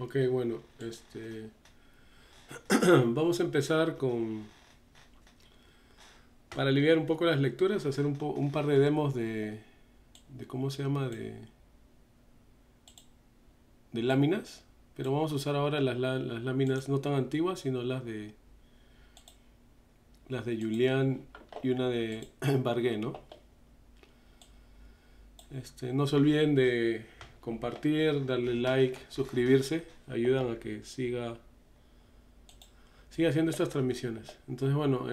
Ok, bueno, vamos a empezar con, para aliviar un poco las lecturas, hacer un par de demos de ¿cómo se llama? De láminas, pero vamos a usar ahora las láminas no tan antiguas, sino las de Julián y una de Bargué, ¿no? No se olviden de compartir, darle like, suscribirse, ayudan a que siga haciendo estas transmisiones. Entonces, bueno,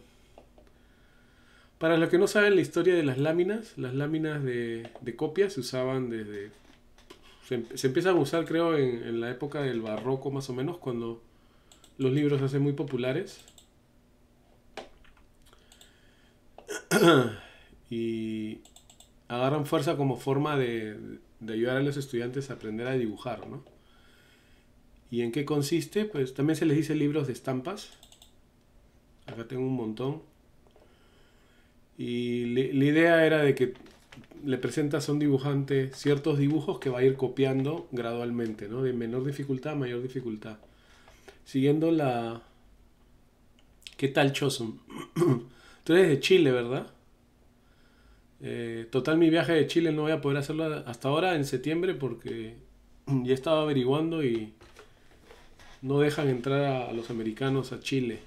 para los que no saben la historia de las láminas de copia se usaban se empiezan a usar creo en la época del barroco más o menos, cuando los libros se hacen muy populares y agarran fuerza como forma de ayudar a los estudiantes a aprender a dibujar, ¿no? ¿Y en qué consiste? Pues también se les dice libros de estampas. Acá tengo un montón. Y la idea era de que le presentas a un dibujante ciertos dibujos que va a ir copiando gradualmente, ¿no? De menor dificultad a mayor dificultad. Siguiendo la... ¿Qué tal, Chosun? Tú eres de Chile, ¿verdad? Total, mi viaje de Chile no voy a poder hacerlo hasta ahora en septiembre porque ya estaba averiguando y no dejan entrar a los americanos a Chile.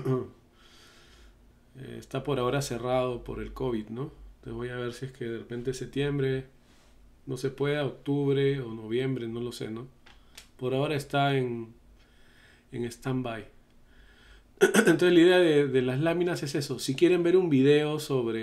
Está por ahora cerrado por el COVID, ¿no? Entonces voy a ver si es que de repente septiembre no se puede, octubre o noviembre, no lo sé, ¿no? Por ahora está en stand-by. Entonces la idea de las láminas es eso. Si quieren ver un video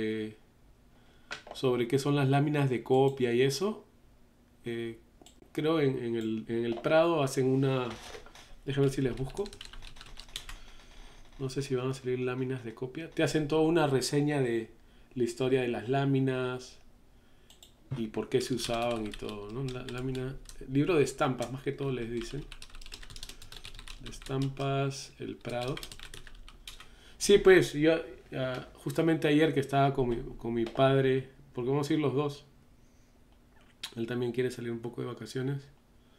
sobre qué son las láminas de copia y eso, eh, creo en el Prado hacen una... Déjame ver si les busco. No sé si van a salir láminas de copia. Te hacen toda una reseña de la historia de las láminas y por qué se usaban y todo, ¿no? Lámina, libro de estampas, más que todo les dicen. De estampas, el Prado. Sí, pues yo justamente ayer que estaba con mi padre, porque vamos a ir los dos, él también quiere salir un poco de vacaciones.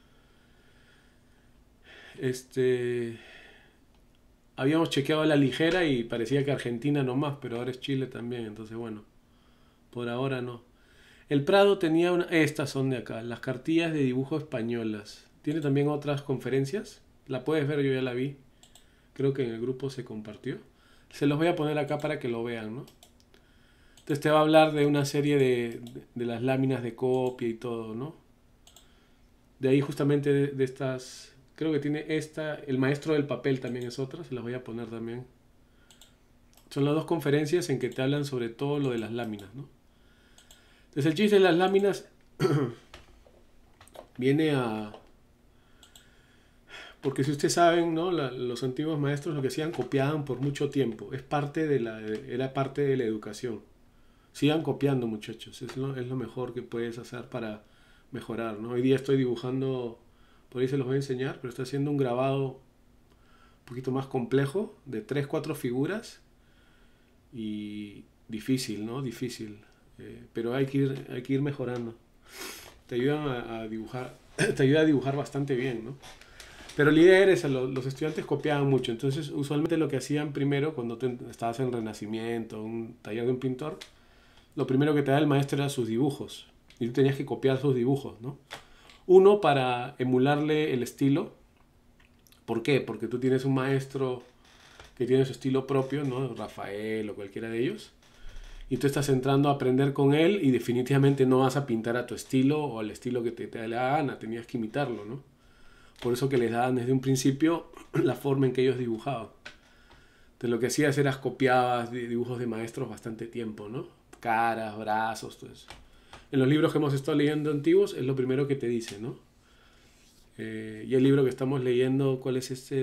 Este, habíamos chequeado a la ligera y parecía que Argentina nomás, pero ahora es Chile también, entonces bueno, por ahora no. El Prado tenía estas son de acá, las cartillas de dibujo españolas. Tiene también otras conferencias, la puedes ver, yo ya la vi, creo que en el grupo se compartió. Se los voy a poner acá para que lo vean, ¿no? Entonces te va a hablar de una serie de las láminas de copia y todo, ¿no? De ahí justamente de estas, creo que tiene esta, el maestro del papel también es otra, se las voy a poner también. Son las dos conferencias en que te hablan sobre todo lo de las láminas, ¿no? Entonces el chiste de las láminas viene a... Porque si ustedes saben, ¿no? Los antiguos maestros lo que hacían copiaban por mucho tiempo. Era parte de la educación. Sigan copiando, muchachos. Es lo mejor que puedes hacer para mejorar, ¿no? Hoy día estoy dibujando, por ahí se los voy a enseñar, pero estoy haciendo un grabado un poquito más complejo, de 3 4 figuras, y difícil, ¿no? Difícil. Pero hay que ir mejorando. Te ayudan a dibujar, te ayuda a dibujar bastante bien, ¿no? Pero la idea era esa, los estudiantes copiaban mucho, entonces usualmente lo que hacían primero, cuando estabas en Renacimiento, un taller de un pintor, lo primero que te da el maestro era sus dibujos. Y tú tenías que copiar sus dibujos, ¿no? Uno, para emularle el estilo. ¿Por qué? Porque tú tienes un maestro que tiene su estilo propio, ¿no? Rafael o cualquiera de ellos. Y tú estás entrando a aprender con él y definitivamente no vas a pintar a tu estilo o al estilo que te dé la gana. Tenías que imitarlo, ¿no? Por eso que les daban desde un principio la forma en que ellos dibujaban. Entonces lo que hacías era copiabas dibujos de maestros bastante tiempo, ¿no? Caras, brazos, todo eso. En los libros que hemos estado leyendo antiguos es lo primero que te dice, ¿no? Y el libro que estamos leyendo, ¿cuál es este?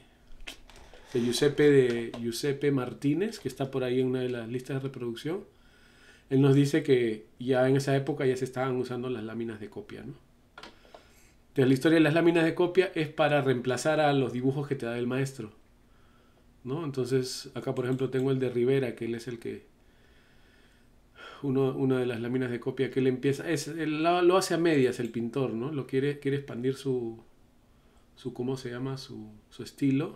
De Giuseppe Martínez, que está por ahí en una de las listas de reproducción. Él nos dice que ya en esa época ya se estaban usando las láminas de copia, ¿no? Entonces la historia de las láminas de copia es para reemplazar a los dibujos que te da el maestro, ¿no? Entonces acá por ejemplo tengo el de Rivera, que él es el que una de las láminas de copia que él empieza, él lo hace a medias el pintor, ¿no? Quiere expandir ¿cómo se llama? Su estilo.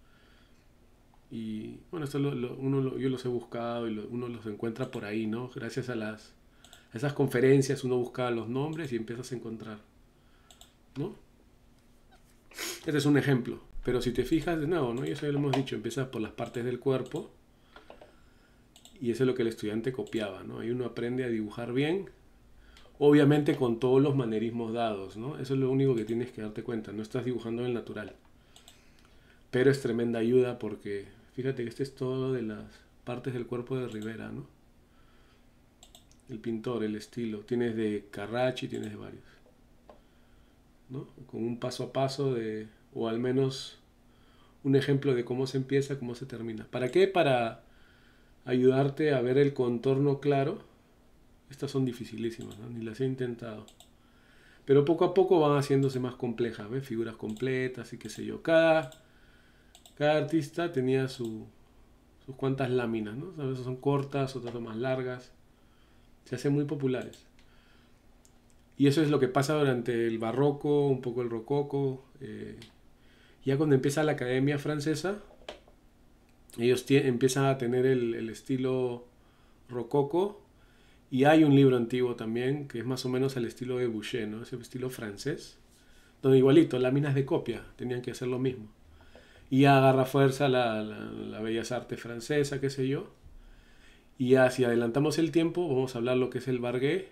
Y bueno, esto yo los he buscado y uno los encuentra por ahí, ¿no? Gracias a esas conferencias uno busca los nombres y empiezas a encontrar, ¿no? Este es un ejemplo. Pero si te fijas de nuevo, ¿no? Y eso ya lo hemos dicho, empiezas por las partes del cuerpo y eso es lo que el estudiante copiaba, ¿no? Ahí uno aprende a dibujar bien, obviamente con todos los manerismos dados, ¿no? Eso es lo único que tienes que darte cuenta, no estás dibujando en el natural. Pero es tremenda ayuda porque fíjate que este es todo de las partes del cuerpo de Rivera, ¿no? El pintor, el estilo. Tienes de Carracci, tienes de varios, ¿no? Con un paso a paso o al menos un ejemplo de cómo se empieza, cómo se termina. ¿Para qué? Para ayudarte a ver el contorno claro. Estas son dificilísimas, ¿no? Ni las he intentado. Pero poco a poco van haciéndose más complejas, ¿ves? Figuras completas y qué sé yo. Cada artista tenía sus cuantas láminas, ¿no? A veces son cortas, otras son más largas. Se hacen muy populares. Y eso es lo que pasa durante el barroco, un poco el rococo. Ya cuando empieza la Academia Francesa, ellos empiezan a tener el estilo rococo. Y hay un libro antiguo también, que es más o menos el estilo de Boucher, ¿no? Ese estilo francés. Donde igualito, láminas de copia, tenían que hacer lo mismo. Y ya agarra fuerza la Bellas Artes francesa, qué sé yo. Y ya si adelantamos el tiempo, vamos a hablar lo que es el Barguet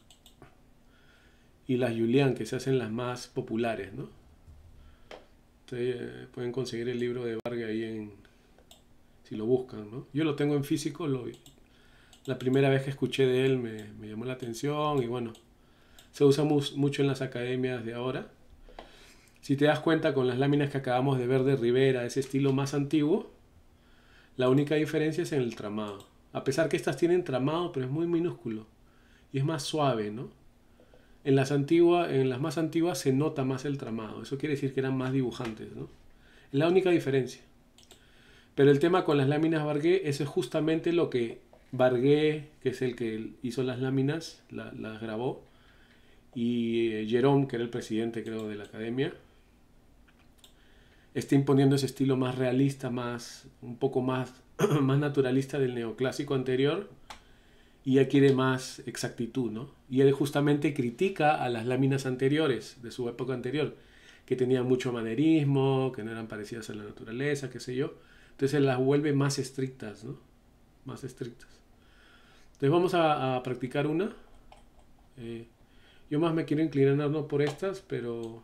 y las Julian, que se hacen las más populares, ¿no? Entonces, pueden conseguir el libro de Barguet ahí si lo buscan, ¿no? Yo lo tengo en físico, la primera vez que escuché de él me llamó la atención y bueno, se usa mucho en las academias de ahora. Si te das cuenta con las láminas que acabamos de ver de Rivera, ese estilo más antiguo, la única diferencia es en el tramado. A pesar que estas tienen tramado, pero es muy minúsculo y es más suave, ¿no? En las más antiguas se nota más el tramado. Eso quiere decir que eran más dibujantes, ¿no? Es la única diferencia. Pero el tema con las láminas Barguet, eso es justamente lo que Barguet, que es el que hizo las láminas, las grabó, y Jérôme, que era el presidente, creo, de la academia, está imponiendo ese estilo más realista, un poco más, más naturalista del neoclásico anterior, y ya quiere más exactitud, ¿no? Y él justamente critica a las láminas anteriores, de su época anterior, que tenían mucho manerismo, que no eran parecidas a la naturaleza, qué sé yo. Entonces las vuelve más estrictas, ¿no? Más estrictas. Entonces vamos a practicar una. Yo más me quiero inclinar no por estas, pero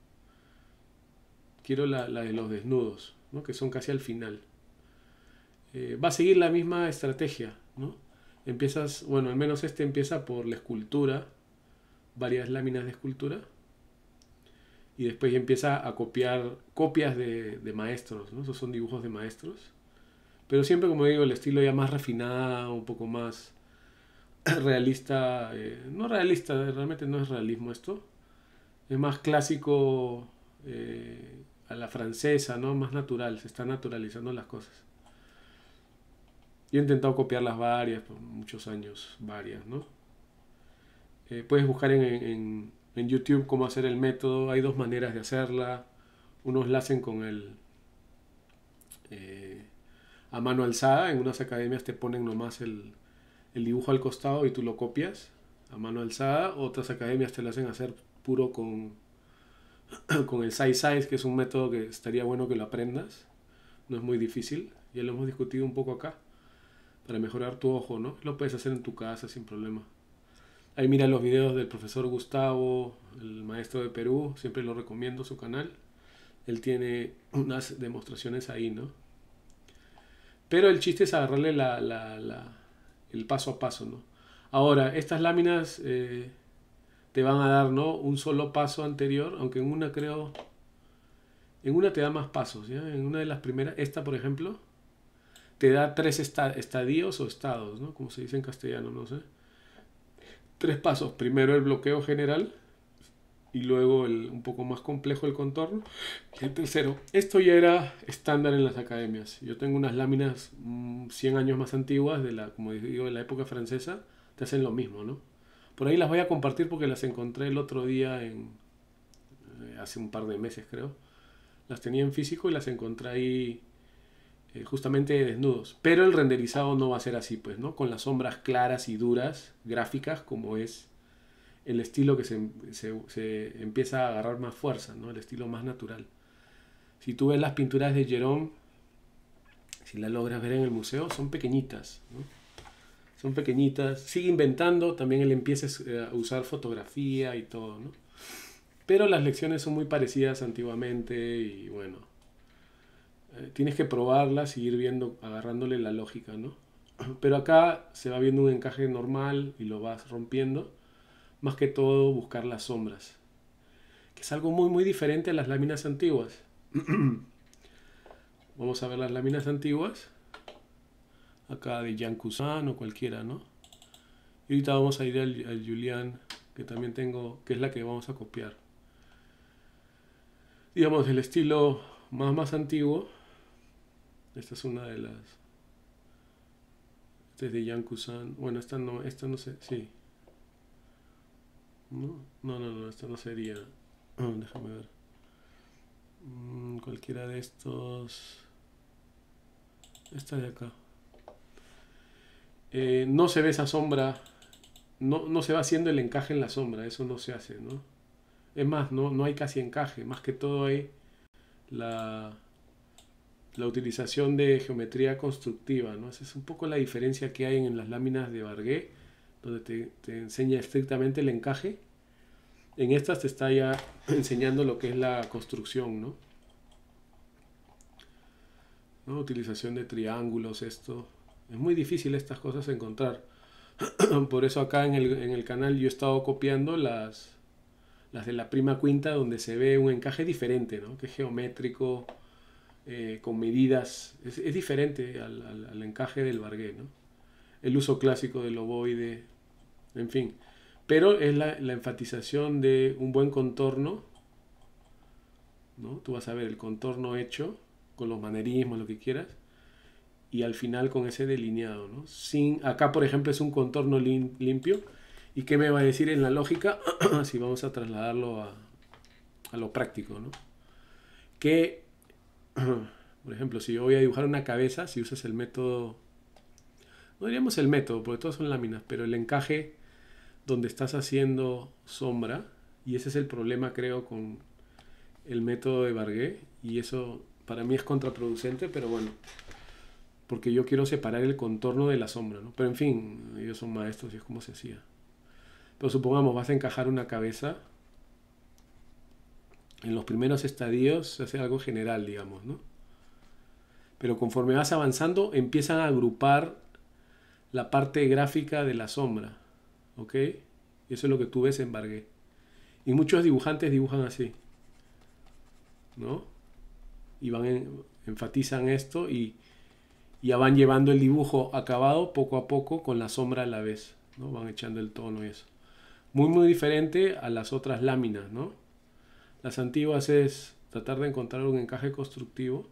quiero la de los desnudos, ¿no? Que son casi al final. Va a seguir la misma estrategia, ¿no? Empiezas, bueno, al menos este empieza por la escultura, varias láminas de escultura, y después empieza a copiar copias de maestros, ¿no? Esos son dibujos de maestros, pero siempre, como digo, el estilo ya más refinado, un poco más realista, no realista, realmente no es realismo esto, es más clásico, a la francesa, ¿no? Más natural, se están naturalizando las cosas. Yo he intentado copiarlas varias, por muchos años, varias, ¿no? Puedes buscar en YouTube cómo hacer el método, hay dos maneras de hacerla. Unos la hacen con a mano alzada, en unas academias te ponen nomás el dibujo al costado y tú lo copias a mano alzada, otras academias te lo hacen hacer puro con el size, que es un método que estaría bueno que lo aprendas, no es muy difícil, ya lo hemos discutido un poco acá, para mejorar tu ojo, ¿no? Lo puedes hacer en tu casa sin problema. Ahí mira los videos del profesor Gustavo, el maestro de Perú, siempre lo recomiendo su canal, él tiene unas demostraciones ahí, ¿no? Pero el chiste es agarrarle el paso a paso, ¿no? Ahora, estas láminas te van a dar, ¿no? Un solo paso anterior, aunque en una creo, en una te da más pasos, ¿ya? En una de las primeras, esta por ejemplo, te da tres estadios o estados, ¿no? Como se dice en castellano, no sé. Tres pasos. Primero el bloqueo general y luego un poco más complejo el contorno. Y el tercero. Esto ya era estándar en las academias. Yo tengo unas láminas 100 años más antiguas, como digo, de la época francesa. Te hacen lo mismo, ¿no? Por ahí las voy a compartir porque las encontré el otro día hace un par de meses, creo. Las tenía en físico y las encontré ahí justamente desnudos. Pero el renderizado no va a ser así, pues, ¿no? Con las sombras claras y duras, gráficas, como es el estilo que se empieza a agarrar más fuerza, ¿no? El estilo más natural. Si tú ves las pinturas de Gérôme, si las logras ver en el museo, son pequeñitas, ¿no? Son pequeñitas. Sigue inventando, también él empieza a usar fotografía y todo, ¿no? Pero las lecciones son muy parecidas antiguamente y bueno, tienes que probarlas y ir viendo, agarrándole la lógica, ¿no? Pero acá se va viendo un encaje normal y lo vas rompiendo. Más que todo buscar las sombras, que es algo muy muy diferente a las láminas antiguas. Vamos a ver las láminas antiguas, acá de Jean Cousin o cualquiera, ¿no? Y ahorita vamos a ir al Julian, que también tengo, que es la que vamos a copiar. Digamos, el estilo más antiguo. Esta es una de las... Esta es de Jean Cousin. Bueno, esta no sé, sí. No, esta no sería. Déjame ver. Cualquiera de estos. Esta de acá. No se ve esa sombra. No se va haciendo el encaje en la sombra. Eso no se hace, ¿no? Es más, no hay casi encaje. Más que todo hay la utilización de geometría constructiva, ¿no? Esa es un poco la diferencia que hay en las láminas de Barguet, donde te enseña estrictamente el encaje. En estas te está ya enseñando lo que es la construcción, ¿no? ¿No? Utilización de triángulos, esto. Es muy difícil estas cosas encontrar. Por eso acá en el canal yo he estado copiando las de la prima quinta, donde se ve un encaje diferente, ¿no? Que es geométrico, con medidas. Es diferente al encaje del Barguet, ¿no? El uso clásico del ovoide, en fin. Pero es la enfatización de un buen contorno, ¿no? Tú vas a ver el contorno hecho, con los manerismos, lo que quieras, y al final con ese delineado, ¿no? Acá, por ejemplo, es un contorno limpio. ¿Y qué me va a decir en la lógica? Si vamos a trasladarlo a lo práctico, ¿no? Que, por ejemplo, si yo voy a dibujar una cabeza, si usas el método, no diríamos el método, porque todos son láminas, pero el encaje donde estás haciendo sombra, y ese es el problema, creo, con el método de Barguet, y eso para mí es contraproducente, pero bueno, porque yo quiero separar el contorno de la sombra, ¿no? Pero en fin, ellos son maestros y es como se hacía. Pero supongamos, vas a encajar una cabeza. En los primeros estadios se hace algo general, digamos, ¿no? Pero conforme vas avanzando, empiezan a agrupar la parte gráfica de la sombra, ¿ok? Eso es lo que tú ves en Barguet. Y muchos dibujantes dibujan así, ¿no? Y enfatizan esto y ya van llevando el dibujo acabado poco a poco con la sombra a la vez, ¿no? Van echando el tono y eso. Muy, muy diferente a las otras láminas, ¿no? Las antiguas es tratar de encontrar un encaje constructivo,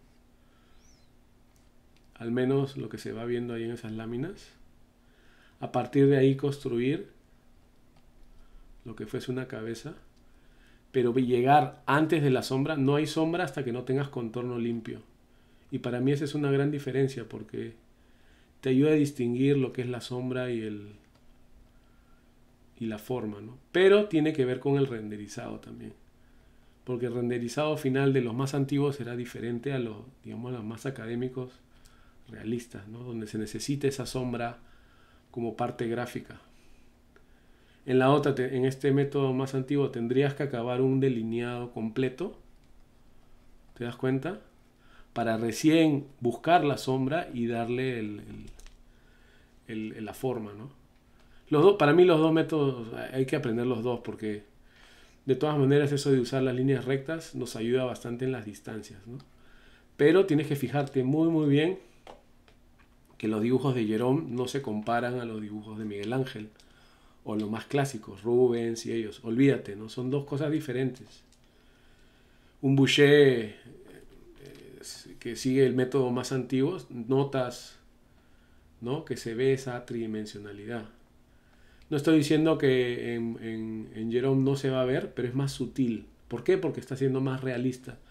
al menos lo que se va viendo ahí en esas láminas. A partir de ahí construir lo que fuese una cabeza, pero llegar antes de la sombra. No hay sombra hasta que no tengas contorno limpio. Y para mí esa es una gran diferencia, porque te ayuda a distinguir lo que es la sombra y la forma, ¿no? Pero tiene que ver con el renderizado también, porque el renderizado final de los más antiguos será diferente a los, digamos, a los más académicos realistas, ¿no? Donde se necesita esa sombra como parte gráfica. En la otra, en este método más antiguo, tendrías que acabar un delineado completo, ¿te das cuenta? Para recién buscar la sombra y darle la forma, ¿no? Para mí los dos métodos hay que aprender los dos, porque de todas maneras eso de usar las líneas rectas nos ayuda bastante en las distancias, ¿no? Pero tienes que fijarte muy muy bien que los dibujos de Gérôme no se comparan a los dibujos de Miguel Ángel o los más clásicos, Rubens y ellos. Olvídate, ¿no? Son dos cosas diferentes. Un Boucher que sigue el método más antiguo, notas, ¿no?, que se ve esa tridimensionalidad. No estoy diciendo que en Gérôme no se va a ver, pero es más sutil. ¿Por qué? Porque está siendo más realista.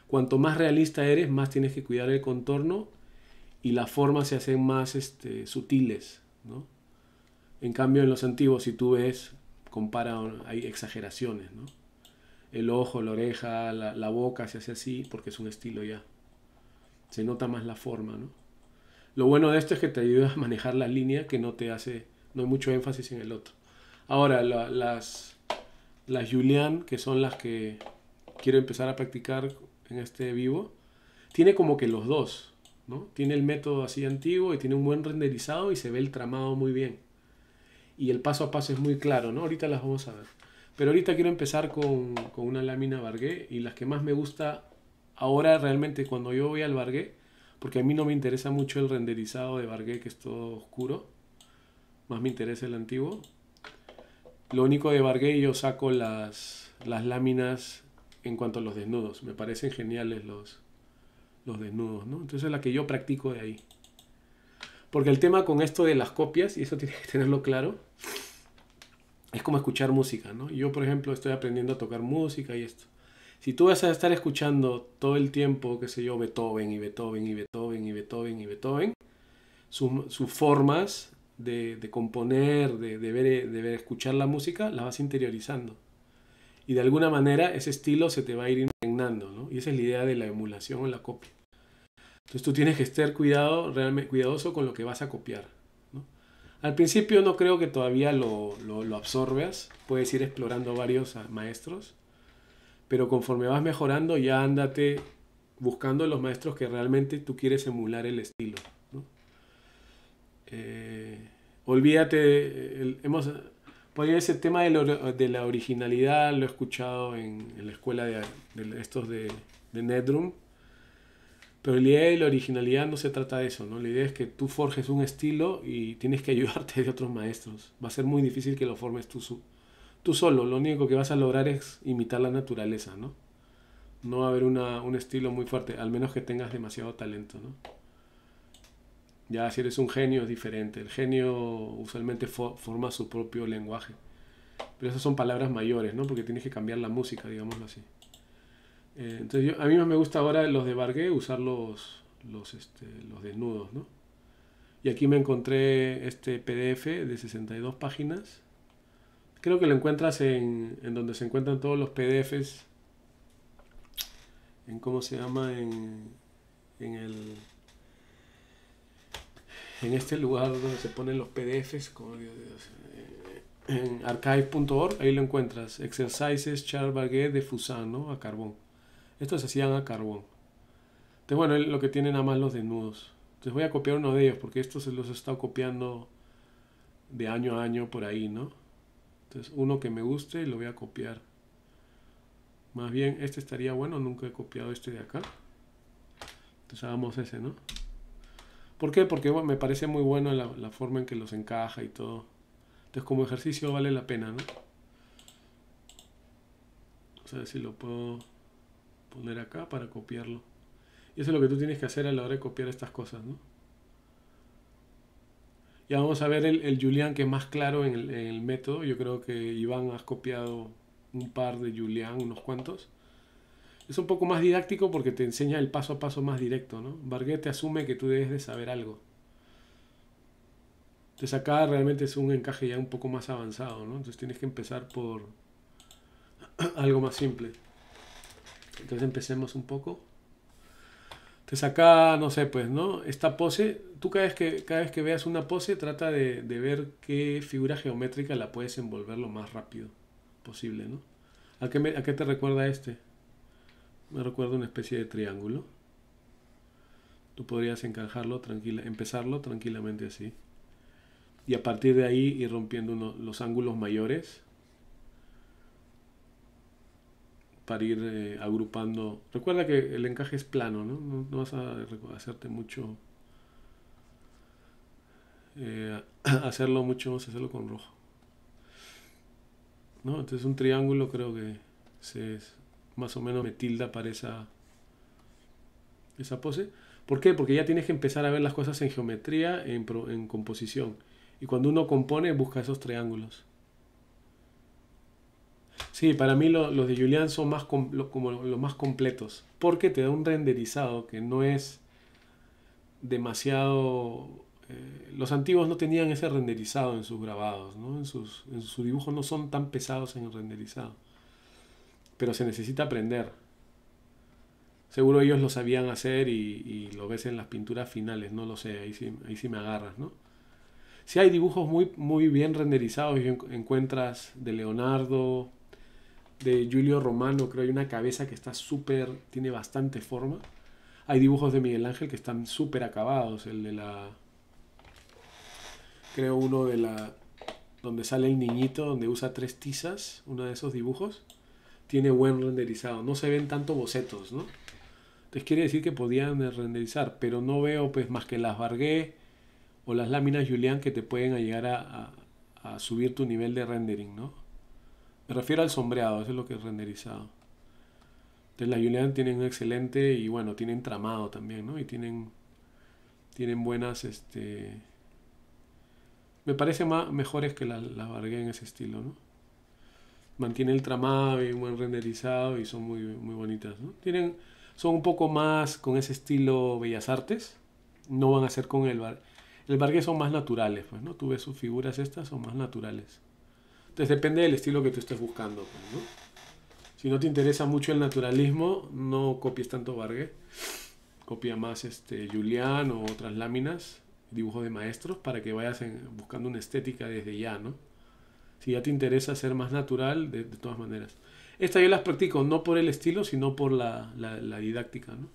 Cuanto más realista eres, más tienes que cuidar el contorno y las formas se hacen más sutiles, ¿no? En cambio, en los antiguos, si tú ves, compara, hay exageraciones, ¿no? El ojo, la oreja, la boca se hace así porque es un estilo ya. Se nota más la forma, ¿no? Lo bueno de esto es que te ayuda a manejar la línea que no te hace, no hay mucho énfasis en el otro. Ahora, las Julian, que son las que quiero empezar a practicar en este vivo, tiene como que los dos, ¿no? Tiene el método así antiguo y tiene un buen renderizado y se ve el tramado muy bien. Y el paso a paso es muy claro, ¿no? Ahorita las vamos a ver. Pero ahorita quiero empezar con una lámina Bargué y las que más me gusta ahora realmente cuando yo voy al Bargué, porque a mí no me interesa mucho el renderizado de Bargué que es todo oscuro, más me interesa el antiguo. Lo único de Bargué yo saco las láminas en cuanto a los desnudos, me parecen geniales los desnudos, ¿no? Entonces es la que yo practico de ahí. Porque el tema con esto de las copias, y eso tienes que tenerlo claro, es como escuchar música, ¿no? Yo, por ejemplo, estoy aprendiendo a tocar música y esto. Si tú vas a estar escuchando todo el tiempo, qué sé yo, Beethoven y Beethoven y Beethoven y Beethoven y Beethoven, sus formas de componer, de ver, escuchar la música, las vas interiorizando. Y de alguna manera ese estilo se te va a ir impregnando, ¿no? Y esa es la idea de la emulación o la copia. Entonces tú tienes que estar realmente cuidadoso con lo que vas a copiar, ¿no? Al principio no creo que todavía lo absorbas, puedes ir explorando varios maestros, pero conforme vas mejorando ya ándate buscando los maestros que realmente tú quieres emular el estilo, ¿no? Olvídate, por ese tema de la originalidad lo he escuchado en la escuela de estos de Netrum. Pero la idea de la originalidad no se trata de eso, ¿no? La idea es que tú forjes un estilo y tienes que ayudarte de otros maestros. Va a ser muy difícil que lo formes tú solo. Lo único que vas a lograr es imitar la naturaleza, ¿no? No va a haber un estilo muy fuerte, al menos que tengas demasiado talento, ¿no? Ya si eres un genio es diferente. El genio usualmente forma su propio lenguaje. Pero esas son palabras mayores, ¿no? Porque tienes que cambiar la música, digámoslo así. Entonces a mí más me gusta ahora los de Bargué usar los desnudos, ¿no? Y aquí me encontré este PDF de 62 páginas. Creo que lo encuentras en donde se encuentran todos los PDFs. En cómo se llama en este lugar donde se ponen los PDFs, en archive.org, ahí lo encuentras. Exercises Charles Bargué de Fusain, ¿no? A carbón. Estos se hacían a carbón. Entonces, bueno, lo que tiene nada más los desnudos. Entonces voy a copiar uno de ellos porque estos se los he estado copiando de año a año por ahí, ¿no? Entonces uno que me guste lo voy a copiar. Más bien este estaría bueno, nunca he copiado este de acá. Entonces hagamos ese, ¿no? ¿Por qué? Porque bueno, me parece muy bueno la forma en que los encaja y todo. Entonces como ejercicio vale la pena, ¿no? Vamos a ver si lo puedo poner acá para copiarlo. Y eso es lo que tú tienes que hacer a la hora de copiar estas cosas, ¿no? Ya vamos a ver el Julian que es más claro en el método. Yo creo que Iván has copiado un par de Julian, unos cuantos. Es un poco más didáctico porque te enseña el paso a paso más directo, ¿no? Bargué te asume que tú debes de saber algo. Entonces acá realmente es un encaje ya un poco más avanzado, ¿no? Entonces tienes que empezar por algo más simple. Entonces empecemos un poco. Entonces acá, no sé, pues, ¿no? Esta pose, tú cada vez que veas una pose, trata de ver qué figura geométrica la puedes envolver lo más rápido posible, ¿no? ¿A qué te recuerda este? Me recuerda una especie de triángulo. Tú podrías empezarlo tranquilamente así. Y a partir de ahí ir rompiendo los ángulos mayores para ir agrupando. Recuerda que el encaje es plano, ¿no? No vas a hacerte mucho. Vamos a hacerlo con rojo, ¿no? Entonces un triángulo creo que más o menos me tilda para esa pose. ¿Por qué? Porque ya tienes que empezar a ver las cosas en geometría, en composición. Y cuando uno compone, busca esos triángulos. Sí, para mí los de Julian son más como los más completos, porque te da un renderizado que no es demasiado... los antiguos no tenían ese renderizado en sus grabados, ¿no? En sus dibujos no son tan pesados en el renderizado, pero se necesita aprender. Seguro ellos lo sabían hacer y lo ves en las pinturas finales, no lo sé, ahí sí me agarras, ¿no? Si hay dibujos muy bien renderizados y encuentras de Leonardo, de Giulio Romano, creo hay una cabeza que está súper, tiene bastante forma. Hay dibujos de Miguel Ángel que están súper acabados, el de la, creo uno de la, donde sale el niñito, donde usa tres tizas, uno de esos dibujos, tiene buen renderizado, no se ven tanto bocetos, ¿no? Entonces quiere decir que podían renderizar, pero no veo pues más que las Bargué o las láminas Julian que te pueden llegar a subir tu nivel de rendering, ¿no? Me refiero al sombreado, eso es lo que es renderizado. Entonces las Julian tienen un excelente y bueno, tienen tramado también, ¿no? Y tienen buenas, me parece mejores que las Bargué en ese estilo, ¿no? Mantiene el tramado y un buen renderizado y son muy bonitas, ¿no? Son un poco más con ese estilo Bellas Artes, no van a ser con el Bargué son más naturales, pues, ¿no? Tú ves sus figuras estas, son más naturales. Entonces depende del estilo que tú estés buscando, pues, ¿no? Si no te interesa mucho el naturalismo, no copies tanto Bargué. Copia más Julián o otras láminas, dibujos de maestros, para que vayas buscando una estética desde ya, ¿no? Si ya te interesa ser más natural, de todas maneras. Estas yo las practico no por el estilo, sino por la didáctica, ¿no?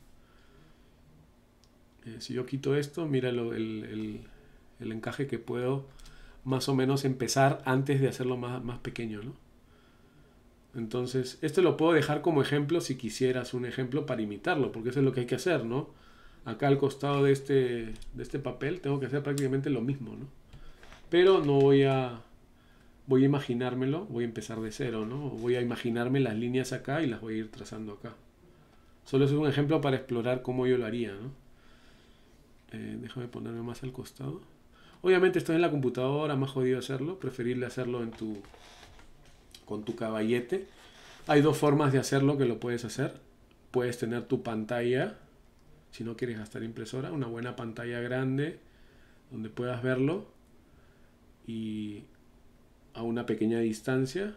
Si yo quito esto, mira el encaje que puedo más o menos empezar antes de hacerlo más pequeño, ¿no? Entonces, esto lo puedo dejar como ejemplo si quisieras un ejemplo para imitarlo, porque eso es lo que hay que hacer, ¿no? Acá al costado de este papel tengo que hacer prácticamente lo mismo, ¿no? Pero no voy a imaginármelo, voy a empezar de cero, ¿no? Voy a imaginarme las líneas acá y las voy a ir trazando acá. Solo es un ejemplo para explorar cómo yo lo haría, ¿no? Déjame ponerme más al costado. Obviamente estoy en la computadora, más jodido hacerlo, preferible hacerlo con tu caballete. Hay dos formas de hacerlo que lo puedes hacer. Puedes tener tu pantalla, si no quieres gastar impresora, una buena pantalla grande donde puedas verlo y a una pequeña distancia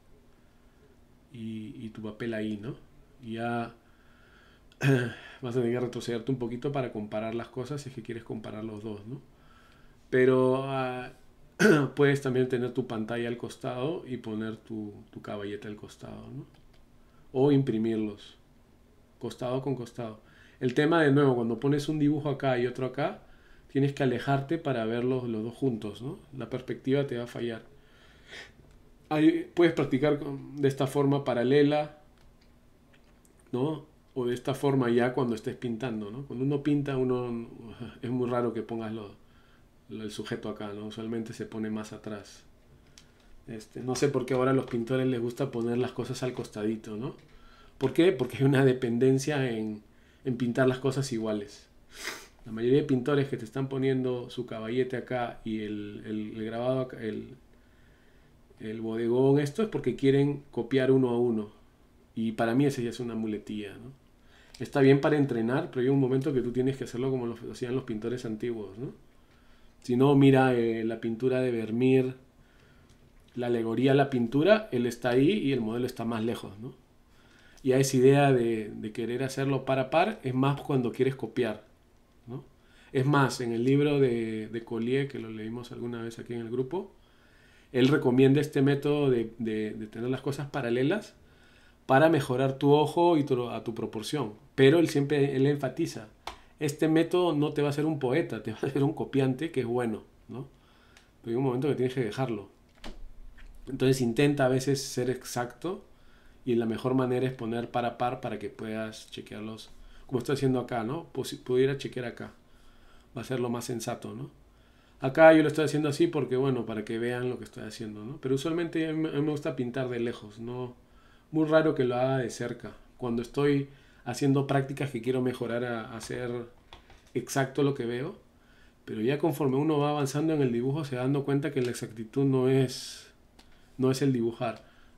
y tu papel ahí, ¿no? Y ya vas a tener que retrocederte un poquito para comparar las cosas si es que quieres comparar los dos, ¿no? Pero puedes también tener tu pantalla al costado y poner tu caballete al costado, ¿no? O imprimirlos, costado con costado. El tema de nuevo, cuando pones un dibujo acá y otro acá, tienes que alejarte para verlos los dos juntos, ¿no? La perspectiva te va a fallar. Puedes practicar de esta forma paralela, ¿no? O de esta forma ya cuando estés pintando, ¿no? Cuando uno pinta, es muy raro que pongas el sujeto acá, ¿no? Usualmente se pone más atrás. No sé por qué ahora a los pintores les gusta poner las cosas al costadito, ¿no? ¿Por qué? Porque hay una dependencia en pintar las cosas iguales. La mayoría de pintores que te están poniendo su caballete acá y el grabado acá, el bodegón, esto es porque quieren copiar uno a uno. Y para mí esa ya es una muletilla, ¿no? Está bien para entrenar, pero hay un momento que tú tienes que hacerlo como lo hacían los pintores antiguos, ¿no? Si no, mira la pintura de Vermeer, la alegoría a la pintura, él está ahí y el modelo está más lejos, ¿no? Y a esa idea de querer hacerlo par a par es más cuando quieres copiar, ¿no? Es más, en el libro de Collier, que lo leímos alguna vez aquí en el grupo, él recomienda este método de tener las cosas paralelas para mejorar tu ojo y a tu proporción. Pero él enfatiza, este método no te va a hacer un poeta, te va a hacer un copiante que es bueno, ¿no? Pero hay un momento que tienes que dejarlo. Entonces intenta a veces ser exacto y la mejor manera es poner par a par para que puedas chequearlos, como estoy haciendo acá, ¿no? Pudiera chequear acá, va a ser lo más sensato, ¿no? Acá yo lo estoy haciendo así porque, bueno, para que vean lo que estoy haciendo, ¿no? Pero usualmente a mí me gusta pintar de lejos, ¿no? Muy raro que lo haga de cerca. Cuando estoy haciendo prácticas que quiero mejorar a hacer exacto lo que veo, pero ya conforme uno va avanzando en el dibujo se va dando cuenta que la exactitud no es el dibujar.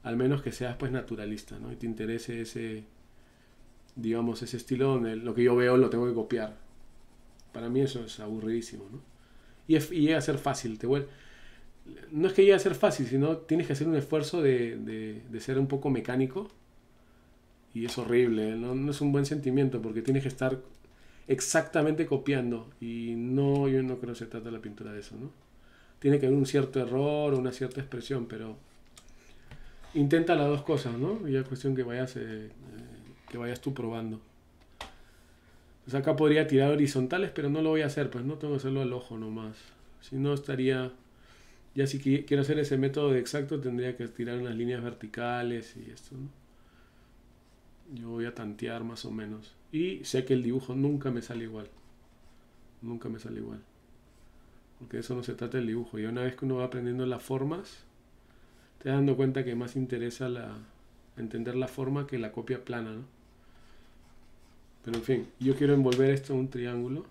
al menos que seas pues naturalista, ¿no? Y te interese ese, digamos, ese estilo donde lo que yo veo lo tengo que copiar. Para mí eso es aburridísimo, ¿no? Y llega a ser fácil, no es que llegue a ser fácil, sino tienes que hacer un esfuerzo de ser un poco mecánico y es horrible, ¿no? No es un buen sentimiento porque tienes que estar exactamente copiando y no, yo no creo que se trata de la pintura de eso, ¿no? Tiene que haber un cierto error o una cierta expresión, pero intenta las dos cosas, ¿no? Y es cuestión que vayas tú probando. Pues acá podría tirar horizontales, pero no lo voy a hacer, pues no tengo que hacerlo al ojo nomás. Si no estaría, ya si quiero hacer ese método de exacto, tendría que tirar unas líneas verticales y esto, ¿no? Yo voy a tantear más o menos. Y sé que el dibujo nunca me sale igual. Nunca me sale igual. Porque de eso no se trata el dibujo. Y una vez que uno va aprendiendo las formas, te das dando cuenta que más interesa entender la forma que la copia plana, ¿no? Pero en fin, yo quiero envolver esto en un triángulo.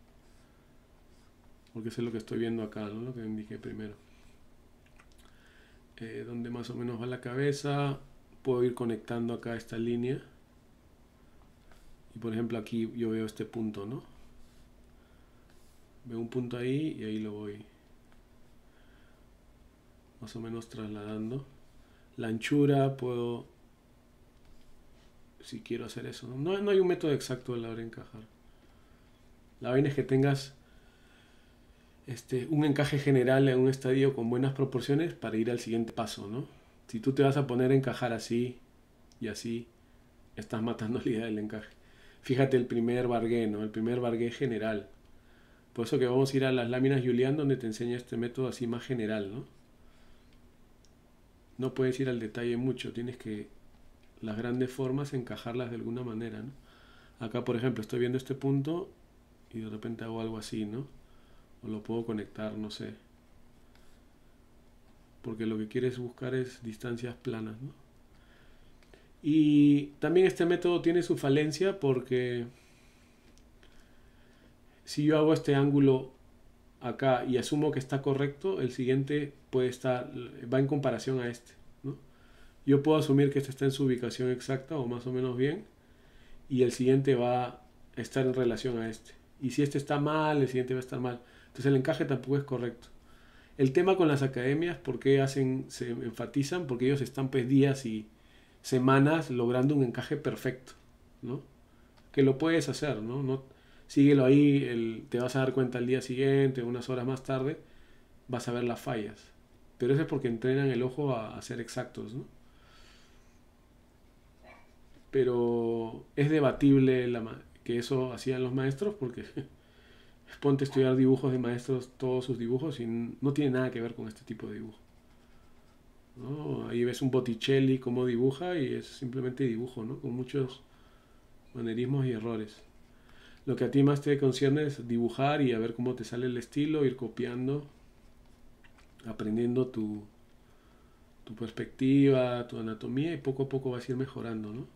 Porque eso es lo que estoy viendo acá, ¿no? Lo que indiqué primero. Donde más o menos va la cabeza. Puedo ir conectando acá esta línea. Y por ejemplo aquí yo veo este punto, ¿no? Veo un punto ahí y ahí lo voy más o menos trasladando. La anchura puedo, si quiero hacer eso. No hay un método exacto a la hora de encajar. La vaina es que tengas un encaje general en un estadio con buenas proporciones para ir al siguiente paso, ¿no? Si tú te vas a poner a encajar así y así, estás matando la idea del encaje. Fíjate el primer bargué, ¿no? El primer bargué general. Por eso que vamos a ir a las láminas Julián donde te enseña este método así más general, ¿no? No puedes ir al detalle mucho, tienes que las grandes formas encajarlas de alguna manera, ¿no? Acá, por ejemplo, estoy viendo este punto y de repente hago algo así, ¿no? O lo puedo conectar, no sé. Porque lo que quieres buscar es distancias planas, ¿no? Y también este método tiene su falencia porque si yo hago este ángulo acá y asumo que está correcto, el siguiente va en comparación a este, ¿no? Yo puedo asumir que este está en su ubicación exacta o más o menos bien y el siguiente va a estar en relación a este. Y si este está mal, el siguiente va a estar mal. Entonces el encaje tampoco es correcto. El tema con las academias, ¿por qué se enfatizan? Porque ellos están pues días y semanas logrando un encaje perfecto, ¿no? Que lo puedes hacer, ¿no? Síguelo ahí, te vas a dar cuenta al día siguiente, unas horas más tarde, vas a ver las fallas. Pero eso es porque entrenan el ojo a ser exactos, ¿no? Pero es debatible que eso hacían los maestros porque ponte a estudiar dibujos de maestros, todos sus dibujos, y no tiene nada que ver con este tipo de dibujo, ¿no? Ahí ves un Botticelli cómo dibuja y es simplemente dibujo, ¿no? Con muchos manerismos y errores. Lo que a ti más te concierne es dibujar y a ver cómo te sale el estilo, ir copiando, aprendiendo tu perspectiva, tu anatomía y poco a poco vas a ir mejorando, ¿no?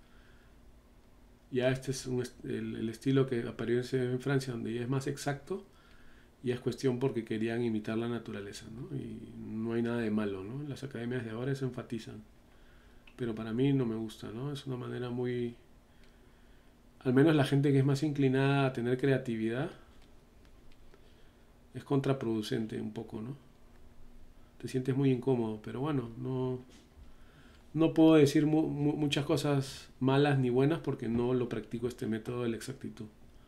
Ya este es el estilo que aparece en Francia, donde ya es más exacto, y es cuestión porque querían imitar la naturaleza, ¿no? Y no hay nada de malo, ¿no? Las academias de ahora se enfatizan, pero para mí no me gusta, ¿no? Es una manera muy... Al menos la gente que es más inclinada a tener creatividad es contraproducente un poco, ¿no? Te sientes muy incómodo, pero bueno, no puedo decir muchas cosas malas ni buenas porque no lo practico este método de la exactitud,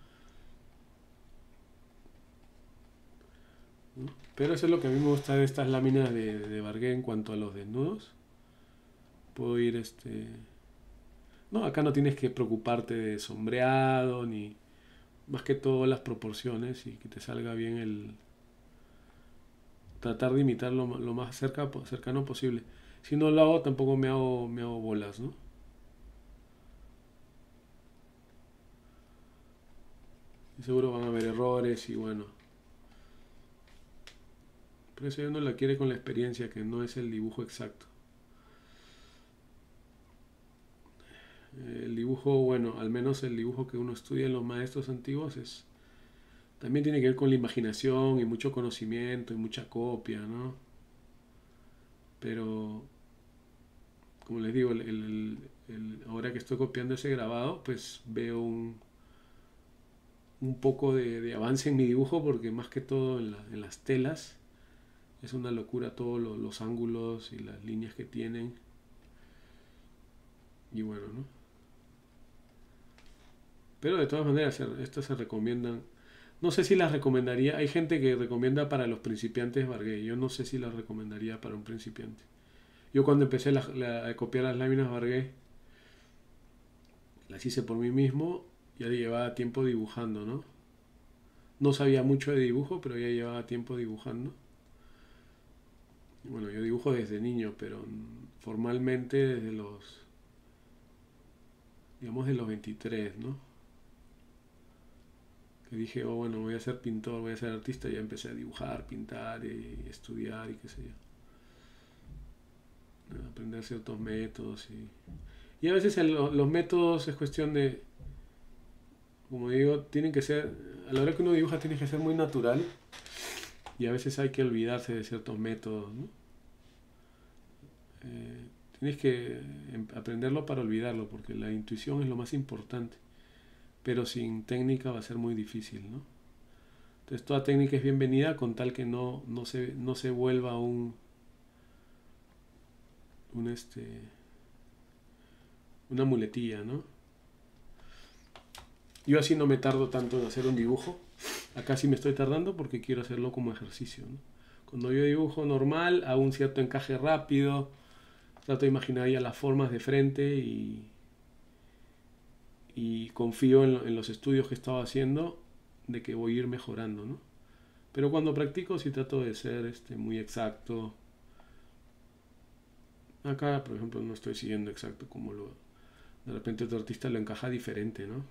¿no? Pero eso es lo que a mí me gusta de estas láminas de Bargué en cuanto a los desnudos. Puedo ir No, acá no tienes que preocuparte de sombreado ni más que todo las proporciones y que te salga bien tratar de imitar lo más cercano posible. Si no lo hago, tampoco me hago bolas, ¿no? Y seguro van a haber errores y bueno. Por eso uno la quiere con la experiencia, que no es el dibujo exacto. El dibujo, bueno, al menos el dibujo que uno estudia en los maestros antiguos también tiene que ver con la imaginación y mucho conocimiento y mucha copia, ¿no? Pero como les digo, ahora que estoy copiando ese grabado, pues veo un poco de avance en mi dibujo, porque más que todo en las telas es una locura todos los ángulos y las líneas que tienen. Y bueno, ¿no? Pero de todas maneras, estas se recomiendan. No sé si las recomendaría. Hay gente que recomienda para los principiantes Vargé. Yo no sé si las recomendaría para un principiante. Yo cuando empecé a copiar las láminas Vargé, las hice por mí mismo. Ya llevaba tiempo dibujando, ¿no? No sabía mucho de dibujo, pero ya llevaba tiempo dibujando. Bueno, yo dibujo desde niño, pero formalmente desde digamos, de los 23, ¿no? Que dije, oh, bueno, voy a ser pintor, voy a ser artista, y ya empecé a dibujar, pintar y estudiar y qué sé yo. Aprender ciertos métodos y a veces los métodos es cuestión de, como digo, tienen que ser, a la hora que uno dibuja tiene que ser muy natural y a veces hay que olvidarse de ciertos métodos, ¿no? Tienes que aprenderlo para olvidarlo, porque la intuición es lo más importante, pero sin técnica va a ser muy difícil, ¿no? Entonces toda técnica es bienvenida con tal que no se vuelva un una muletilla, ¿no? Yo así no me tardo tanto en hacer un dibujo. Acá sí me estoy tardando porque quiero hacerlo como ejercicio, ¿no? Cuando yo dibujo normal, hago un cierto encaje rápido, trato de imaginar ya las formas de frente y confío en los estudios que he estado haciendo de que voy a ir mejorando, ¿no? Pero cuando practico sí trato de ser muy exacto. Acá, por ejemplo, no estoy siguiendo exacto como de repente otro artista lo encaja diferente, ¿no?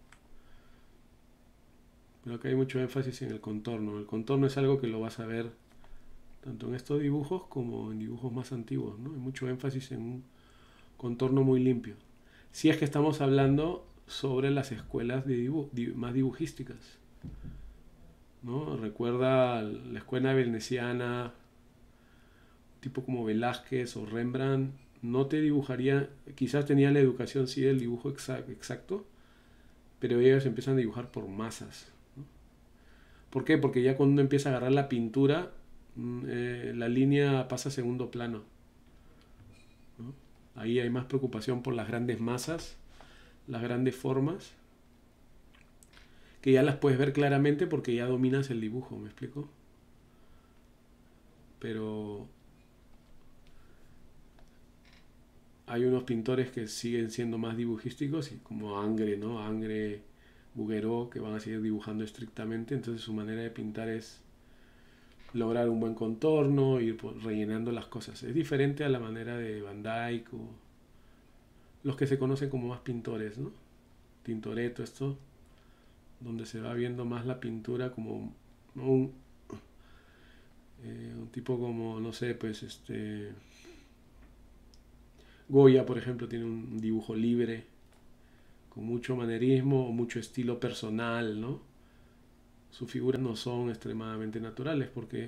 Pero acá hay mucho énfasis en el contorno. El contorno es algo que lo vas a ver tanto en estos dibujos como en dibujos más antiguos, ¿no? Hay mucho énfasis en un contorno muy limpio. Si es que estamos hablando sobre las escuelas más dibujísticas, ¿no? Recuerda la escuela veneciana, tipo como Velázquez o Rembrandt, no te dibujaría, quizás tenían la educación sí del dibujo exacto, pero ellos empiezan a dibujar por masas. ¿Por qué? Porque ya cuando uno empieza a agarrar la pintura, la línea pasa a segundo plano, ¿no? Ahí hay más preocupación por las grandes masas, las grandes formas, que ya las puedes ver claramente porque ya dominas el dibujo, ¿me explico? Pero hay unos pintores que siguen siendo más dibujísticos, como Angre, ¿no? Angre, Bouguereau, que van a seguir dibujando estrictamente, entonces su manera de pintar es lograr un buen contorno, ir rellenando las cosas. Es diferente a la manera de Van Dyck o los que se conocen como más pintores, ¿no? Tintoretto, esto, donde se va viendo más la pintura como, ¿no? Un tipo como, no sé, pues Goya, por ejemplo, tiene un dibujo libre, con mucho manerismo o mucho estilo personal, ¿no? Sus figuras no son extremadamente naturales porque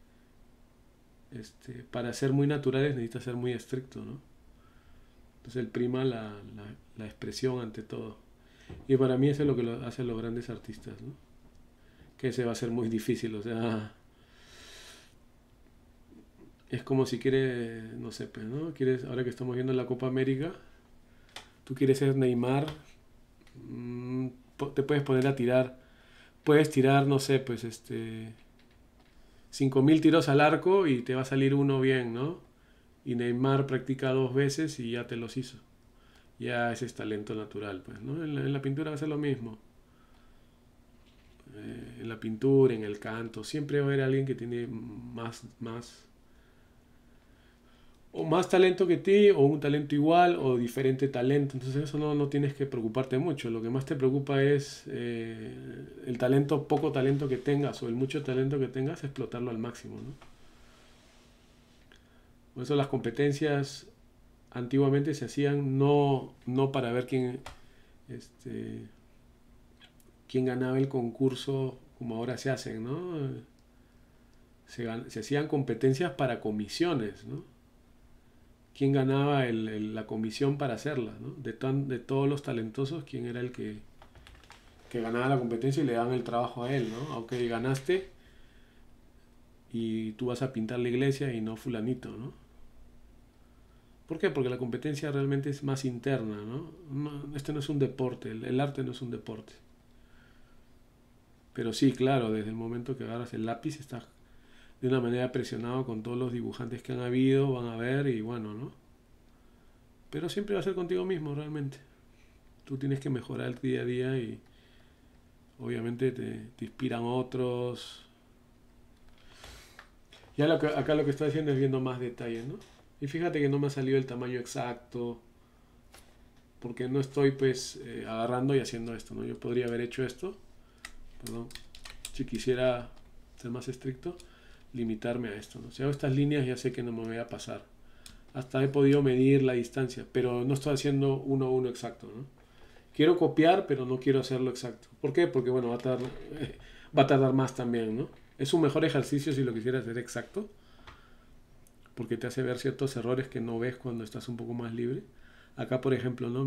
para ser muy naturales necesita ser muy estricto, ¿no? Entonces él prima la expresión ante todo. Y para mí eso es lo que lo hacen los grandes artistas, ¿no? Que ese va a ser muy difícil, o sea, es como si quieres, no sé, pues, ¿no? Quieres, ahora que estamos viendo la Copa América, tú quieres ser Neymar, mmm, te puedes poner a tirar, puedes tirar, no sé, pues 5000 tiros al arco y te va a salir uno bien, ¿no? Y Neymar practica 2 veces y ya te los hizo. Ya ese es talento natural, pues, ¿no? En la pintura va a ser lo mismo. En la pintura, en el canto, siempre va a haber alguien que tiene o más talento que ti, o un talento igual, o diferente talento. Entonces eso no tienes que preocuparte mucho. Lo que más te preocupa es el talento, poco talento que tengas, o el mucho talento que tengas, explotarlo al máximo, ¿no? Por eso las competencias antiguamente se hacían no para ver este, quién ganaba el concurso como ahora se hacen, ¿no? Se hacían competencias para comisiones, ¿no? quién ganaba la comisión para hacerla, ¿no? De todos los talentosos, quién era el que ganaba la competencia y le daban el trabajo a él, ¿no? Aunque ganaste y tú vas a pintar la iglesia y no fulanito, ¿no? ¿Por qué? Porque la competencia realmente es más interna, ¿no? Este no es un deporte, el arte no es un deporte. Pero sí, claro, desde el momento que agarras el lápiz estás de una manera presionado con todos los dibujantes que han habido, van a ver y bueno, ¿no? Pero siempre va a ser contigo mismo realmente. Tú tienes que mejorar el día a día y obviamente te inspiran otros. Ya acá lo que estoy haciendo es viendo más detalles, ¿no? Y fíjate que no me ha salido el tamaño exacto, porque no estoy pues agarrando y haciendo esto, ¿no? Yo podría haber hecho esto, perdón, si quisiera ser más estricto, limitarme a esto, ¿no? Si hago estas líneas ya sé que no me voy a pasar. Hasta he podido medir la distancia, pero no estoy haciendo uno a uno exacto, ¿no? Quiero copiar, pero no quiero hacerlo exacto. ¿Por qué? Porque bueno, va a tardar más también, ¿no? Es un mejor ejercicio si lo quisieras hacer exacto, porque te hace ver ciertos errores que no ves cuando estás un poco más libre. Acá, por ejemplo, ¿no?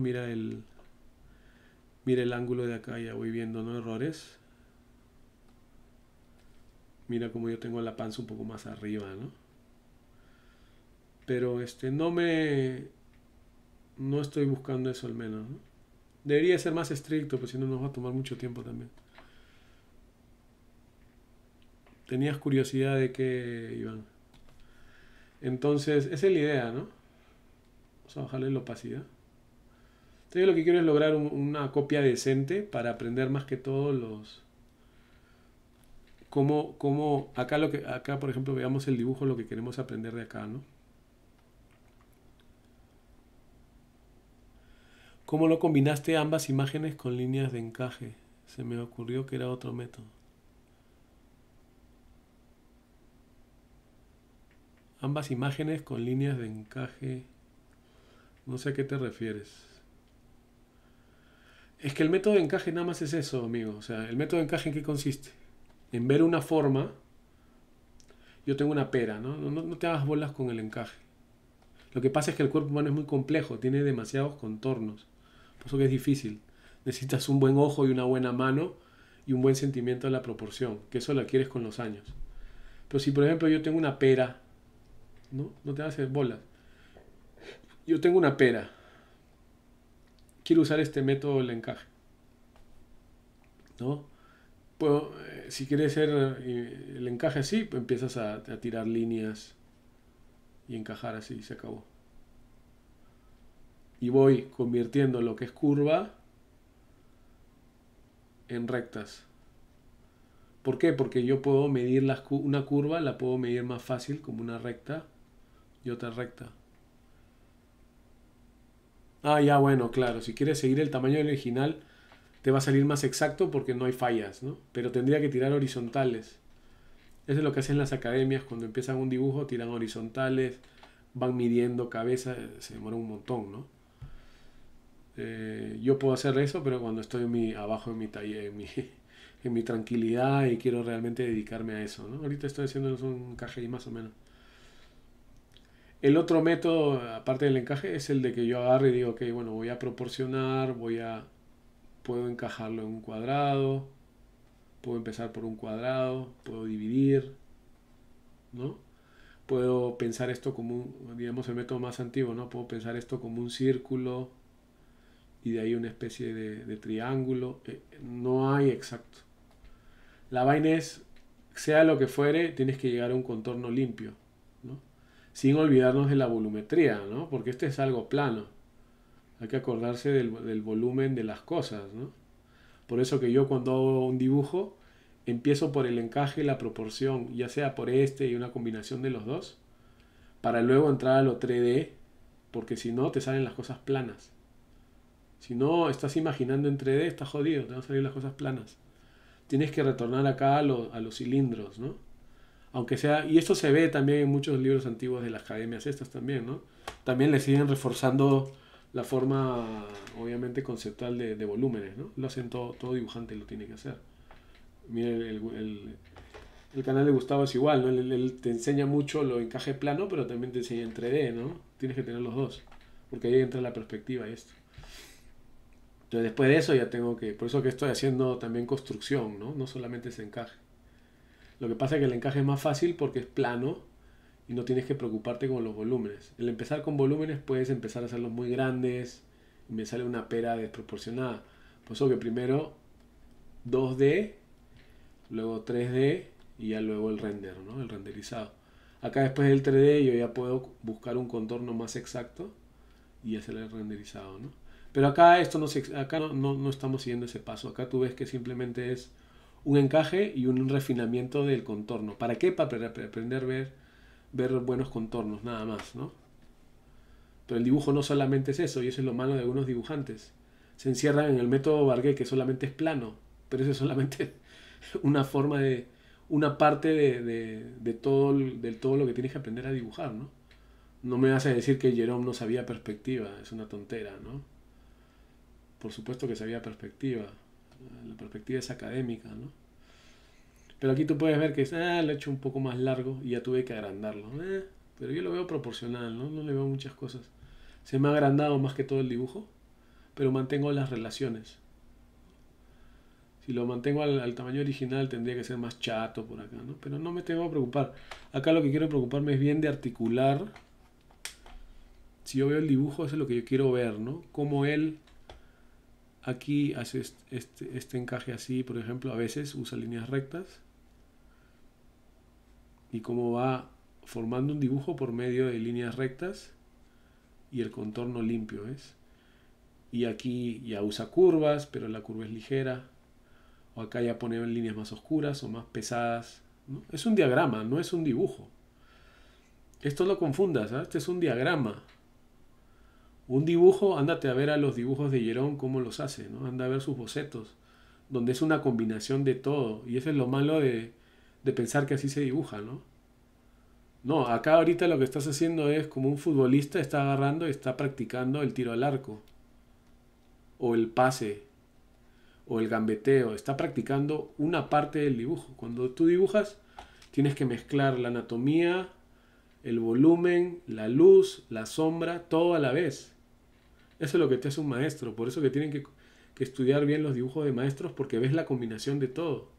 Mira el ángulo de acá, ya voy viendo, ¿no? Errores. Mira cómo yo tengo la panza un poco más arriba, ¿no? Pero no estoy buscando eso al menos, ¿no? Debería ser más estricto, pues si no nos va a tomar mucho tiempo también. Tenías curiosidad de qué, Iván. Entonces, esa es la idea, ¿no? Vamos a bajarle la opacidad. Entonces, yo lo que quiero es lograr una copia decente para aprender más que todo acá, por ejemplo, veamos el dibujo, lo que queremos aprender de acá, ¿no? ¿Cómo lo combinaste ambas imágenes con líneas de encaje? Se me ocurrió que era otro método. Ambas imágenes con líneas de encaje. No sé a qué te refieres. Es que el método de encaje nada más es eso, amigo. O sea, ¿el método de encaje en qué consiste? En ver una forma. Yo tengo una pera, ¿no? No te hagas bolas con el encaje. Lo que pasa es que el cuerpo humano es muy complejo, tiene demasiados contornos. Por eso que es difícil. Necesitas un buen ojo y una buena mano y un buen sentimiento de la proporción, que eso lo adquieres con los años. Pero si por ejemplo yo tengo una pera, ¿no? No te hagas bolas. Yo tengo una pera. Quiero usar este método del encaje, ¿no? Si quieres hacer el encaje así, pues empiezas a tirar líneas y encajar así, se acabó. Y voy convirtiendo lo que es curva en rectas. ¿Por qué? Porque yo puedo medir una curva, la puedo medir más fácil como una recta y otra recta. Ah, ya, bueno, claro, si quieres seguir el tamaño original te va a salir más exacto porque no hay fallas, ¿no? Pero tendría que tirar horizontales. Eso es lo que hacen las academias cuando empiezan un dibujo, tiran horizontales, van midiendo cabeza, se demora un montón, ¿no? Yo puedo hacer eso, pero cuando estoy abajo en mi taller, en mi tranquilidad y quiero realmente dedicarme a eso, ¿no? Ahorita estoy haciendo un encaje ahí más o menos. El otro método, aparte del encaje, es el de que yo agarre y digo, ok, bueno, voy a proporcionar, puedo encajarlo en un cuadrado, puedo empezar por un cuadrado, puedo dividir, ¿no? Puedo pensar esto como digamos, el método más antiguo, ¿no? Puedo pensar esto como un círculo y de ahí una especie de triángulo. No hay exacto. La vaina es, sea lo que fuere, tienes que llegar a un contorno limpio, ¿no? Sin olvidarnos de la volumetría, ¿no? Porque este es algo plano. Hay que acordarse del volumen de las cosas, ¿no? Por eso que yo cuando hago un dibujo, empiezo por el encaje y la proporción, ya sea por y una combinación de los dos, para luego entrar a lo 3D, porque si no te salen las cosas planas. Si no estás imaginando en 3D, estás jodido, te van a salir las cosas planas. Tienes que retornar acá a los cilindros, ¿no? Aunque sea, y esto se ve también en muchos libros antiguos de las academias estas también, ¿no? También le siguen reforzando la forma, obviamente, conceptual de volúmenes, ¿no? Lo hacen todo dibujante, lo tiene que hacer. Mira El canal de Gustavo es igual, ¿no? Él te enseña mucho lo encaje plano, pero también te enseña en 3D, ¿no? Tienes que tener los dos, porque ahí entra la perspectiva y esto. Entonces después de eso ya tengo que, por eso que estoy haciendo también construcción, ¿no? No solamente ese encaje. Lo que pasa es que el encaje es más fácil porque es plano y no tienes que preocuparte con los volúmenes. El empezar con volúmenes puedes empezar a hacerlos muy grandes y me sale una pera desproporcionada. Por eso que primero 2D, luego 3D y ya luego el render, ¿no? El renderizado. Acá después del 3D yo ya puedo buscar un contorno más exacto y hacer el renderizado, ¿no? Pero acá esto acá no estamos siguiendo ese paso. Acá tú ves que simplemente es un encaje y un refinamiento del contorno. ¿Para qué? Para aprender a ver buenos contornos, nada más, ¿no? Pero el dibujo no solamente es eso, y eso es lo malo de algunos dibujantes. Se encierran en el método Barguet, que solamente es plano, pero eso es solamente una forma una parte de todo lo que tienes que aprender a dibujar, ¿no? No me vas a decir que Jerome no sabía perspectiva, es una tontera, ¿no? Por supuesto que sabía perspectiva. La perspectiva es académica, ¿no? Pero aquí tú puedes ver que lo he hecho un poco más largo y ya tuve que agrandarlo. Pero yo lo veo proporcional, ¿no? No le veo muchas cosas. Se me ha agrandado más que todo el dibujo, pero mantengo las relaciones. Si lo mantengo al tamaño original tendría que ser más chato por acá, ¿no? Pero no me tengo que preocupar. Acá lo que quiero preocuparme es bien de articular. Si yo veo el dibujo, eso es lo que yo quiero ver, ¿no? Cómo él aquí hace este encaje así, por ejemplo, a veces usa líneas rectas. Y cómo va formando un dibujo por medio de líneas rectas y el contorno limpio, ¿ves? Y aquí ya usa curvas, pero la curva es ligera. O acá ya pone líneas más oscuras o más pesadas, ¿no? Es un diagrama, no es un dibujo. Esto no lo confundas, ¿eh? Este es un diagrama. Un dibujo, ándate a ver a los dibujos de Jerome cómo los hace, ¿no? Anda a ver sus bocetos, donde es una combinación de todo. Y eso es lo malo de pensar que así se dibuja, ¿no? No, acá ahorita lo que estás haciendo es como un futbolista está agarrando y está practicando el tiro al arco, o el pase, o el gambeteo. Está practicando una parte del dibujo. Cuando tú dibujas, tienes que mezclar la anatomía, el volumen, la luz, la sombra, todo a la vez. Eso es lo que te hace un maestro. Por eso que tienen que estudiar bien los dibujos de maestros, porque ves la combinación de todo.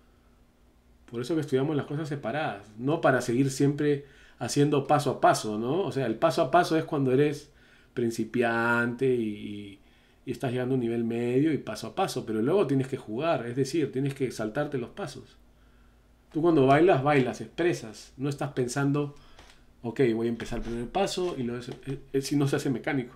Por eso que estudiamos las cosas separadas, no para seguir siempre haciendo paso a paso, ¿no? O sea, el paso a paso es cuando eres principiante y estás llegando a un nivel medio y paso a paso, pero luego tienes que jugar, es decir, tienes que saltarte los pasos. Tú cuando bailas, bailas, expresas, no estás pensando, ok, voy a empezar el primer paso y luego si no se hace mecánico.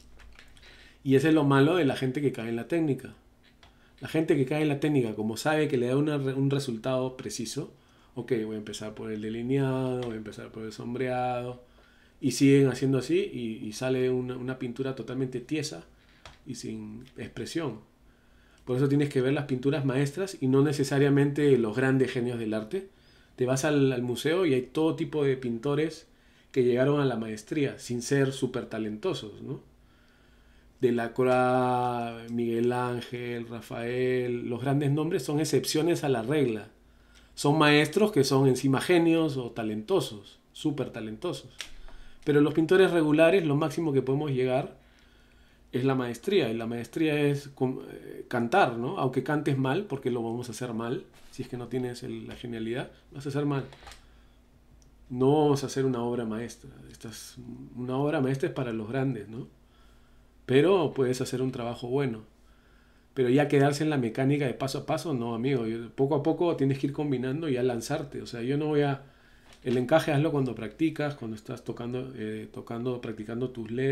Y ese es lo malo de la gente que cae en la técnica. La gente que cae en la técnica, como sabe que le da un resultado preciso, ok, voy a empezar por el delineado, voy a empezar por el sombreado, y siguen haciendo así y sale una pintura totalmente tiesa y sin expresión. Por eso tienes que ver las pinturas maestras y no necesariamente los grandes genios del arte. Te vas al museo y hay todo tipo de pintores que llegaron a la maestría sin ser súper talentosos, ¿no? De la Croix, Miguel Ángel, Rafael, los grandes nombres son excepciones a la regla. Son maestros que son encima genios o talentosos, súper talentosos. Pero los pintores regulares, lo máximo que podemos llegar es la maestría. Y la maestría es cantar, ¿no? Aunque cantes mal, porque lo vamos a hacer mal. Si es que no tienes la genialidad, vas a hacer mal. No vamos a hacer una obra maestra. Una obra maestra es para los grandes, ¿no? Pero puedes hacer un trabajo bueno. Pero ya quedarse en la mecánica de paso a paso, no, amigo. Poco a poco tienes que ir combinando y ya lanzarte. O sea, yo no voy a... El encaje hazlo cuando practicas, cuando estás practicando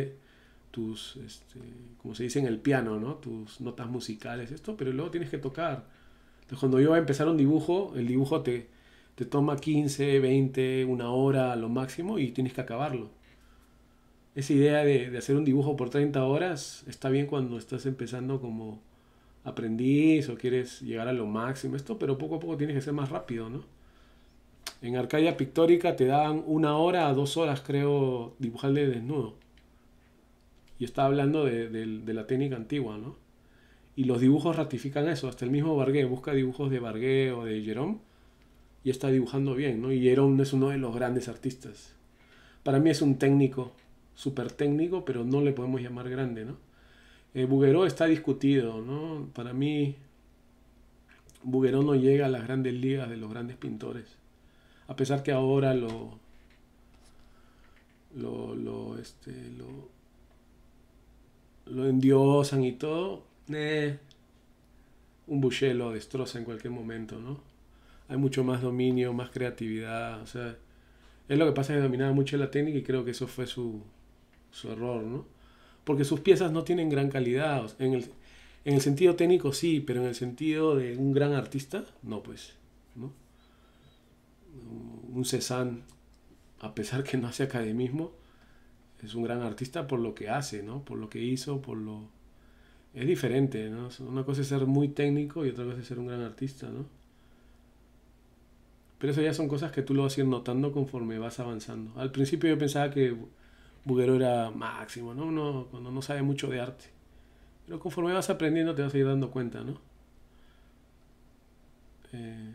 como se dice en el piano, ¿no? Tus notas musicales, esto, pero luego tienes que tocar. Entonces, cuando yo voy a empezar un dibujo, el dibujo te toma 15, 20, una hora a lo máximo y tienes que acabarlo. Esa idea de hacer un dibujo por 30 horas está bien cuando estás empezando como aprendiz o quieres llegar a lo máximo, pero poco a poco tienes que ser más rápido, ¿no? En Arcadia Pictórica te dan 1 hora a 2 horas, creo, dibujar de desnudo. Y está hablando de la técnica antigua, ¿no? Y los dibujos ratifican eso. Hasta el mismo Barguet busca dibujos de Barguet o de Jerome y está dibujando bien, ¿no? Y Herón es uno de los grandes artistas. Para mí es un técnico, súper técnico, pero no le podemos llamar grande, ¿no? Bouguereau está discutido, ¿no? Para mí, Bouguereau no llega a las grandes ligas de los grandes pintores. A pesar que ahora lo, lo, este, lo, lo endiosan y todo, un Boucher lo destroza en cualquier momento, ¿no? Hay mucho más dominio, más creatividad, o sea, es lo que pasa que dominaba mucho la técnica y creo que eso fue su error, ¿no? Porque sus piezas no tienen gran calidad, en el sentido técnico sí, pero en el sentido de un gran artista, no pues, ¿no? Un Cézanne, a pesar que no hace academismo, es un gran artista por lo que hace, ¿no? Por lo que hizo, por lo... Es diferente, ¿no? Una cosa es ser muy técnico y otra cosa es ser un gran artista, ¿no? Pero eso ya son cosas que tú lo vas a ir notando conforme vas avanzando. Al principio yo pensaba que Bouguereau era máximo, ¿no? Uno, cuando no sabe mucho de arte. Pero conforme vas aprendiendo te vas a ir dando cuenta, ¿no? Eh,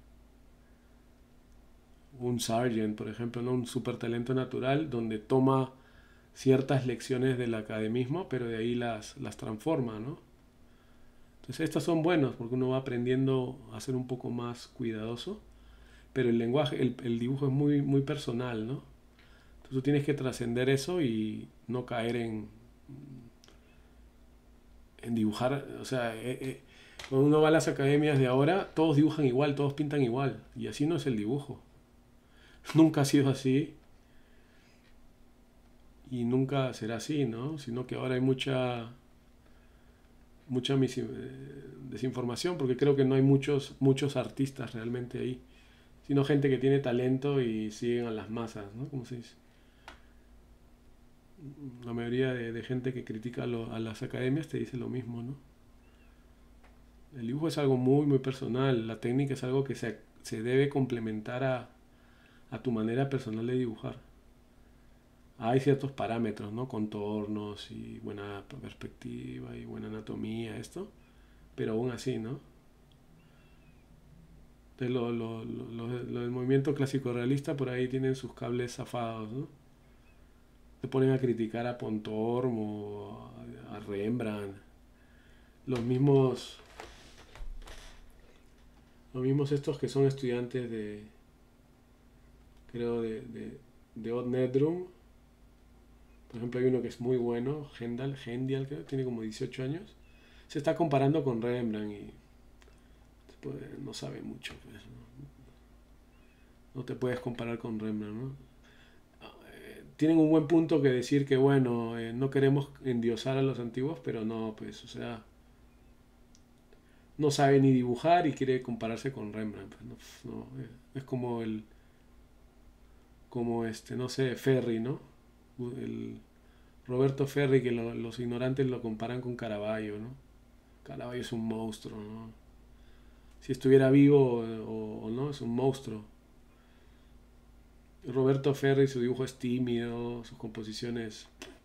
un Sargent, por ejemplo, ¿no? Un super talento natural donde toma ciertas lecciones del academismo, pero de ahí las transforma, ¿no? Entonces estos son buenos porque uno va aprendiendo a ser un poco más cuidadoso, pero el lenguaje, el dibujo es muy, muy personal, ¿no? Entonces tú tienes que trascender eso y no caer en dibujar, o sea, cuando uno va a las academias de ahora, todos dibujan igual, todos pintan igual, y así no es el dibujo. Nunca ha sido así y nunca será así, ¿no? Sino que ahora hay mucha desinformación porque creo que no hay muchos artistas realmente ahí, sino gente que tiene talento y siguen a las masas, ¿no? Como se dice. La mayoría de gente que critica a las academias te dice lo mismo, ¿no? El dibujo es algo muy, muy personal, la técnica es algo que se debe complementar a tu manera personal de dibujar. Hay ciertos parámetros, ¿no? Contornos y buena perspectiva y buena anatomía, esto, pero aún así, ¿no? Entonces lo del movimiento clásico realista por ahí tienen sus cables zafados, ¿no? Se ponen a criticar a Pontormo, a Rembrandt, los mismos, los mismos estos que son estudiantes de, creo, de Odd Nedrum. Por ejemplo, hay uno que es muy bueno, Hendial, creo, tiene como 18 años. Se está comparando con Rembrandt y pues, no sabe mucho, pues, ¿no? No te puedes comparar con Rembrandt, ¿no? Tienen un buen punto que decir que, bueno, no queremos endiosar a los antiguos, pero no, pues, o sea, no sabe ni dibujar y quiere compararse con Rembrandt. Pues, no, es como no sé, Ferri, ¿no? El Roberto Ferri, que los ignorantes lo comparan con Caravaggio, ¿no? Caravaggio es un monstruo, ¿no? Si estuviera vivo o no, es un monstruo. Roberto Ferri, su dibujo es tímido, sus composiciones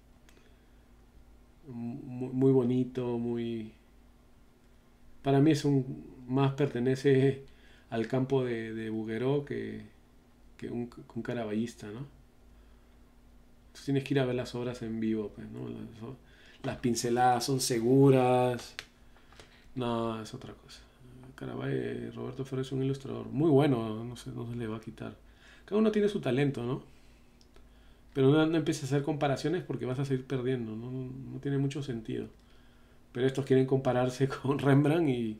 muy, muy bonito, muy... Para mí es más pertenece al campo de Bouguereau que un caraballista, ¿no? Entonces tienes que ir a ver las obras en vivo, pues, ¿no? Las pinceladas son seguras. No, es otra cosa. Caravaggio, Roberto Ferri es un ilustrador muy bueno, no se le va a quitar. Cada uno tiene su talento, ¿no? Pero no empieces a hacer comparaciones porque vas a seguir perdiendo, no tiene mucho sentido. Pero estos quieren compararse con Rembrandt y...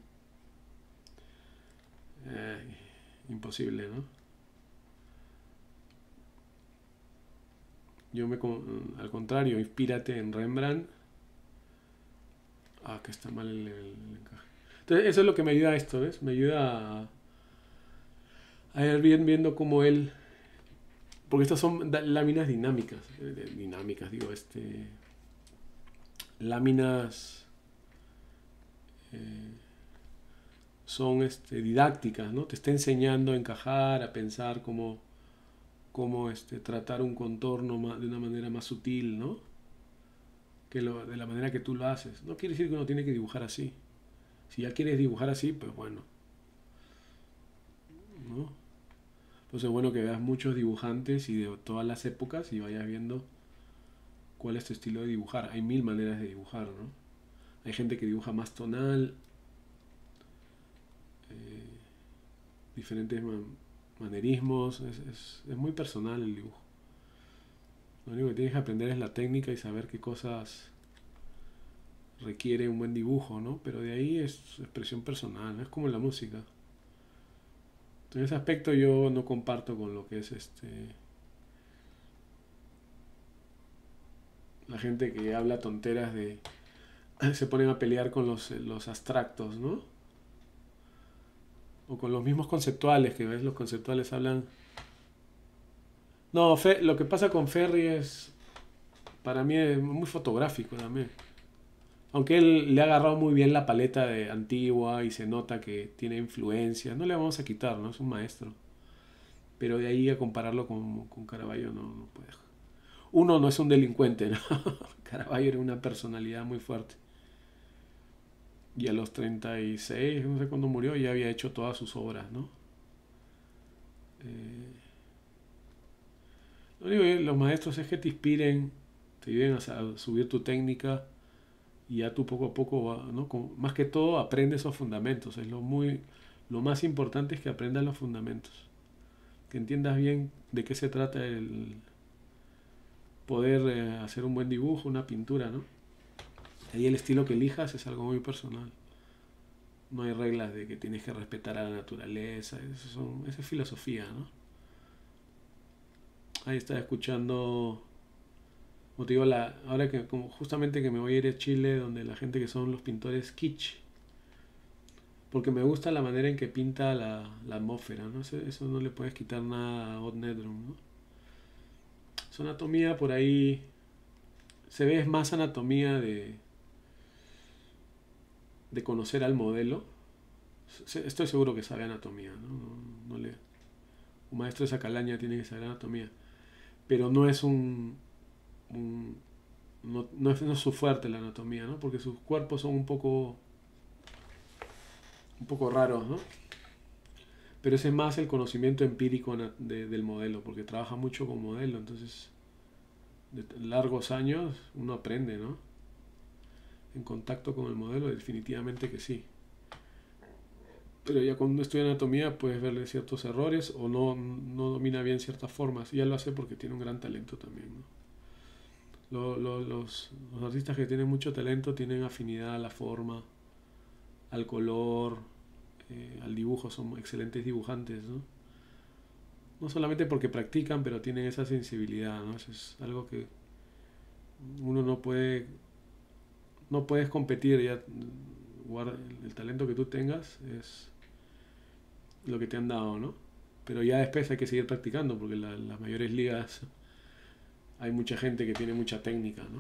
eh, imposible, ¿no? Al contrario, inspírate en Rembrandt. Ah, que está mal el encaje. Entonces, eso es lo que me ayuda a esto, ¿ves? Me ayuda a ir bien viendo cómo él... Porque estas son láminas dinámicas. Dinámicas, digo, láminas eh, son didácticas, ¿no? Te está enseñando a encajar, a pensar cómo tratar un contorno de una manera más sutil, ¿no? De la manera que tú lo haces. No quiere decir que uno tiene que dibujar así. Si ya quieres dibujar así, pues bueno, ¿no? Entonces es bueno que veas muchos dibujantes y de todas las épocas y vayas viendo cuál es tu estilo de dibujar. Hay mil maneras de dibujar, ¿no? Hay gente que dibuja más tonal, eh, diferentes manerismos, es muy personal el dibujo. Lo único que tienes que aprender es la técnica y saber qué cosas requiere un buen dibujo, ¿no? Pero de ahí es expresión personal, ¿no? Es como la música. En ese aspecto yo no comparto con lo que es la gente que habla tonteras de se ponen a pelear con los abstractos, ¿no? O con los mismos conceptuales, que ves, los conceptuales hablan. No, lo que pasa con Ferry es, para mí es muy fotográfico también. Aunque él le ha agarrado muy bien la paleta de antigua y se nota que tiene influencia, no le vamos a quitar, ¿no? Es un maestro. Pero de ahí a compararlo con Caravaggio no puede. Uno no es un delincuente, ¿no? Caravaggio era una personalidad muy fuerte. Y a los 36, no sé cuándo murió, ya había hecho todas sus obras, ¿no? Eh, lo único que los maestros es que te inspiren, te ayuden a subir tu técnica y ya tú poco a poco, ¿no? Más que todo aprende esos fundamentos. Lo más importante es que aprendas los fundamentos, que entiendas bien de qué se trata el poder hacer un buen dibujo, una pintura, ¿no? Ahí el estilo que elijas es algo muy personal. No hay reglas de que tienes que respetar a la naturaleza, esa es filosofía, ¿no? Ahí estaba escuchando, como te digo, ahora que como justamente que me voy a ir a Chile, donde la gente que son los pintores kitsch, porque me gusta la manera en que pinta la atmósfera, ¿no? Eso no le puedes quitar nada a Odd Nedrum, ¿no? Su anatomía por ahí se ve más anatomía de conocer al modelo. Estoy seguro que sabe anatomía, ¿no? Un maestro de esa calaña tiene que saber anatomía, pero no es no es su fuerte la anatomía, ¿no? Porque sus cuerpos son un poco raros, ¿no? Pero ese es más el conocimiento empírico del modelo, porque trabaja mucho con modelo, entonces de largos años uno aprende, ¿no? En contacto con el modelo, definitivamente que sí. Pero ya cuando uno estudia anatomía puedes verle ciertos errores o no domina bien ciertas formas. Y ya lo hace porque tiene un gran talento también, ¿no? Los artistas que tienen mucho talento tienen afinidad a la forma, al color, al dibujo, son excelentes dibujantes, ¿no? No solamente porque practican, pero tienen esa sensibilidad, ¿no? Eso es algo que uno no puedes competir ya. El talento que tú tengas es lo que te han dado, ¿no? Pero ya después hay que seguir practicando porque las mayores ligas hay mucha gente que tiene mucha técnica, ¿no?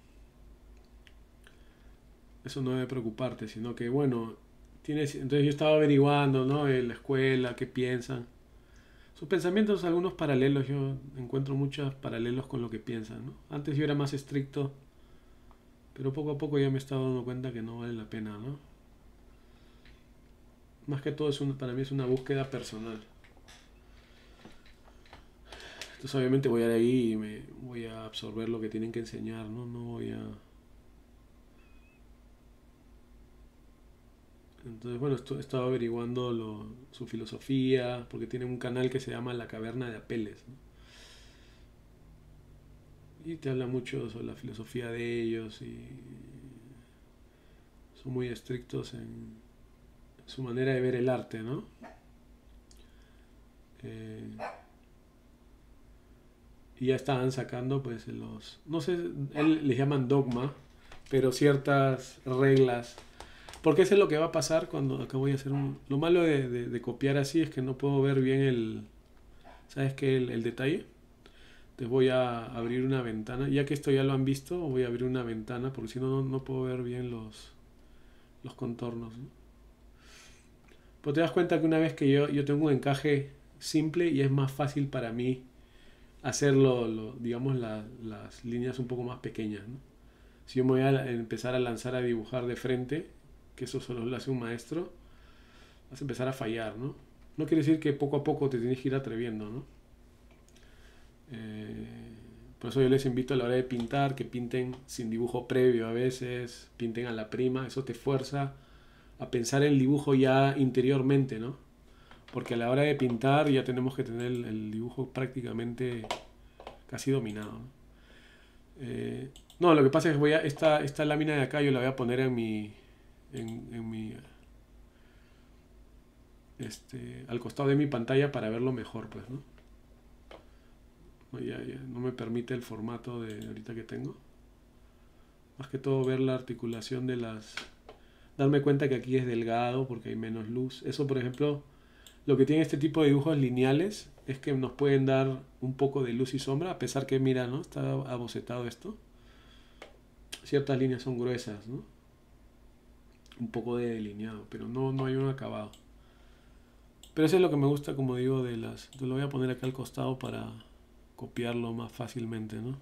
Eso no debe preocuparte, sino que, bueno, entonces yo estaba averiguando, ¿no? En la escuela, qué piensan. Sus pensamientos, algunos paralelos, yo encuentro muchos paralelos con lo que piensan, ¿no? Antes yo era más estricto, pero poco a poco ya me he estado dando cuenta que no vale la pena, ¿no? Más que todo para mí es una búsqueda personal. Entonces obviamente voy a ir ahí y me voy a absorber lo que tienen que enseñar, ¿no? No voy a... Entonces, bueno, he estado averiguando su filosofía, porque tiene un canal que se llama La Caverna de Apeles, ¿no? Y te habla mucho sobre la filosofía de ellos y son muy estrictos en su manera de ver el arte, ¿no? Eh, y ya estaban sacando pues no sé, él les llaman dogma, pero ciertas reglas. Porque eso es lo que va a pasar cuando acá voy a hacer Lo malo de copiar así es que no puedo ver bien ¿sabes qué? El detalle. Entonces voy a abrir una ventana. Ya que esto ya lo han visto, voy a abrir una ventana porque si no puedo ver bien los contornos, ¿no? Pero te das cuenta que una vez que yo tengo un encaje simple y es más fácil para mí hacerlo, digamos, las líneas un poco más pequeñas, ¿no? Si yo me voy a empezar a lanzar a dibujar de frente, que eso solo lo hace un maestro, vas a empezar a fallar, ¿no? No quiere decir que poco a poco te tienes que ir atreviendo, ¿no? Por eso yo les invito a la hora de pintar, que pinten sin dibujo previo a veces, pinten a la prima, eso te fuerza a pensar el dibujo ya interiormente, ¿no? Porque a la hora de pintar ya tenemos que tener el dibujo prácticamente casi dominado, ¿no? No, lo que pasa es que esta lámina de acá yo la voy a poner en mi, al costado de mi pantalla para verlo mejor, pues, ¿no? No, ya no me permite el formato de ahorita que tengo. Más que todo ver la articulación de darme cuenta que aquí es delgado porque hay menos luz. Eso, por ejemplo, lo que tiene este tipo de dibujos lineales es que nos pueden dar un poco de luz y sombra, a pesar que, mira, ¿no? Está abocetado esto. Ciertas líneas son gruesas, ¿no? Un poco de delineado, pero no hay un acabado. Pero eso es lo que me gusta, como digo, Yo lo voy a poner acá al costado para copiarlo más fácilmente, ¿no?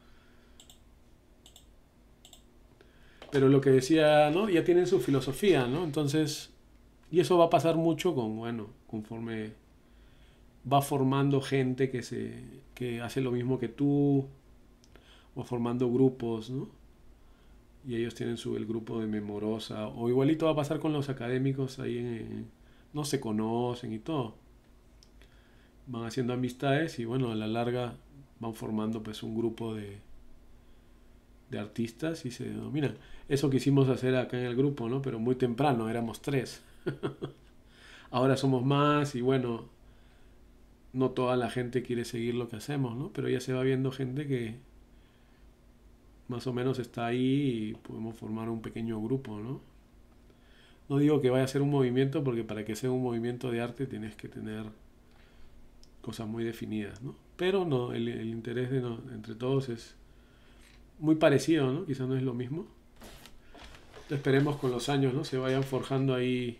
Pero lo que decía, ¿no? Ya tienen su filosofía, ¿no? Entonces, y eso va a pasar mucho bueno, conforme va formando gente que hace lo mismo que tú, o formando grupos, ¿no? Y ellos tienen el grupo de Memorosa, o igualito va a pasar con los académicos ahí no se conocen y todo. Van haciendo amistades y bueno, a la larga van formando pues un grupo de artistas y se denominan. Eso quisimos hacer acá en el grupo, ¿no? Pero muy temprano, éramos 3. Ahora somos más y bueno, no toda la gente quiere seguir lo que hacemos, ¿no? Pero ya se va viendo gente que más o menos está ahí y podemos formar un pequeño grupo, ¿no? No digo que vaya a ser un movimiento porque para que sea un movimiento de arte tienes que tener cosas muy definidas, ¿no? Pero no, el interés entre todos es muy parecido, ¿no? Quizás no es lo mismo. Esperemos con los años, ¿no? Se vayan forjando ahí.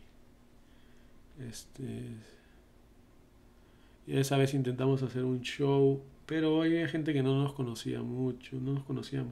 Y esa vez intentamos hacer un show, pero hay gente que no nos conocía mucho, no nos conocíamos.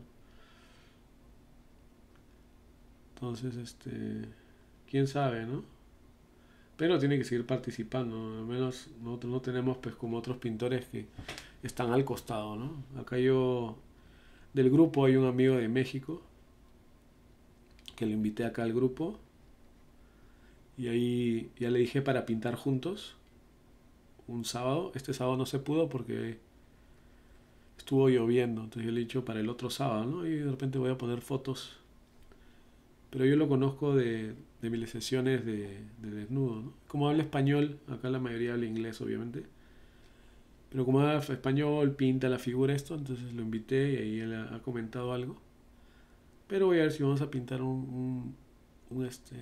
Entonces, quién sabe, ¿no? Pero tiene que seguir participando, al menos nosotros no tenemos pues como otros pintores que están al costado, ¿no? Acá del grupo hay un amigo de México que lo invité acá al grupo y ahí ya le dije para pintar juntos un sábado. Este sábado no se pudo porque estuvo lloviendo, entonces yo le he dicho para el otro sábado, ¿no? Y de repente voy a poner fotos. Pero yo lo conozco de mis sesiones de desnudo, ¿no? Como habla español, acá la mayoría habla inglés, obviamente. Pero como habla español, pinta la figura esto, entonces lo invité y ahí él ha comentado algo. Pero voy a ver si vamos a pintar un, este,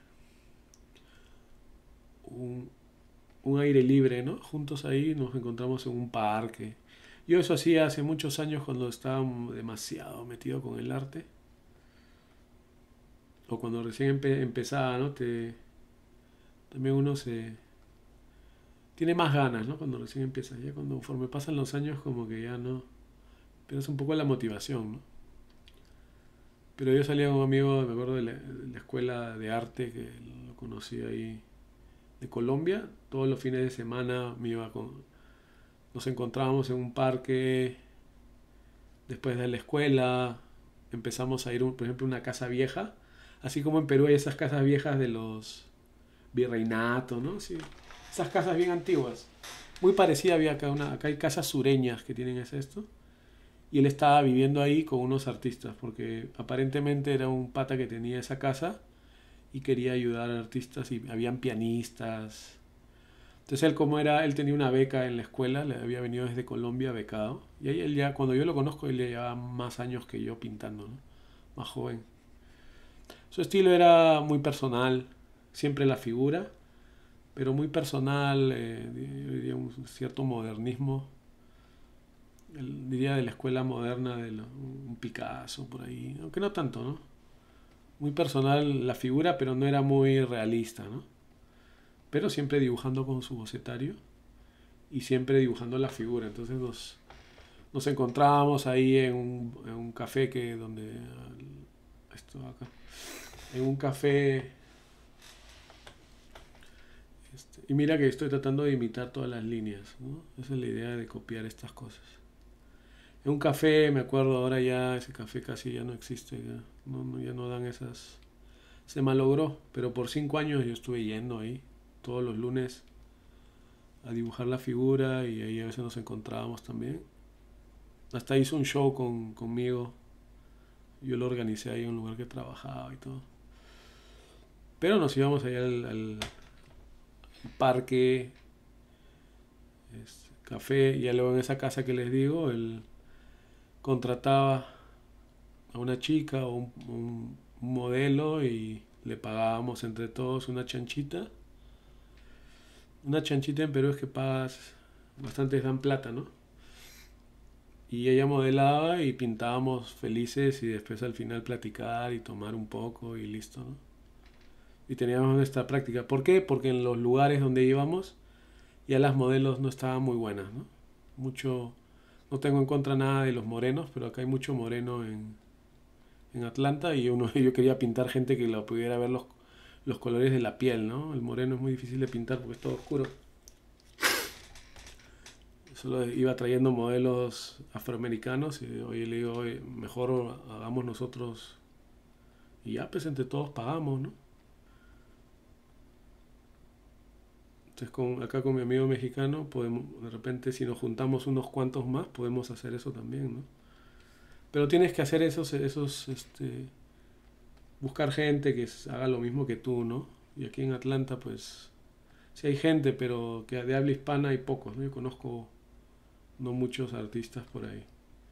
un, un aire libre, ¿no? Juntos ahí nos encontramos en un parque. Yo eso hacía hace muchos años cuando estaba demasiado metido con el arte. O cuando recién empezaba, ¿no? También uno tiene más ganas, ¿no? Cuando recién empieza. Ya conforme pasan los años como que ya no. Pero es un poco la motivación, ¿no? Pero yo salía con un amigo, me acuerdo de la escuela de arte que lo conocí ahí de Colombia. Todos los fines de semana nos encontrábamos en un parque después de la escuela. Empezamos a ir, por ejemplo, a una casa vieja. Así como en Perú hay esas casas viejas de los virreinatos, ¿no? Sí, esas casas bien antiguas. Muy parecida había acá hay casas sureñas que tienen esto. Y él estaba viviendo ahí con unos artistas, porque aparentemente era un pata que tenía esa casa y quería ayudar a artistas y habían pianistas. Entonces él tenía una beca en la escuela, le había venido desde Colombia becado. Y ahí él ya, cuando yo lo conozco, él ya llevaba más años que yo pintando, ¿no? Más joven. Su estilo era muy personal, siempre la figura, pero muy personal, yo diría un cierto modernismo, diría de la escuela moderna, un Picasso por ahí, aunque no tanto, ¿no? Muy personal la figura, pero no era muy realista, ¿no? Pero siempre dibujando con su bocetario y siempre dibujando la figura. Entonces nos encontrábamos ahí en un café esto acá, en un café Y mira que estoy tratando de imitar todas las líneas, ¿no? Esa es la idea de copiar estas cosas. En un café, me acuerdo, ahora ya ese café casi ya no existe, ya no dan esas. Se malogró, pero por 5 años yo estuve yendo ahí todos los lunes a dibujar la figura y ahí a veces nos encontrábamos también. Hasta hizo un show conmigo, yo lo organicé ahí en un lugar que trabajaba y todo. Pero nos íbamos allá al parque, café, y ya luego en esa casa que les digo, él contrataba a una chica o un modelo y le pagábamos entre todos una chanchita. Una chanchita en Perú es que pagas, bastantes dan plata, ¿no? Y ella modelaba y pintábamos felices y después al final platicar y tomar un poco y listo, ¿no? Y teníamos esta práctica. ¿Por qué? Porque en los lugares donde íbamos ya las modelos no estaban muy buenas, ¿no? Mucho, no tengo en contra nada de los morenos, pero acá hay mucho moreno en Atlanta y yo quería pintar gente que la pudiera ver los colores de la piel, ¿no? El moreno es muy difícil de pintar porque es todo oscuro. Solo iba trayendo modelos afroamericanos y hoy le digo, oye, mejor hagamos nosotros y ya, pues entre todos pagamos, ¿no? Entonces acá con mi amigo mexicano podemos, de repente si nos juntamos unos cuantos más, podemos hacer eso también, ¿no? Pero tienes que hacer buscar gente que haga lo mismo que tú, ¿no? Y aquí en Atlanta, pues, sí hay gente, pero que de habla hispana hay pocos, ¿no? Yo conozco no muchos artistas por ahí.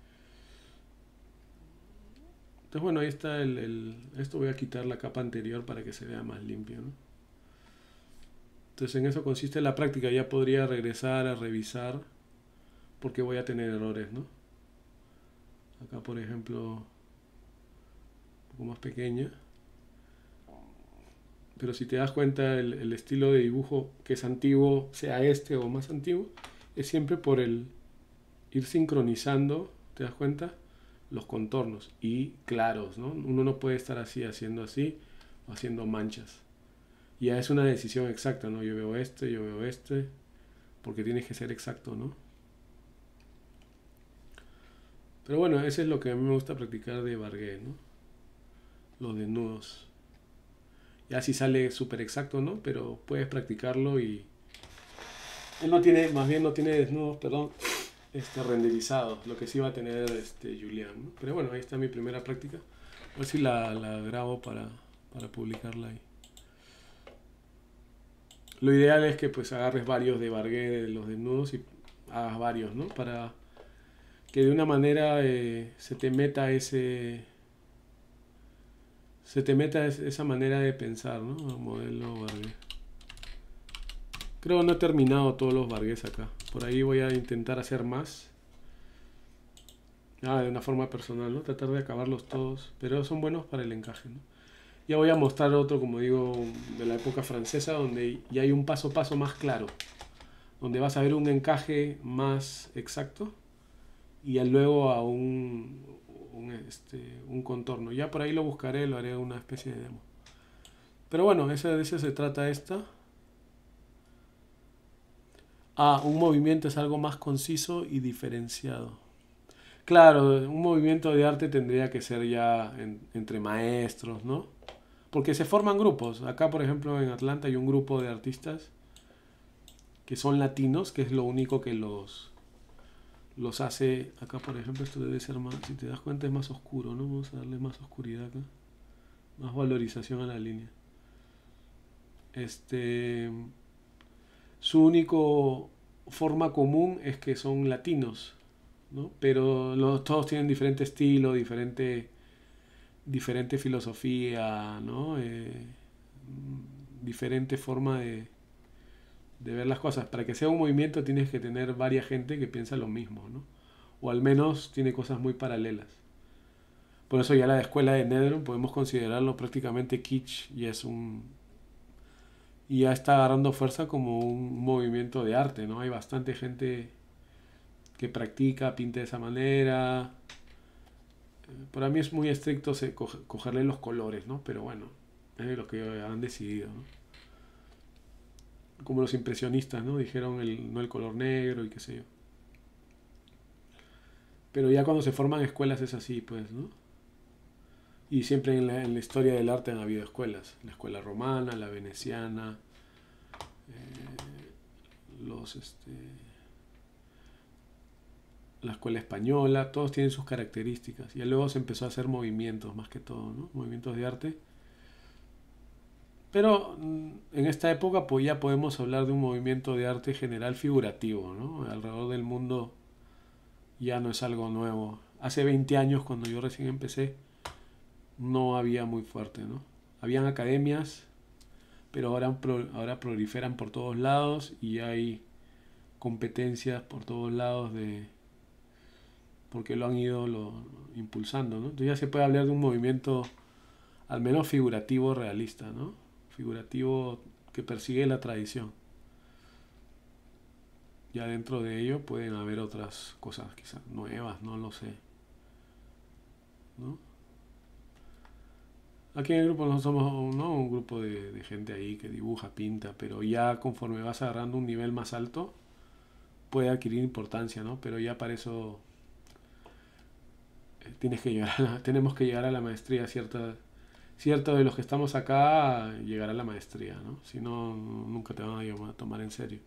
Entonces, bueno, ahí está esto voy a quitar la capa anterior para que se vea más limpio, ¿no? Entonces, en eso consiste la práctica. Ya podría regresar a revisar porque voy a tener errores, ¿no? Acá, por ejemplo, un poco más pequeña. Pero si te das cuenta, el estilo de dibujo que es antiguo, sea este o más antiguo, es siempre por el ir sincronizando, ¿te das cuenta? Los contornos y claros, ¿no? Uno no puede estar así o haciendo manchas. Ya es una decisión exacta, ¿no? Yo veo este, porque tienes que ser exacto, ¿no? Pero bueno, eso es lo que a mí me gusta practicar de Bargué, ¿no? Los desnudos. Ya si sale súper exacto, ¿no? Pero puedes practicarlo y... Él no tiene, más bien no tiene desnudos, perdón, renderizados, lo que sí va a tener Julián, ¿no? Pero bueno, ahí está mi primera práctica. A ver si la grabo para publicarla ahí. Lo ideal es que pues agarres varios de Bargué de los desnudos y hagas varios, ¿no? Para que de una manera se te meta esa manera de pensar, ¿no? El modelo Bargué. Creo que no he terminado todos los Bargués acá. Por ahí voy a intentar hacer más. De una forma personal, ¿no? Tratar de acabarlos todos. Pero son buenos para el encaje, ¿no? Ya voy a mostrar otro, como digo, de la época francesa, donde ya hay un paso a paso más claro. Donde vas a ver un encaje más exacto y ya luego a un contorno. Ya por ahí lo buscaré, lo haré una especie de demo. Pero bueno, de eso se trata esta. Un movimiento es algo más conciso y diferenciado. Claro, un movimiento de arte tendría que ser ya entre maestros, ¿no? Porque se forman grupos. Acá, por ejemplo, en Atlanta hay un grupo de artistas que son latinos, que es lo único que los hace. Acá, por ejemplo, esto debe ser más, si te das cuenta, es más oscuro, ¿no? Vamos a darle más oscuridad acá. Más valorización a la línea. Su único forma común es que son latinos, ¿no? Pero todos tienen diferente estilo, diferente filosofía, ¿no? Diferente forma de ver las cosas. Para que sea un movimiento tienes que tener varias gente que piensa lo mismo, ¿no? O al menos tiene cosas muy paralelas. Por eso ya la escuela de Netherland podemos considerarlo prácticamente kitsch y ya está agarrando fuerza como un movimiento de arte, ¿no? Hay bastante gente que practica, pinta de esa manera. Para mí es muy estricto cogerle los colores, ¿no? Pero bueno, es lo que han decidido, ¿no? como los impresionistas, ¿no? Dijeron no el color negro y qué sé yo. Pero ya cuando se forman escuelas es así, pues, ¿no? Y siempre en la historia del arte han habido escuelas. La escuela romana, la veneciana, los, la escuela española, todos tienen sus características. Y luego se empezó a hacer movimientos, más que todo, ¿no? Movimientos de arte. Pero en esta época pues ya podemos hablar de un movimiento de arte general figurativo, ¿no? Alrededor del mundo ya no es algo nuevo. Hace 20 años, cuando yo recién empecé, no había muy fuerte, ¿no? Habían academias, pero ahora proliferan por todos lados y hay competencias por todos lados porque lo han ido impulsando, ¿no? Entonces ya se puede hablar de un movimiento al menos figurativo realista, ¿no? Figurativo que persigue la tradición. Ya dentro de ello pueden haber otras cosas quizás nuevas, no lo sé, ¿no? Aquí en el grupo no somos, ¿no?, un grupo de gente ahí que dibuja, pinta, pero ya conforme vas agarrando un nivel más alto puede adquirir importancia, ¿no? Pero ya para eso tenemos que llegar a la maestría. Cierto de los que estamos acá llegar a la maestría, ¿no? Si no, nunca te van a tomar en serio.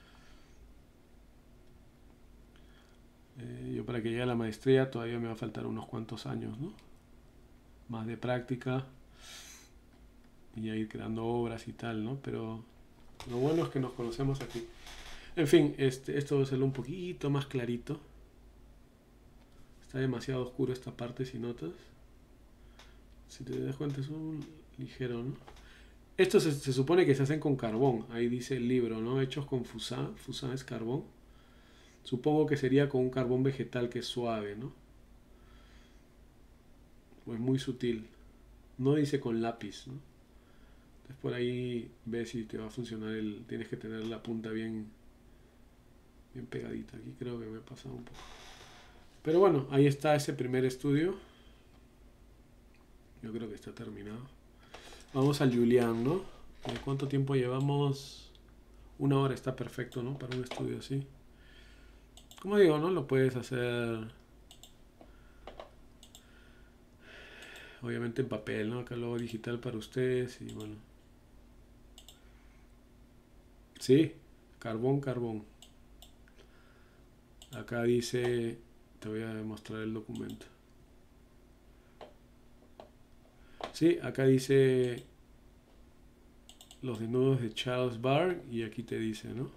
Yo para que llegue a la maestría todavía me va a faltar unos cuantos años, ¿no? Más de práctica y a ir creando obras y tal, ¿no? Pero lo bueno es que nos conocemos aquí. En fin, esto va a ser un poquito más clarito. Está demasiado oscuro esta parte si notas. Si te das cuenta es un ligero, ¿no? Estos se supone que se hacen con carbón. Ahí dice el libro, ¿no? Hechos con Fusain. Fusain es carbón. Supongo que sería con un carbón vegetal que es suave, ¿no? Pues muy sutil. No dice con lápiz, ¿no? Entonces por ahí ves si te va a funcionar Tienes que tener la punta bien pegadita. Aquí creo que me he pasado un poco. Pero bueno, ahí está ese primer estudio. Yo creo que está terminado. Vamos al Julián, ¿no? ¿Cuánto tiempo llevamos? 1 hora está perfecto, ¿no? Para un estudio así. Como digo, ¿no? Lo puedes hacer obviamente en papel, ¿no? Acá luego digital para ustedes y bueno. Sí, carbón, carbón. Acá dice, te voy a mostrar el documento. Sí, acá dice los desnudos de Charles Barr y aquí te dice, ¿no?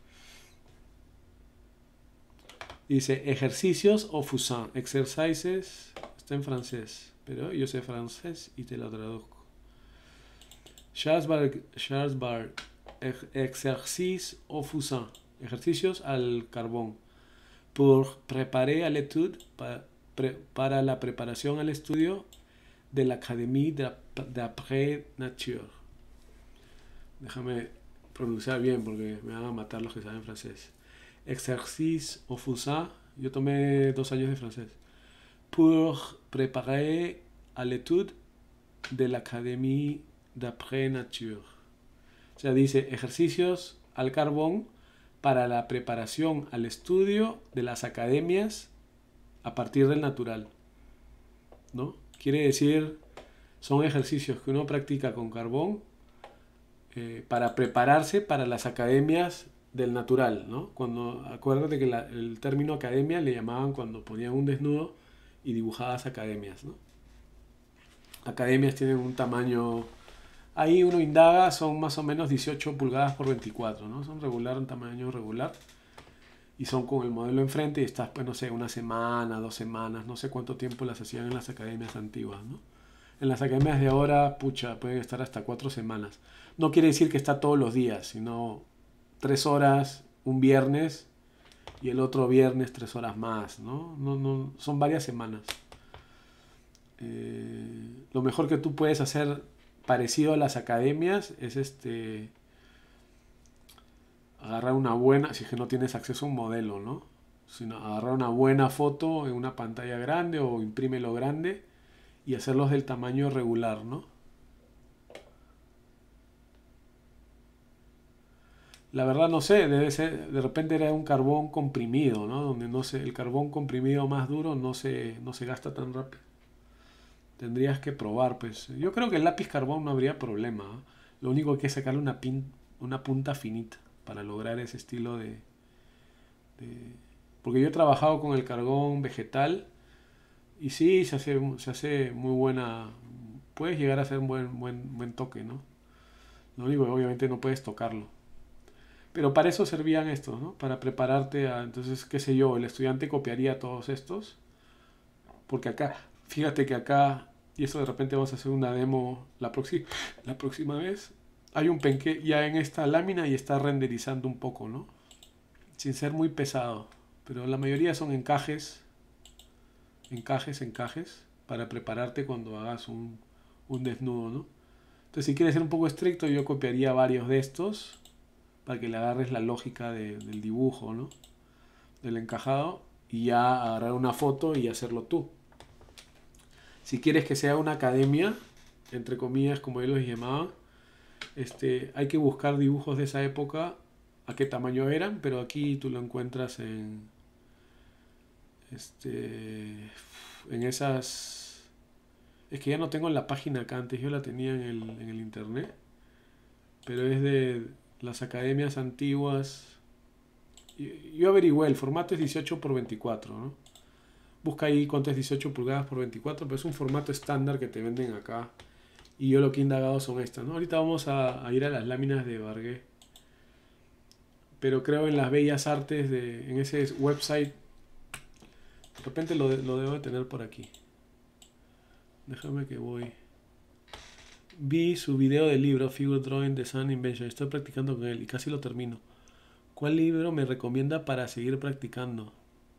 Dice ejercicios o Fusain, exercises, está en francés, pero yo sé francés y te lo traduzco. Charles Barr, exercice au Fusain, ejercicios al carbón, pour préparer à l'étude, para la preparación al estudio de la Académie d'après nature. Déjame pronunciar bien porque me van a matar los que saben francés. Exercice au Fusain, yo tomé 2 años de francés. Pour préparer à l'étude de l'Académie d'après nature. O sea, dice ejercicios al carbón para la preparación al estudio de las academias a partir del natural, ¿no? Quiere decir, son ejercicios que uno practica con carbón para prepararse para las academias del natural, ¿no? Acuérdate que el término academia le llamaban cuando ponían un desnudo y dibujabas academias, ¿no? Academias tienen un tamaño, ahí uno indaga, son más o menos 18 pulgadas por 24, ¿no? Son regular, un tamaño regular. Y son con el modelo enfrente y estás, pues no sé, 1 semana, 2 semanas, no sé cuánto tiempo las hacían en las academias antiguas, ¿no? En las academias de ahora, pucha, pueden estar hasta 4 semanas. No quiere decir que está todos los días, sino 3 horas un viernes y el otro viernes 3 horas más, ¿no? No, son varias semanas. Lo mejor que tú puedes hacer parecido a las academias es agarrar una buena, si es que no tienes acceso a un modelo, ¿no? Sino agarrar una buena foto en una pantalla grande o imprímelo grande y hacerlos del tamaño regular, ¿no? La verdad no sé, debe ser, de repente era un carbón comprimido, ¿no? Donde no se, el carbón comprimido más duro no se gasta tan rápido. Tendrías que probar, pues. Yo creo que el lápiz carbón no habría problema, ¿ah? Lo único que es sacarle una punta finita para lograr ese estilo de- Porque yo he trabajado con el carbón vegetal y sí, se hace muy buena... Puedes llegar a hacer un buen toque, ¿no? Lo único que obviamente no puedes tocarlo. Pero para eso servían estos, ¿no? Para prepararte a... Entonces, qué sé yo, el estudiante copiaría todos estos. Porque acá, fíjate que acá, y eso de repente vamos a hacer una demo la próxima vez, hay un penque ya en esta lámina y está renderizando un poco, ¿no? Sin ser muy pesado. Pero la mayoría son encajes, para prepararte cuando hagas un desnudo, ¿no? Entonces, si quieres ser un poco estricto, yo copiaría varios de estos para que le agarres la lógica del dibujo, ¿no? Del encajado y ya agarrar una foto y hacerlo tú. Si quieres que sea una academia, entre comillas, como ellos llamaban, hay que buscar dibujos de esa época, a qué tamaño eran, pero aquí tú lo encuentras en esas... Es que ya no tengo la página acá, antes yo la tenía en el internet, pero es de las academias antiguas. Yo averigüé, el formato es 18 por 24, ¿no? Busca ahí cuánto es 18 pulgadas por 24, pero es un formato estándar que te venden acá. Y yo lo que he indagado son estas, ¿no? Ahorita vamos a ir a las láminas de Bargué. Pero creo en las bellas artes, en ese website. De repente lo debo de tener por aquí. Déjame que voy. Vi su video del libro Figure Drawing Design Invention. Estoy practicando con él y casi lo termino. ¿Cuál libro me recomienda para seguir practicando?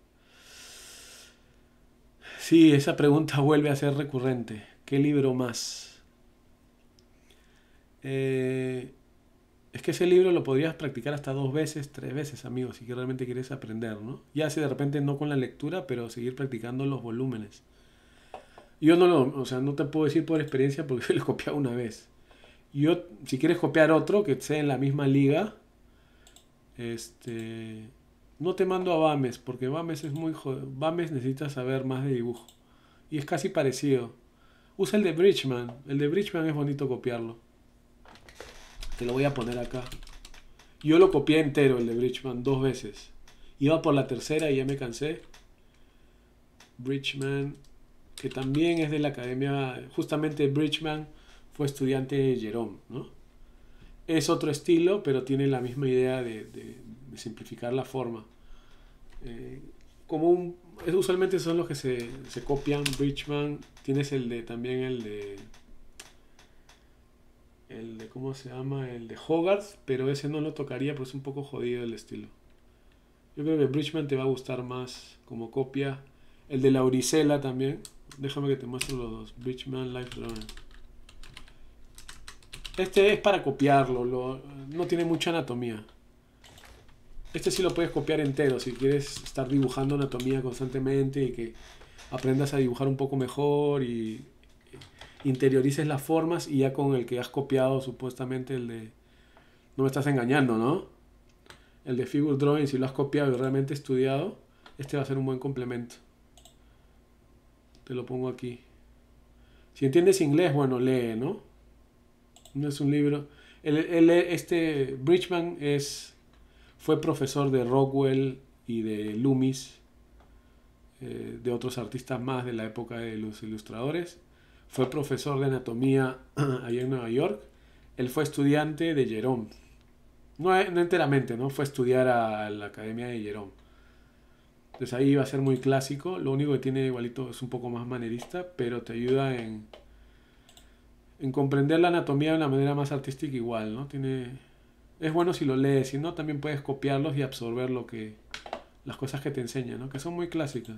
Sí, esa pregunta vuelve a ser recurrente. ¿Qué libro más? Eh, Es que ese libro lo podrías practicar hasta 2 veces, 3 veces, amigos, si que realmente quieres aprender, ¿no? Ya si de repente no con la lectura, pero seguir practicando los volúmenes. Yo no o sea, no te puedo decir por experiencia porque yo lo he copiado una vez. Yo, si quieres copiar otro que sea en la misma liga, este, no te mando a Bames, porque Bames es muy Bames necesita saber más de dibujo. Y es casi parecido. Usa el de Bridgman. El de Bridgman es bonito copiarlo. Te lo voy a poner acá. Yo lo copié entero, el de Bridgman, 2 veces. Iba por la tercera y ya me cansé. Bridgman, que también es de la academia, justamente Bridgman fue estudiante de Jerome, ¿no? Es otro estilo, pero tiene la misma idea de simplificar la forma. Eh, usualmente son los que se copian. Bridgman, tienes también ¿cómo se llama? El de Hogarth, pero ese no lo tocaría porque es un poco jodido el estilo. Yo creo que Bridgman te va a gustar más como copia. El de Lauricela también. Déjame que te muestre los dos. Bridgman Life Drawing. Este es para copiarlo. No tiene mucha anatomía. Este sí lo puedes copiar entero si quieres estar dibujando anatomía constantemente y que aprendas a dibujar un poco mejor y interiorices las formas y ya con el que has copiado supuestamente el de... No me estás engañando, ¿no? El de Figure Drawing, si lo has copiado y realmente estudiado, este va a ser un buen complemento. Te lo pongo aquí. Si entiendes inglés, bueno, lee, ¿no? No es un libro. Bridgman fue profesor de Rockwell y de Loomis, de otros artistas más de la época de los ilustradores. Fue profesor de anatomía allá en Nueva York. Él fue estudiante de Jerome. No enteramente, ¿no? Fue a estudiar a la Academia de Jerome. Entonces ahí va a ser muy clásico. Lo único que tiene igualito es un poco más manerista, pero te ayuda en comprender la anatomía de una manera más artística igual, ¿no? Es bueno si lo lees, si no también puedes copiarlos y absorber las cosas que te enseñan, ¿no? Que son muy clásicas.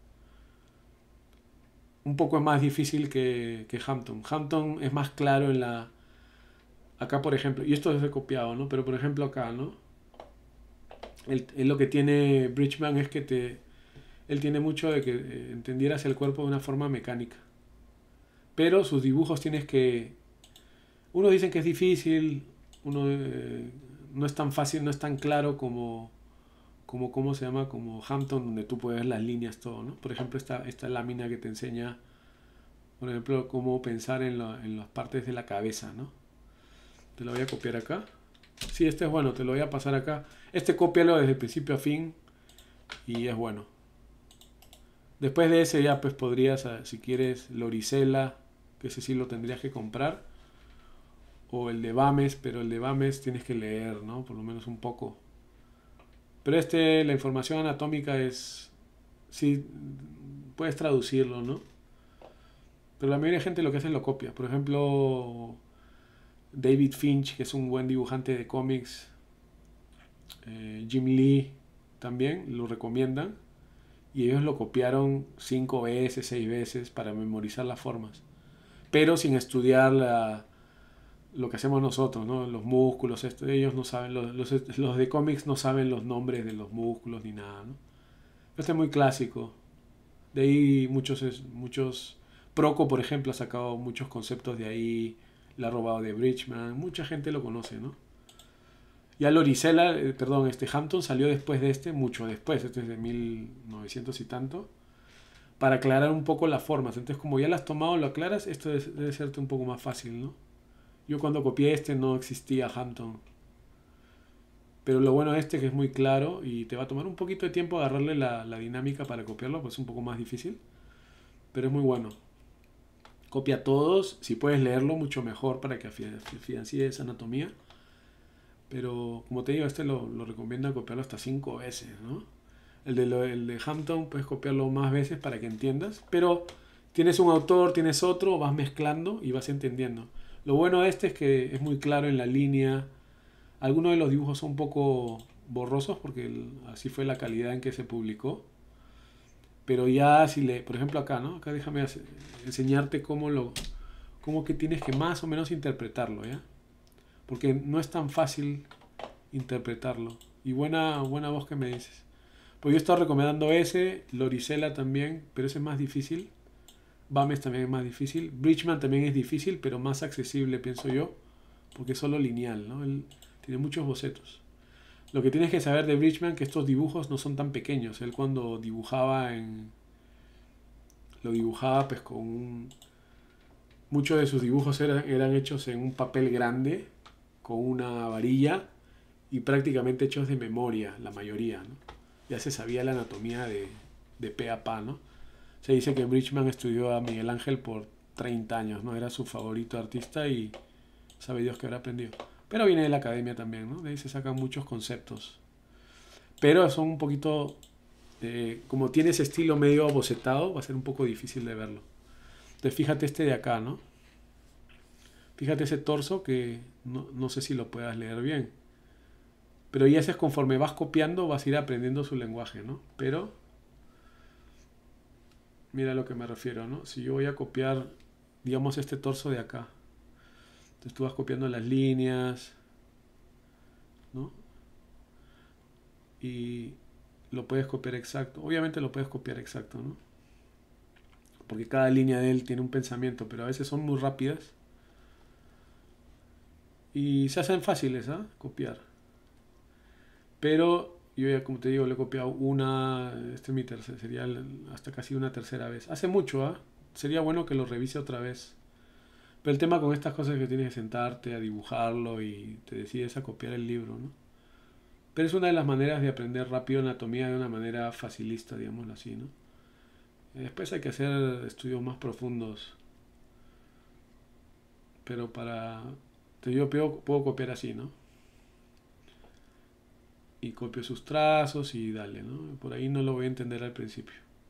Un poco más difícil que Hampton. Hampton es más claro acá por ejemplo, y esto es copiado, ¿no? Pero por ejemplo acá, ¿no? Lo que tiene Bridgman es que él tiene mucho de que entendieras el cuerpo de una forma mecánica. Pero sus dibujos tienes que... Unos dicen que es difícil, no es tan fácil, no es tan claro como ¿cómo se llama? Como Hampton, donde tú puedes ver las líneas, todo, ¿no? Por ejemplo, esta lámina que te enseña, por ejemplo, cómo pensar en las partes de la cabeza, ¿no? Te lo voy a copiar acá. Sí, este es bueno, te lo voy a pasar acá. Este cópialo desde principio a fin y es bueno. Después de ese ya pues podrías, si quieres, Loricela, que ese sí lo tendrías que comprar. O el de Bames, pero el de Bames tienes que leer, ¿no? Por lo menos un poco. Pero la información anatómica es... Sí, puedes traducirlo, ¿no? Pero la mayoría de gente lo que hace es lo copia. Por ejemplo, David Finch, que es un buen dibujante de cómics, Jim Lee también lo recomiendan. Y ellos lo copiaron 5 veces, 6 veces para memorizar las formas. Pero sin estudiar lo que hacemos nosotros, ¿no? Los músculos, ellos no saben, los de cómics no saben los nombres de los músculos ni nada, ¿no? Este es muy clásico. De ahí muchos Proco, por ejemplo, ha sacado muchos conceptos de ahí, la ha robado de Bridgman, mucha gente lo conoce, ¿no? Ya Loricela, perdón, Hampton salió después de mucho después, este es de 1900 y tanto, para aclarar un poco las formas. Entonces, como ya las has tomado, lo aclaras, esto debe serte un poco más fácil, ¿no? Yo cuando copié no existía Hampton. Pero lo bueno de que es muy claro y te va a tomar un poquito de tiempo agarrarle la dinámica para copiarlo, pues es un poco más difícil. Pero es muy bueno. Copia todos, si puedes leerlo mucho mejor para que afiancies anatomía. Pero como te digo, lo recomiendo copiarlo hasta 5 veces, ¿no? El de Hampton puedes copiarlo más veces para que entiendas. Pero tienes un autor, tienes otro, vas mezclando y vas entendiendo. Lo bueno de es que es muy claro en la línea. Algunos de los dibujos son un poco borrosos porque así fue la calidad en que se publicó. Pero ya por ejemplo acá, ¿no? Acá déjame enseñarte cómo que tienes que más o menos interpretarlo, ¿ya? Porque no es tan fácil interpretarlo. Y buena voz que me dices. Pues yo he estado recomendando Loricela también, pero ese es más difícil. Bames también es más difícil. Bridgman también es difícil, pero más accesible, pienso yo, porque es solo lineal, ¿no? Él tiene muchos bocetos. Lo que tienes que saber de Bridgman es que estos dibujos no son tan pequeños. Él cuando lo dibujaba pues muchos de sus dibujos eran hechos en un papel grande, con una varilla, y prácticamente hechos de memoria, la mayoría, ¿no? Ya se sabía la anatomía de pe a pa, ¿no? Se dice que Bridgman estudió a Miguel Ángel por 30 años, ¿no? Era su favorito artista y sabe Dios que habrá aprendido. Pero viene de la academia también, ¿no? De ahí se sacan muchos conceptos. Pero son un poquito... como tiene ese estilo medio bocetado, va a ser un poco difícil de verlo. Entonces fíjate de acá, ¿no? Fíjate ese torso que no sé si lo puedas leer bien. Pero ya conforme vas copiando, vas a ir aprendiendo su lenguaje, ¿no? Pero... Mira a lo que me refiero, ¿no? Si yo voy a copiar, digamos, este torso de acá. Entonces tú vas copiando las líneas, ¿no? Y lo puedes copiar exacto. Obviamente lo puedes copiar exacto, ¿no? Porque cada línea de él tiene un pensamiento, pero a veces son muy rápidas. Y se hacen fáciles, ¿ah? Copiar. Pero yo ya, como te digo, le he copiado es mi tercera, sería hasta casi una tercera vez. Hace mucho, ¿ah? Sería bueno que lo revise otra vez. Pero el tema con estas cosas es que tienes que sentarte a dibujarlo y te decides a copiar el libro, ¿no? Pero es una de las maneras de aprender rápido anatomía de una manera facilista, digámoslo así, ¿no? Después hay que hacer estudios más profundos. Pero yo puedo copiar así, ¿no? Y copio sus trazos y dale, ¿no? Por ahí no lo voy a entender al principio.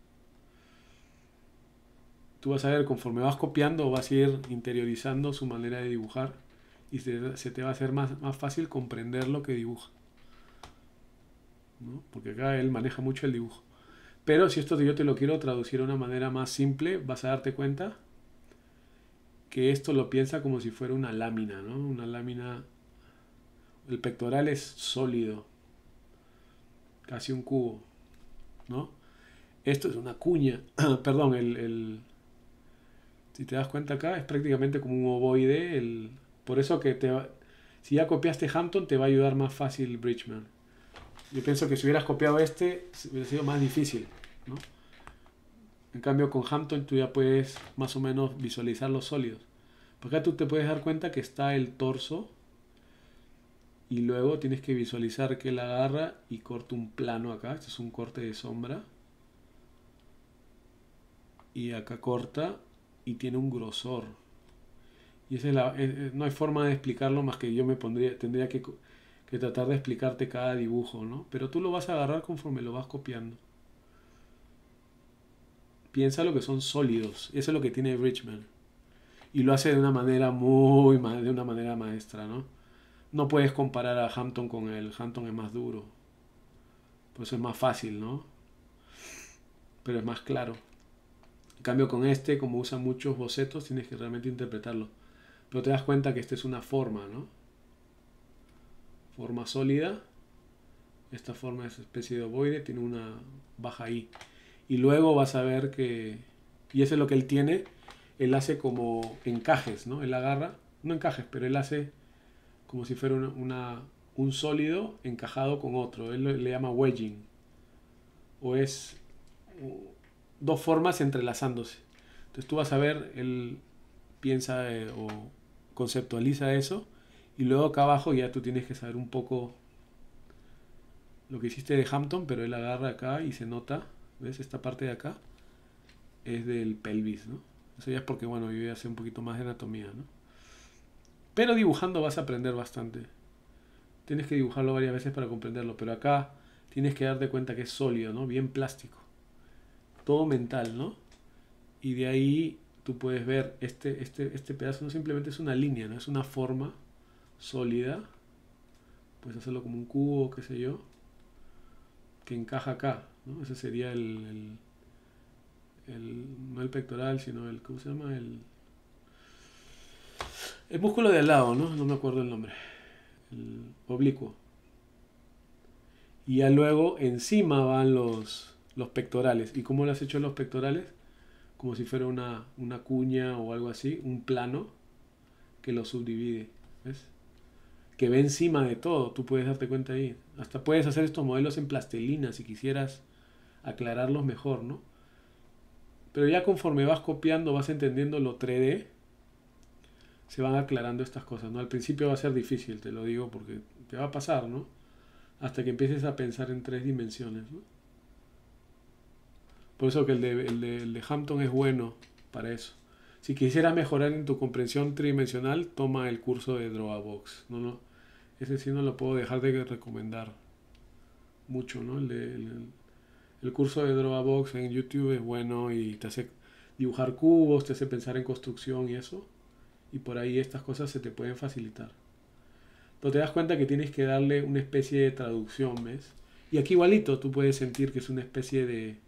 Tú vas a ver, conforme vas copiando, vas a ir interiorizando su manera de dibujar y se te va a hacer más fácil comprender lo que dibuja, ¿no? Porque acá él maneja mucho el dibujo. Pero si yo te lo quiero traducir de una manera más simple, vas a darte cuenta que esto lo piensa como si fuera una lámina, ¿no? Una lámina... El pectoral es sólido, casi un cubo, ¿no? Esto es una cuña, perdón, si te das cuenta acá es prácticamente como un ovoide, por eso que Si ya copiaste Hampton, te va a ayudar más fácil Bridgman. Yo pienso que si hubieras copiado este, hubiera sido más difícil, ¿no? En cambio, con Hampton tú ya puedes más o menos visualizar los sólidos. Porque acá tú te puedes dar cuenta que está el torso y luego tienes que visualizar que él agarra y corta un plano acá. Este es un corte de sombra. Y acá corta y tiene un grosor. Y esa es no hay forma de explicarlo más que yo tendría que tratar de explicarte cada dibujo, ¿no? Pero tú lo vas a agarrar conforme lo vas copiando. Piensa lo que son sólidos. Eso es lo que tiene Bridgman. Y lo hace de una manera de una manera maestra, ¿no? No puedes comparar a Hampton con él. Hampton es más duro. Por eso es más fácil, ¿no? Pero es más claro. En cambio con este, como usa muchos bocetos, tienes que realmente interpretarlo. Pero te das cuenta que esta es una forma, ¿no? Forma sólida. Esta forma es especie de ovoide, tiene una baja I. Y luego vas a ver que... Y eso es lo que él tiene. Él hace como encajes, ¿no? Él agarra, no encajes, pero él hace como si fuera un sólido encajado con otro. Él le llama wedging. O es dos formas entrelazándose. Entonces tú vas a ver, él piensa o conceptualiza eso. Y luego acá abajo ya tú tienes que saber un poco lo que hiciste de Hampton, pero él agarra acá y se nota, ¿ves? Esta parte de acá es del pelvis, ¿no? Eso ya es porque, bueno, yo ya sé un poquito más de anatomía, ¿no? Pero dibujando vas a aprender bastante. Tienes que dibujarlo varias veces para comprenderlo, pero acá tienes que darte cuenta que es sólido, ¿no? Bien plástico. Todo mental, ¿no? Y de ahí tú puedes ver este pedazo no simplemente es una línea, ¿no? Es una forma sólida. Puedes hacerlo como un cubo, qué sé yo, que encaja acá, ¿no? Ese sería no el pectoral, sino el, ¿cómo se llama? El músculo de al lado, ¿no? No me acuerdo el nombre. El oblicuo. Y ya luego encima van los pectorales. ¿Y cómo lo has hecho los pectorales? Como si fuera una cuña o algo así, un plano que lo subdivide, ¿ves? Que ve encima de todo, tú puedes darte cuenta ahí. Hasta puedes hacer estos modelos en plastilina si quisieras aclararlos mejor, ¿no? Pero ya conforme vas copiando, vas entendiendo lo 3D, se van aclarando estas cosas, ¿no? Al principio va a ser difícil, te lo digo, porque te va a pasar, ¿no? Hasta que empieces a pensar en 3 dimensiones, ¿no? Por eso que el de Hampton es bueno para eso. Si quisieras mejorar en tu comprensión tridimensional, toma el curso de Drawbox. Ese sí no lo puedo dejar de recomendar mucho, ¿no? El curso de Drawbox en YouTube es bueno y te hace dibujar cubos, te hace pensar en construcción y eso. Y por ahí estas cosas se te pueden facilitar. Pero te das cuenta que tienes que darle una especie de traducción, ¿ves? Y aquí igualito tú puedes sentir que es una especie de...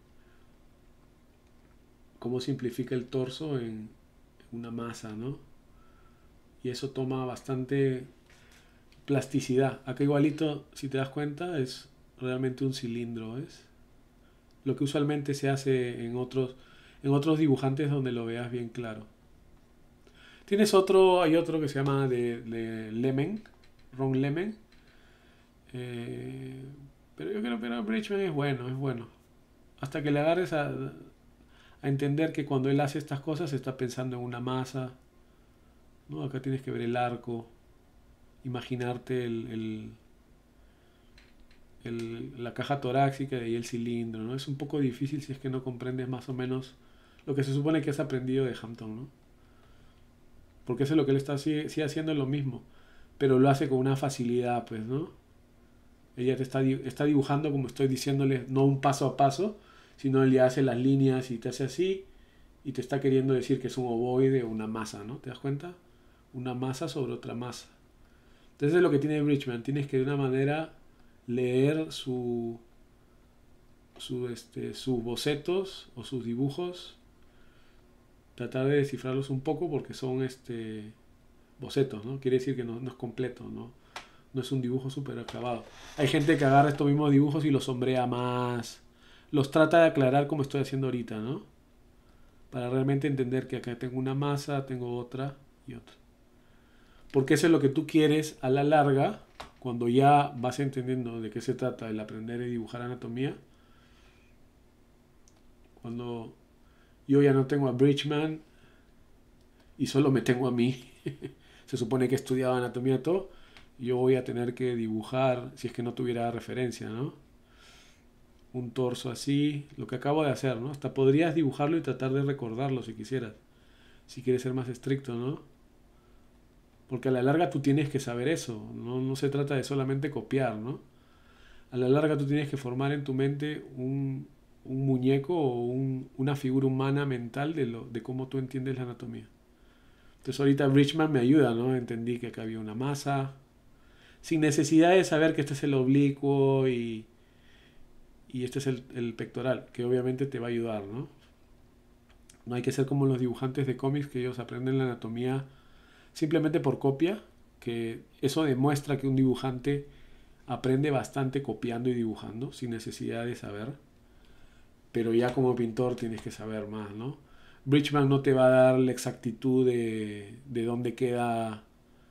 cómo simplifica el torso en una masa, ¿no? Y eso toma bastante plasticidad. Acá igualito, si te das cuenta, es realmente un cilindro, ¿ves? Lo que usualmente se hace en otros dibujantes donde lo veas bien claro. Hay otro que se llama de Lemen, Ron Lemen. Pero yo creo que Bridgman es bueno. Hasta que le agarres a entender que cuando él hace estas cosas está pensando en una masa, ¿no? Acá tienes que ver el arco, imaginarte la caja torácica y el cilindro, ¿no? Es un poco difícil si es que no comprendes más o menos lo que se supone que has aprendido de Hampton, ¿no? Porque eso es lo que él sigue haciendo lo mismo, pero lo hace con una facilidad, pues, ¿no? Ella está dibujando como estoy diciéndole, no un paso a paso, sino él ya hace las líneas y te hace así, y te está queriendo decir que es un ovoide o una masa, ¿no? ¿Te das cuenta? Una masa sobre otra masa. Entonces es lo que tiene Bridgman, tienes que de una manera leer sus bocetos o sus dibujos, tratar de descifrarlos un poco porque son bocetos, ¿no? Quiere decir que no es completo, ¿no? No es un dibujo súper acabado. Hay gente que agarra estos mismos dibujos y los sombrea más, los trata de aclarar como estoy haciendo ahorita, ¿no? Para realmente entender que acá tengo una masa, tengo otra y otra. Porque eso es lo que tú quieres a la larga, cuando ya vas entendiendo de qué se trata el aprender y dibujar anatomía. Cuando yo ya no tengo a Bridgman y solo me tengo a mí, se supone que he estudiado anatomía todo, yo voy a tener que dibujar, si es que no tuviera referencia, ¿no? Un torso así, lo que acabo de hacer, ¿no? Hasta podrías dibujarlo y tratar de recordarlo si quisieras, si quieres ser más estricto, ¿no? Porque a la larga tú tienes que saber eso, no se trata de solamente copiar, ¿no? A la larga tú tienes que formar en tu mente un muñeco o una figura humana mental de cómo tú entiendes la anatomía. Entonces ahorita Bridgman me ayuda, ¿no? Entendí que acá había una masa, sin necesidad de saber que este es el oblicuo y este es el pectoral, que obviamente te va a ayudar, ¿no? No hay que ser como los dibujantes de cómics, que ellos aprenden la anatomía simplemente por copia, que eso demuestra que un dibujante aprende bastante copiando y dibujando, sin necesidad de saber. Pero ya como pintor tienes que saber más, ¿no? Bridgman no te va a dar la exactitud de dónde queda.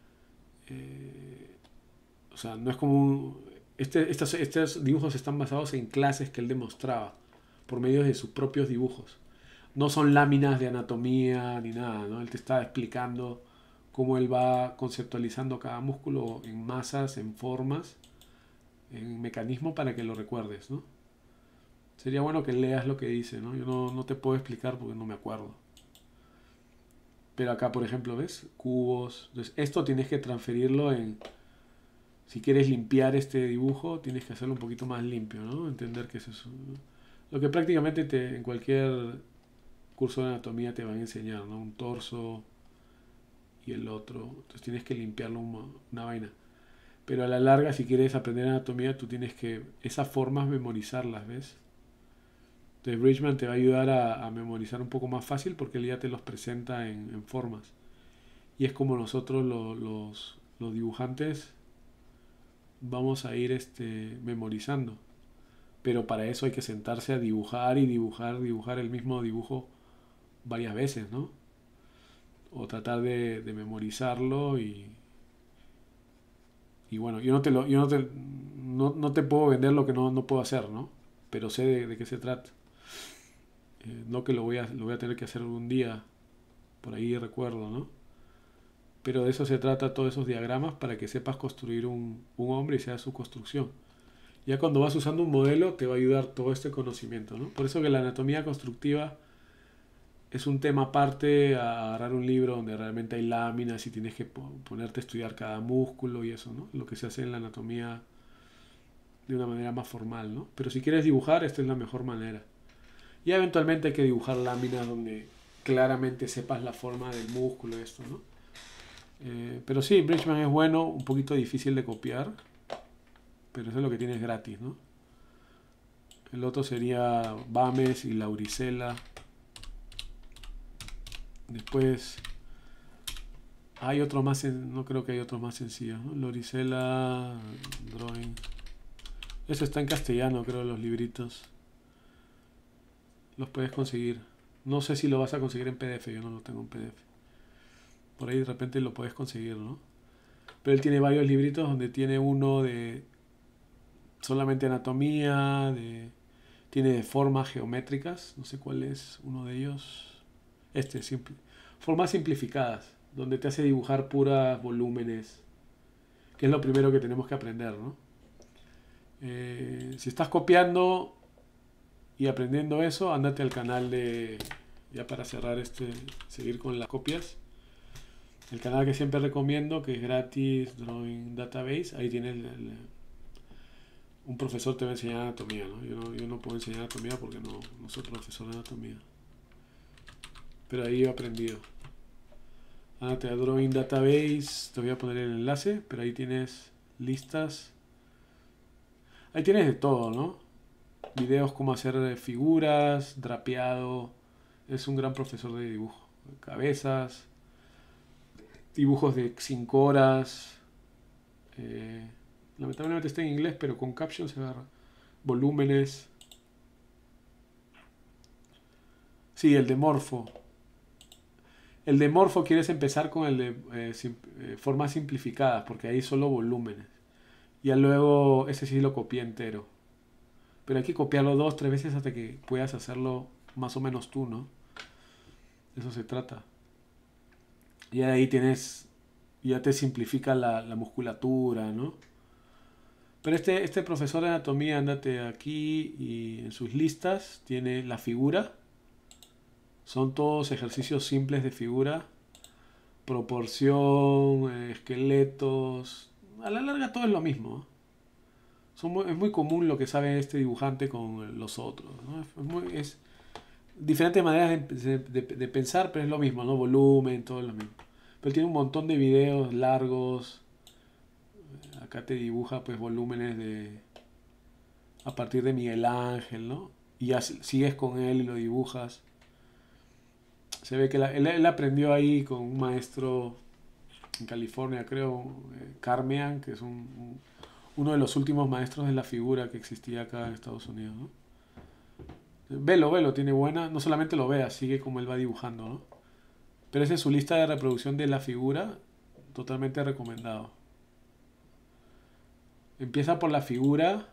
O sea, no es como estos dibujos están basados en clases que él demostraba por medio de sus propios dibujos. No son láminas de anatomía ni nada, ¿no? Él te está explicando cómo él va conceptualizando cada músculo en masas, en formas, en mecanismo para que lo recuerdes, ¿no? Sería bueno que leas lo que dice, ¿no? Yo no te puedo explicar porque no me acuerdo. Pero acá, por ejemplo, ¿ves? Cubos. Entonces, esto tienes que transferirlo en... Si quieres limpiar este dibujo, tienes que hacerlo un poquito más limpio, ¿no? Entender que es eso, ¿no? Lo que prácticamente en cualquier curso de anatomía te van a enseñar, ¿no? Un torso y el otro. Entonces tienes que limpiarlo una vaina. Pero a la larga, si quieres aprender anatomía, tú tienes que esas formas memorizarlas, ¿ves? Entonces Bridgman te va a ayudar a memorizar un poco más fácil porque él ya te los presenta en formas. Y es como nosotros los dibujantes vamos a ir memorizando. Pero para eso hay que sentarse a dibujar y dibujar el mismo dibujo varias veces, ¿no? O tratar de memorizarlo y bueno, no te puedo vender lo que no puedo hacer, ¿no? Pero sé de qué se trata. No que lo voy a tener que hacer algún día, por ahí recuerdo, ¿no? Pero de eso se trata todos esos diagramas para que sepas construir un hombre y sea su construcción. Ya cuando vas usando un modelo te va a ayudar todo este conocimiento, ¿no? Por eso que la anatomía constructiva es un tema aparte a agarrar un libro donde realmente hay láminas y tienes que ponerte a estudiar cada músculo y eso, ¿no? Lo que se hace en la anatomía de una manera más formal, ¿no? Pero si quieres dibujar, esta es la mejor manera. Y eventualmente hay que dibujar láminas donde claramente sepas la forma del músculo y esto, ¿no? Pero sí, Bridgman es bueno, un poquito difícil de copiar, pero eso es lo que tienes gratis, ¿no? El otro sería Bames y Lauricela. Después hay otro más, no creo que hay otros más sencillos, ¿no? Lauricela, Drawing. Eso está en castellano, creo, los libritos. Los puedes conseguir. No sé si lo vas a conseguir en PDF, yo no lo tengo en PDF. Por ahí de repente lo puedes conseguir, ¿no? Pero él tiene varios libritos donde tiene uno de solamente anatomía, tiene de formas geométricas, no sé cuál es uno de ellos. Simple. Formas simplificadas, donde te hace dibujar puras volúmenes, que es lo primero que tenemos que aprender, ¿no? Si estás copiando y aprendiendo eso, ándate al canal ya para cerrar seguir con las copias. El canal que siempre recomiendo, que es gratis, Drawing Database, ahí tienes un profesor te va a enseñar anatomía, ¿no? Yo no puedo enseñar anatomía porque no soy profesor de anatomía. Pero ahí he aprendido. Ándate a Drawing Database, te voy a poner el enlace, pero ahí tienes listas. Ahí tienes de todo, ¿no? Videos cómo hacer figuras, drapeado. Es un gran profesor de dibujo. Cabezas, dibujos de 5 horas. Lamentablemente está en inglés, pero con captions se agarra. Volúmenes. Sí, el de Morfo. El de morfo quieres empezar con el de formas simplificadas, porque ahí solo volúmenes. Ya luego, ese sí lo copié entero. Pero hay que copiarlo dos, tres veces hasta que puedas hacerlo más o menos tú, ¿no? De eso se trata. Y ahí tienes, ya te simplifica la musculatura, ¿no? Pero este profesor de anatomía, ándate aquí y en sus listas tiene la figura. Son todos ejercicios simples de figura. Proporción, esqueletos. A la larga todo es lo mismo. Es muy común lo que sabe este dibujante con los otros, ¿no? Es diferentes maneras de pensar, pero es lo mismo, ¿no? Volumen, todo es lo mismo. Pero tiene un montón de videos largos. Acá te dibuja pues volúmenes a partir de Miguel Ángel, ¿no? Y ya sigues con él y lo dibujas. Se ve que él aprendió ahí con un maestro en California, creo, Carmean, que es uno de los últimos maestros de la figura que existía acá en Estados Unidos, ¿no? Velo, tiene buena, no solamente lo veas, sigue como él va dibujando, ¿no? Pero esa es su lista de reproducción de la figura, totalmente recomendado. Empieza por la figura,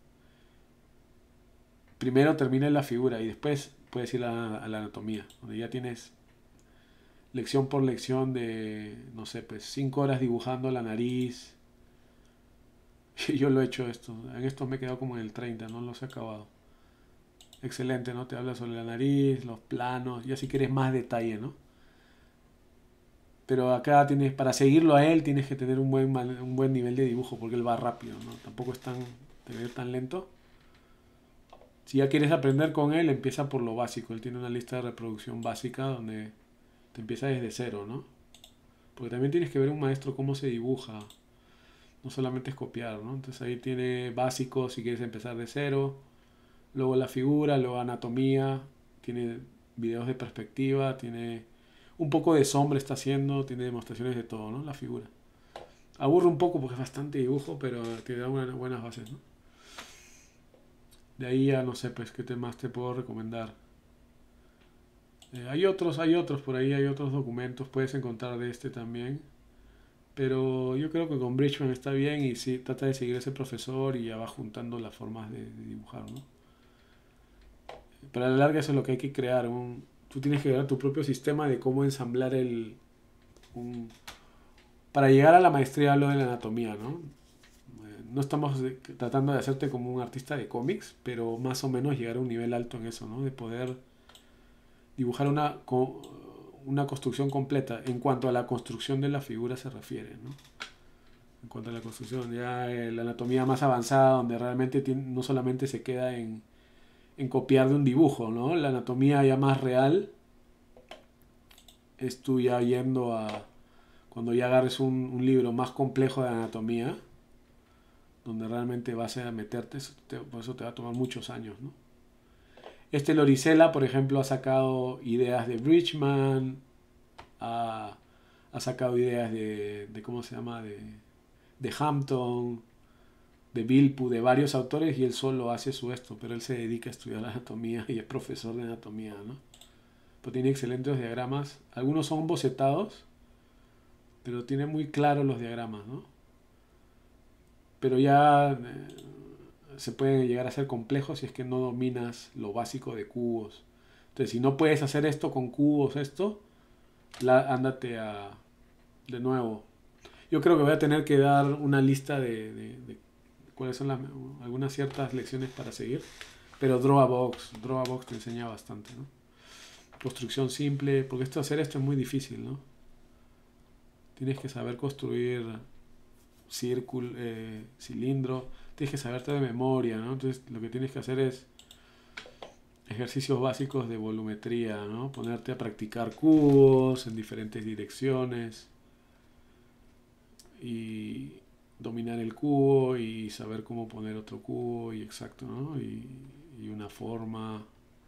primero termina en la figura y después puedes ir a la anatomía, donde ya tienes lección por lección de, no sé, pues 5 horas dibujando la nariz. Yo lo he hecho esto, en esto me he quedado como en el 30, no los he acabado. Excelente, ¿no? Te habla sobre la nariz, los planos, ya si quieres más detalle, ¿no? Pero acá tienes, para seguirlo a él tienes que tener un buen nivel de dibujo porque él va rápido, ¿no? Tampoco es tan lento. Si ya quieres aprender con él, empieza por lo básico. Él tiene una lista de reproducción básica donde te empieza desde cero, ¿no? Porque también tienes que ver un maestro cómo se dibuja. No solamente es copiar, ¿no? Entonces ahí tiene básico si quieres empezar de cero. Luego la figura, luego anatomía. Tiene videos de perspectiva, tiene un poco de sombra está haciendo, tiene demostraciones de todo, ¿no? La figura. Aburre un poco porque es bastante dibujo, pero te da buenas bases, ¿no? De ahí ya no sé, pues, qué temas te puedo recomendar. Hay otros por ahí, hay otros documentos, puedes encontrar de este también. Pero yo creo que con Bridgman está bien y sí, trata de seguir a ese profesor y ya va juntando las formas de dibujar, ¿no? Pero a la larga eso es lo que hay que crear. Tú tienes que crear tu propio sistema de cómo ensamblar un, para llegar a la maestría hablo de la anatomía, ¿no? No estamos tratando de hacerte como un artista de cómics, pero más o menos llegar a un nivel alto en eso, ¿no? De poder dibujar una construcción completa en cuanto a la construcción de la figura se refiere, ¿no? En cuanto a la construcción, ya la anatomía más avanzada, donde realmente no solamente se queda en copiar de un dibujo, ¿no? La anatomía ya más real es tú ya yendo a, cuando ya agarres un libro más complejo de anatomía, donde realmente vas a meterte, por eso te va a tomar muchos años, ¿no? Este Lorisela, por ejemplo, ha sacado ideas de Bridgman, ha sacado ideas de ¿cómo se llama? De Hampton, de Bilpu, de varios autores, y él solo hace su esto, pero él se dedica a estudiar la anatomía y es profesor de anatomía, ¿no? Pero tiene excelentes diagramas, algunos son bocetados, pero tiene muy claros los diagramas, ¿no? Pero ya se pueden llegar a ser complejos si es que no dominas lo básico de cubos. Entonces, si no puedes hacer esto con cubos, ándate de nuevo. Yo creo que voy a tener que dar una lista de cuáles son algunas ciertas lecciones para seguir. Pero Drawbox te enseña bastante, ¿no? Construcción simple, porque hacer esto es muy difícil, ¿no? Tienes que saber construir círculo, cilindro, tienes que saberte de memoria, ¿no? Entonces lo que tienes que hacer es ejercicios básicos de volumetría, ¿no? Ponerte a practicar cubos en diferentes direcciones y dominar el cubo y saber cómo poner otro cubo y exacto, ¿no? Y una forma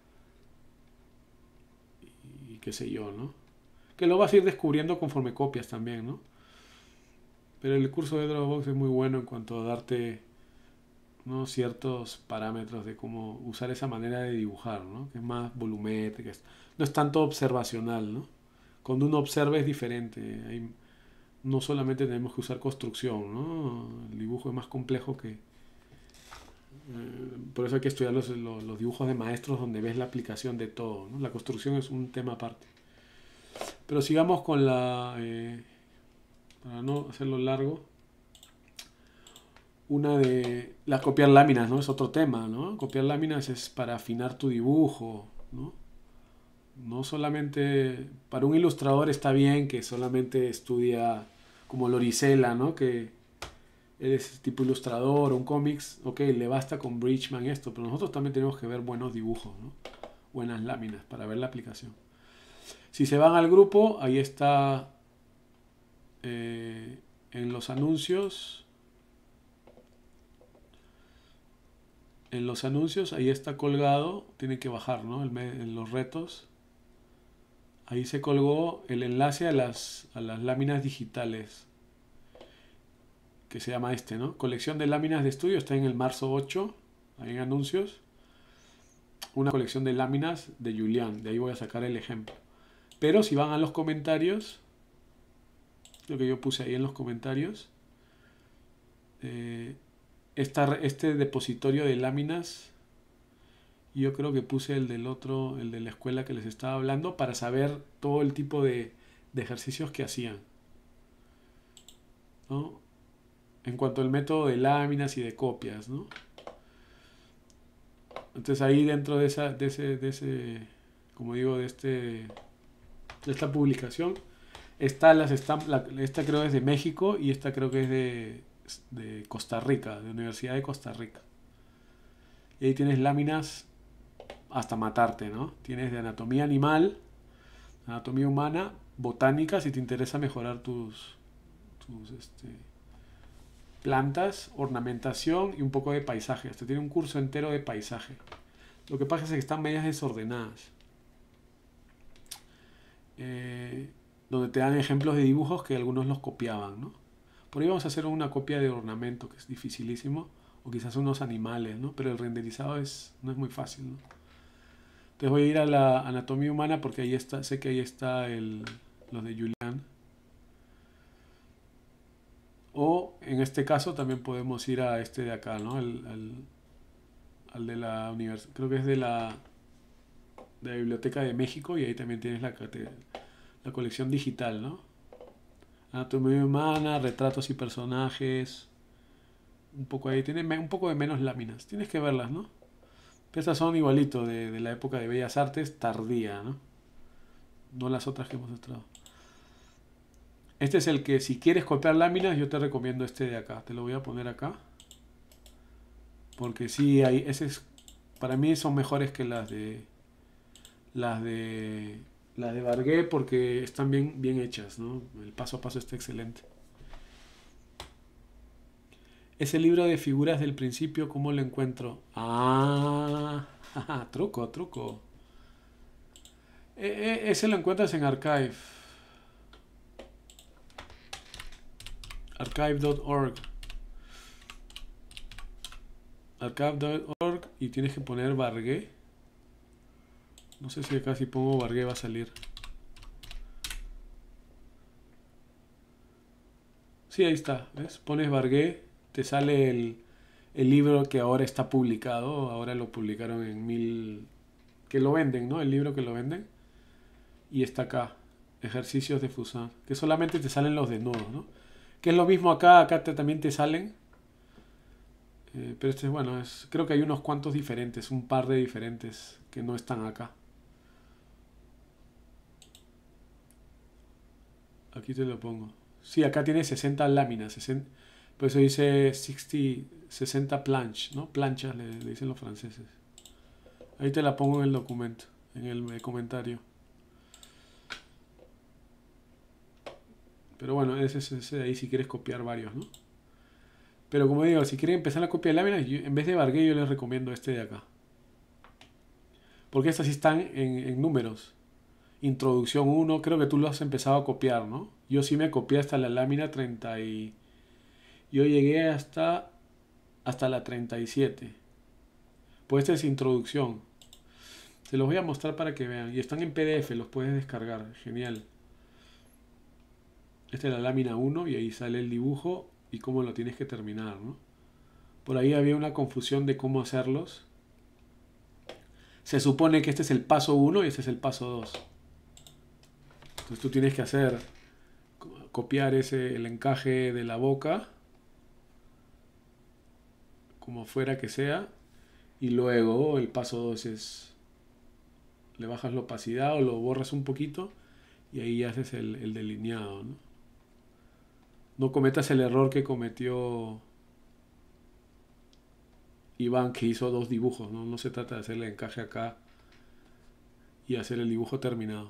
y qué sé yo, ¿no? Que lo vas a ir descubriendo conforme copias también, ¿no? Pero el curso de Dropbox es muy bueno en cuanto a darte, ¿no? Ciertos parámetros de cómo usar esa manera de dibujar, ¿no? Que es más volumétrica, no es tanto observacional, ¿no? cuando uno observa es diferente. No solamente tenemos que usar construcción, ¿no? El dibujo es más complejo que... por eso hay que estudiar los dibujos de maestros donde ves la aplicación de todo, ¿no? La construcción es un tema aparte. Pero sigamos con para no hacerlo largo, una de las copiar láminas, ¿no? Es otro tema, ¿no? Copiar láminas es para afinar tu dibujo, ¿no? No solamente para un ilustrador está bien que solamente estudia como Lorisela, ¿no? Que eres tipo ilustrador o un cómics, ok, le basta con Bridgman esto, pero nosotros también tenemos que ver buenos dibujos, ¿no? Buenas láminas para ver la aplicación. Si se van al grupo, ahí está en los anuncios. En los anuncios, ahí está colgado, tienen que bajar, ¿no? En los retos. Ahí se colgó el enlace a las láminas digitales, que se llama ¿no? Colección de láminas de estudio, está en el marzo 8, ahí en anuncios. Una colección de láminas de Julián, de ahí voy a sacar el ejemplo. Pero si van a los comentarios, lo que yo puse ahí en los comentarios, este depositorio de láminas, yo creo que puse el del otro, el de la escuela que les estaba hablando, para saber todo el tipo de ejercicios que hacían, ¿no? En cuanto al método de láminas y de copias, ¿no? Entonces ahí dentro de ese como digo, de esta publicación, esta creo es de México y esta creo que es de Costa Rica, de Universidad de Costa Rica. Y ahí tienes láminas hasta matarte, ¿no? Tienes de anatomía animal, anatomía humana, botánica, si te interesa mejorar tus plantas, ornamentación y un poco de paisaje. Hasta tiene un curso entero de paisaje. Lo que pasa es que están medias desordenadas. Donde te dan ejemplos de dibujos que algunos los copiaban, ¿no? Por ahí vamos a hacer una copia de ornamento, que es dificilísimo, o quizás unos animales, ¿no? Pero el renderizado no es muy fácil, ¿no? Entonces voy a ir a la anatomía humana porque ahí está, sé que ahí está los de Julián. O en este caso también podemos ir a este de acá, ¿no? Al de la universidad, creo que es de la Biblioteca de México, y ahí también tienes la colección digital, ¿no? Anatomía humana, retratos y personajes. Un poco ahí, tiene un poco de menos láminas. Tienes que verlas, ¿no? Pero estas son igualito de la época de Bellas Artes tardía, ¿no? No las otras que hemos mostrado. Este es el que, si quieres copiar láminas, yo te recomiendo este de acá. Te lo voy a poner acá. Porque sí, para mí son mejores que las de Bargué, porque están bien hechas, ¿no? El paso a paso está excelente. Ese libro de figuras del principio, ¿cómo lo encuentro? Ah, truco. Ese lo encuentras en Archive. Archive.org. Archive.org y tienes que poner Bargué. No sé si acá si pongo Bargué va a salir. Sí, ahí está. ¿Ves? Pones Bargué, te sale el libro que ahora está publicado. Ahora lo publicaron en 1000... Que lo venden, ¿no? El libro que lo venden. Y está acá. Ejercicios de Fusain. Que solamente te salen los desnudos, ¿no? Que es lo mismo acá. Acá también te salen. Pero este es bueno. Creo que hay unos cuantos diferentes. Un par de diferentes que no están acá. Aquí te lo pongo. Sí, acá tiene 60 láminas. Por eso dice 60 planches, ¿no? Planchas le dicen los franceses. Ahí te la pongo en el documento, en el comentario. Pero bueno, ese de ahí si quieres copiar varios, ¿no? Pero como digo, si quieren empezar la copia de láminas, en vez de Bargué yo les recomiendo este de acá. Porque estas sí están en números. Introducción 1, creo que tú lo has empezado a copiar, ¿no? Yo sí me copié hasta la lámina 30 y... Yo llegué hasta la 37. Pues esta es introducción. Se los voy a mostrar para que vean. Y están en PDF, los puedes descargar. Genial. Esta es la lámina 1 y ahí sale el dibujo y cómo lo tienes que terminar, ¿no? Por ahí había una confusión de cómo hacerlos. Se supone que este es el paso 1 y este es el paso 2. Entonces tú tienes que copiar el encaje de la boca, como fuera que sea, y luego el paso 2 es, le bajas la opacidad o lo borras un poquito y ahí haces el delineado, ¿no? No cometas el error que cometió Iván, que hizo 2 dibujos, ¿no? No se trata de hacer el encaje acá y hacer el dibujo terminado.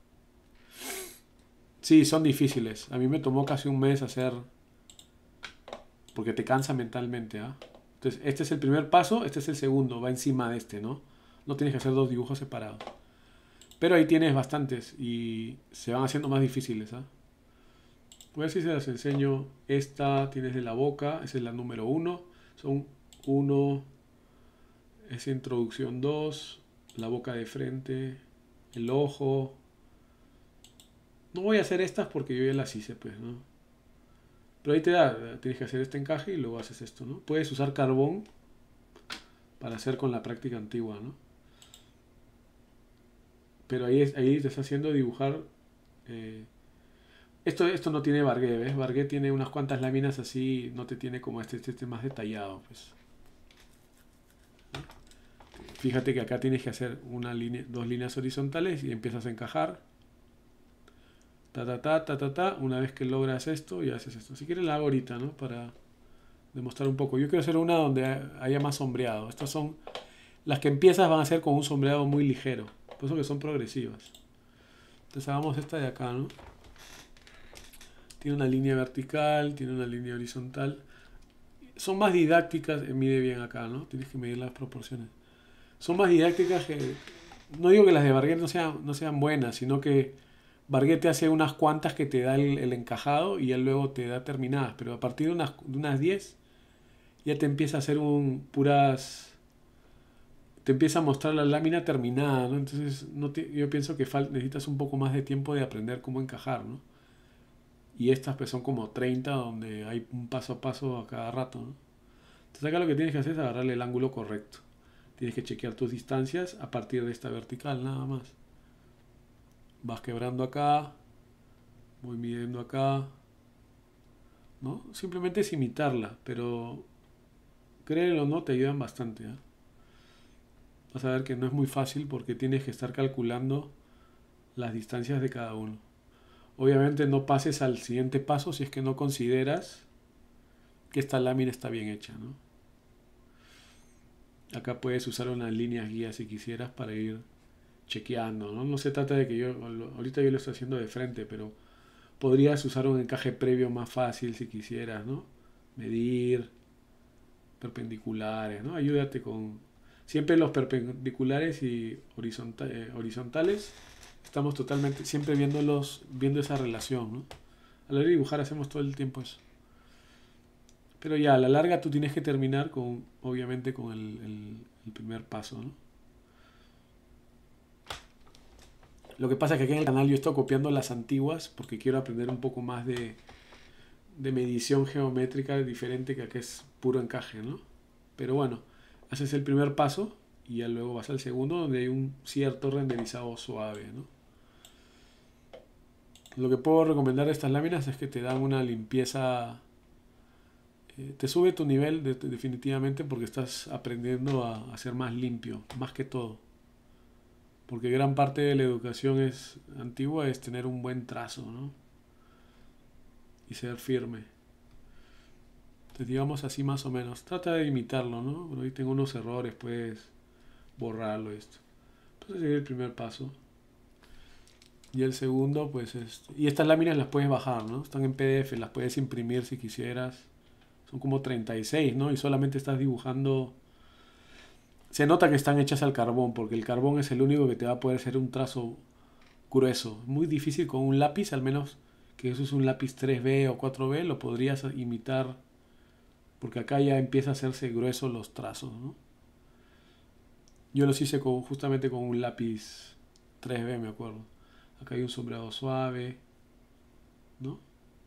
Sí, son difíciles. A mí me tomó casi un mes hacer, porque te cansa mentalmente, ¿ah? Entonces, este es el primer paso, este es el segundo, va encima de este, ¿no? No tienes que hacer 2 dibujos separados. Pero ahí tienes bastantes y se van haciendo más difíciles, ¿ah? A ver si se las enseño. Esta tienes de la boca, esa es la número 1. Son 1, es introducción 2, la boca de frente, el ojo. No voy a hacer estas porque yo ya las hice, pues, ¿no? Pero ahí te da, tienes que hacer este encaje y luego haces esto, ¿no? Puedes usar carbón para hacer con la práctica antigua, ¿no? Pero ahí te está haciendo dibujar. Esto no tiene Barguet, ¿ves? Barguet tiene unas cuantas láminas así, no te tiene como este más detallado, pues. Fíjate que acá tienes que hacer 2 líneas horizontales y empiezas a encajar. Una vez que logras esto y haces esto. Si quieres la hago ahorita, ¿no? Para demostrar un poco. Yo quiero hacer una donde haya más sombreado. Estas son las que empiezas, van a ser con un sombreado muy ligero. Por eso que son progresivas. Entonces hagamos esta de acá, ¿no? Tiene una línea vertical, tiene una línea horizontal. Son más didácticas, mide bien acá, ¿no? Tienes que medir las proporciones. Son más didácticas que... No digo que las de Barguet no sean buenas, sino que Barguet te hace unas cuantas que te da el encajado y él luego te da terminadas. Pero a partir de unas 10 ya te empieza a hacer puras... Te empieza a mostrar la lámina terminada, ¿no? Entonces yo pienso que necesitas un poco más de tiempo de aprender cómo encajar, ¿no? Y estas pues son como 30 donde hay un paso a paso a cada rato, ¿no? Entonces acá lo que tienes que hacer es agarrarle el ángulo correcto. Tienes que chequear tus distancias a partir de esta vertical, nada más. Vas quebrando acá, voy midiendo acá, ¿no? Simplemente es imitarla, pero créelo o no, te ayudan bastante, ¿eh? Vas a ver que no es muy fácil porque tienes que estar calculando las distancias de cada uno. Obviamente no pases al siguiente paso si es que no consideras que esta lámina está bien hecha, ¿no? Acá puedes usar unas líneas guías si quisieras para ir chequeando, ¿no? No se trata de que ahorita yo lo estoy haciendo de frente, pero podrías usar un encaje previo más fácil si quisieras, ¿no? Medir perpendiculares, ¿no? Ayúdate con... Siempre los perpendiculares y horizontales estamos totalmente, siempre viendo esa relación, ¿no? A la hora de dibujar hacemos todo el tiempo eso. Pero ya, a la larga tú tienes que terminar obviamente con el primer paso, ¿no? Lo que pasa es que aquí en el canal yo estoy copiando las antiguas porque quiero aprender un poco más de medición geométrica diferente, que acá es puro encaje, ¿no? Pero bueno, haces el primer paso y ya luego vas al segundo donde hay un cierto renderizado suave, ¿no? Lo que puedo recomendar de estas láminas es que te dan una limpieza, te sube tu nivel definitivamente porque estás aprendiendo a ser más limpio, más que todo. Porque gran parte de la educación antigua es tener un buen trazo, ¿no? Y ser firme. Entonces digamos así más o menos. Trata de imitarlo, ¿no? Pero ahí tengo unos errores, puedes borrarlo esto. Entonces sería el primer paso. Y el segundo, pues y estas láminas las puedes bajar, ¿no? Están en PDF, las puedes imprimir si quisieras. Son como 36, ¿no? Y solamente estás dibujando. Se nota que están hechas al carbón, porque el carbón es el único que te va a poder hacer un trazo grueso. Muy difícil con un lápiz, al menos que eso es un lápiz 3B o 4B, lo podrías imitar, porque acá ya empieza a hacerse grueso los trazos, ¿no? Yo los hice justamente con un lápiz 3B, me acuerdo. Acá hay un sombreado suave, ¿no?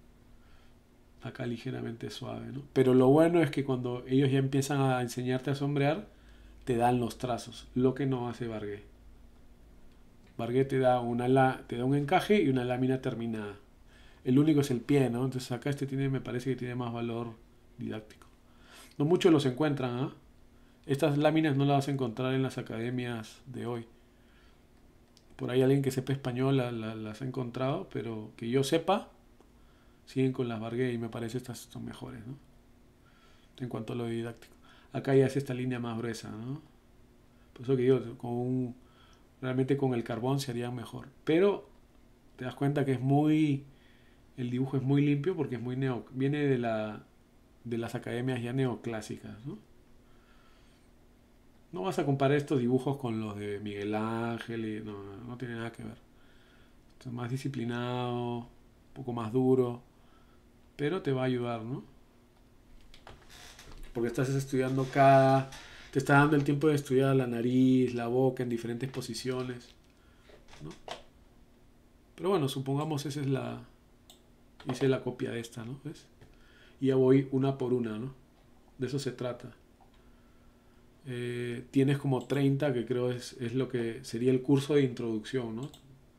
Acá ligeramente suave, ¿no? Pero lo bueno es que cuando ellos ya empiezan a enseñarte a sombrear, te dan los trazos, lo que no hace Bargué. Bargué te da te da un encaje y una lámina terminada. El único es el pie, ¿no? Entonces acá me parece que tiene más valor didáctico. No muchos los encuentran, ¿ah? Estas láminas no las vas a encontrar en las academias de hoy. Por ahí alguien que sepa español las ha encontrado, pero que yo sepa, siguen con las Bargué y me parece estas son mejores, ¿no? En cuanto a lo didáctico. Acá ya es esta línea más gruesa, ¿no? Por eso que digo, realmente con el carbón se haría mejor. Pero te das cuenta que el dibujo es muy limpio porque es viene de las academias ya neoclásicas, ¿no? No vas a comparar estos dibujos con los de Miguel Ángel, no tiene nada que ver. Esto es más disciplinado, un poco más duro, pero te va a ayudar, ¿no? Porque estás estudiando te está dando el tiempo de estudiar la nariz, la boca en diferentes posiciones, ¿no? Pero bueno, supongamos hice la copia de esta, ¿no? ¿Ves? Y ya voy una por una, ¿no? De eso se trata. Tienes como 30 que creo es lo que sería el curso de introducción, ¿no?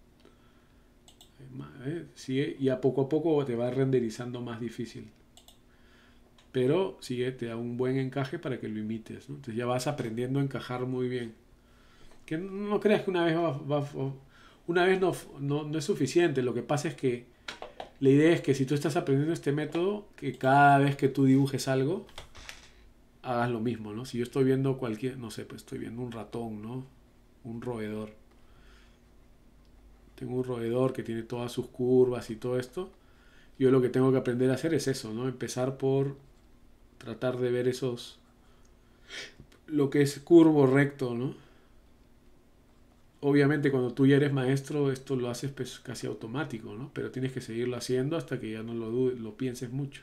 Sigue y a poco te va renderizando más difícil. Pero te da un buen encaje para que lo imites, ¿no? Entonces ya vas aprendiendo a encajar muy bien. Que no creas que una vez no es suficiente. Lo que pasa es que la idea es que si tú estás aprendiendo este método, que cada vez que tú dibujes algo, hagas lo mismo, ¿no? Si yo estoy viendo no sé, pues estoy viendo un ratón, ¿no? Un roedor. Tengo un roedor que tiene todas sus curvas y todo esto. Yo lo que tengo que aprender a hacer es eso, ¿no? Empezar por tratar de ver lo que es curvo, recto, ¿no? Obviamente cuando tú ya eres maestro, esto lo haces pues, casi automático, ¿no? Pero tienes que seguirlo haciendo hasta que ya no lo pienses mucho.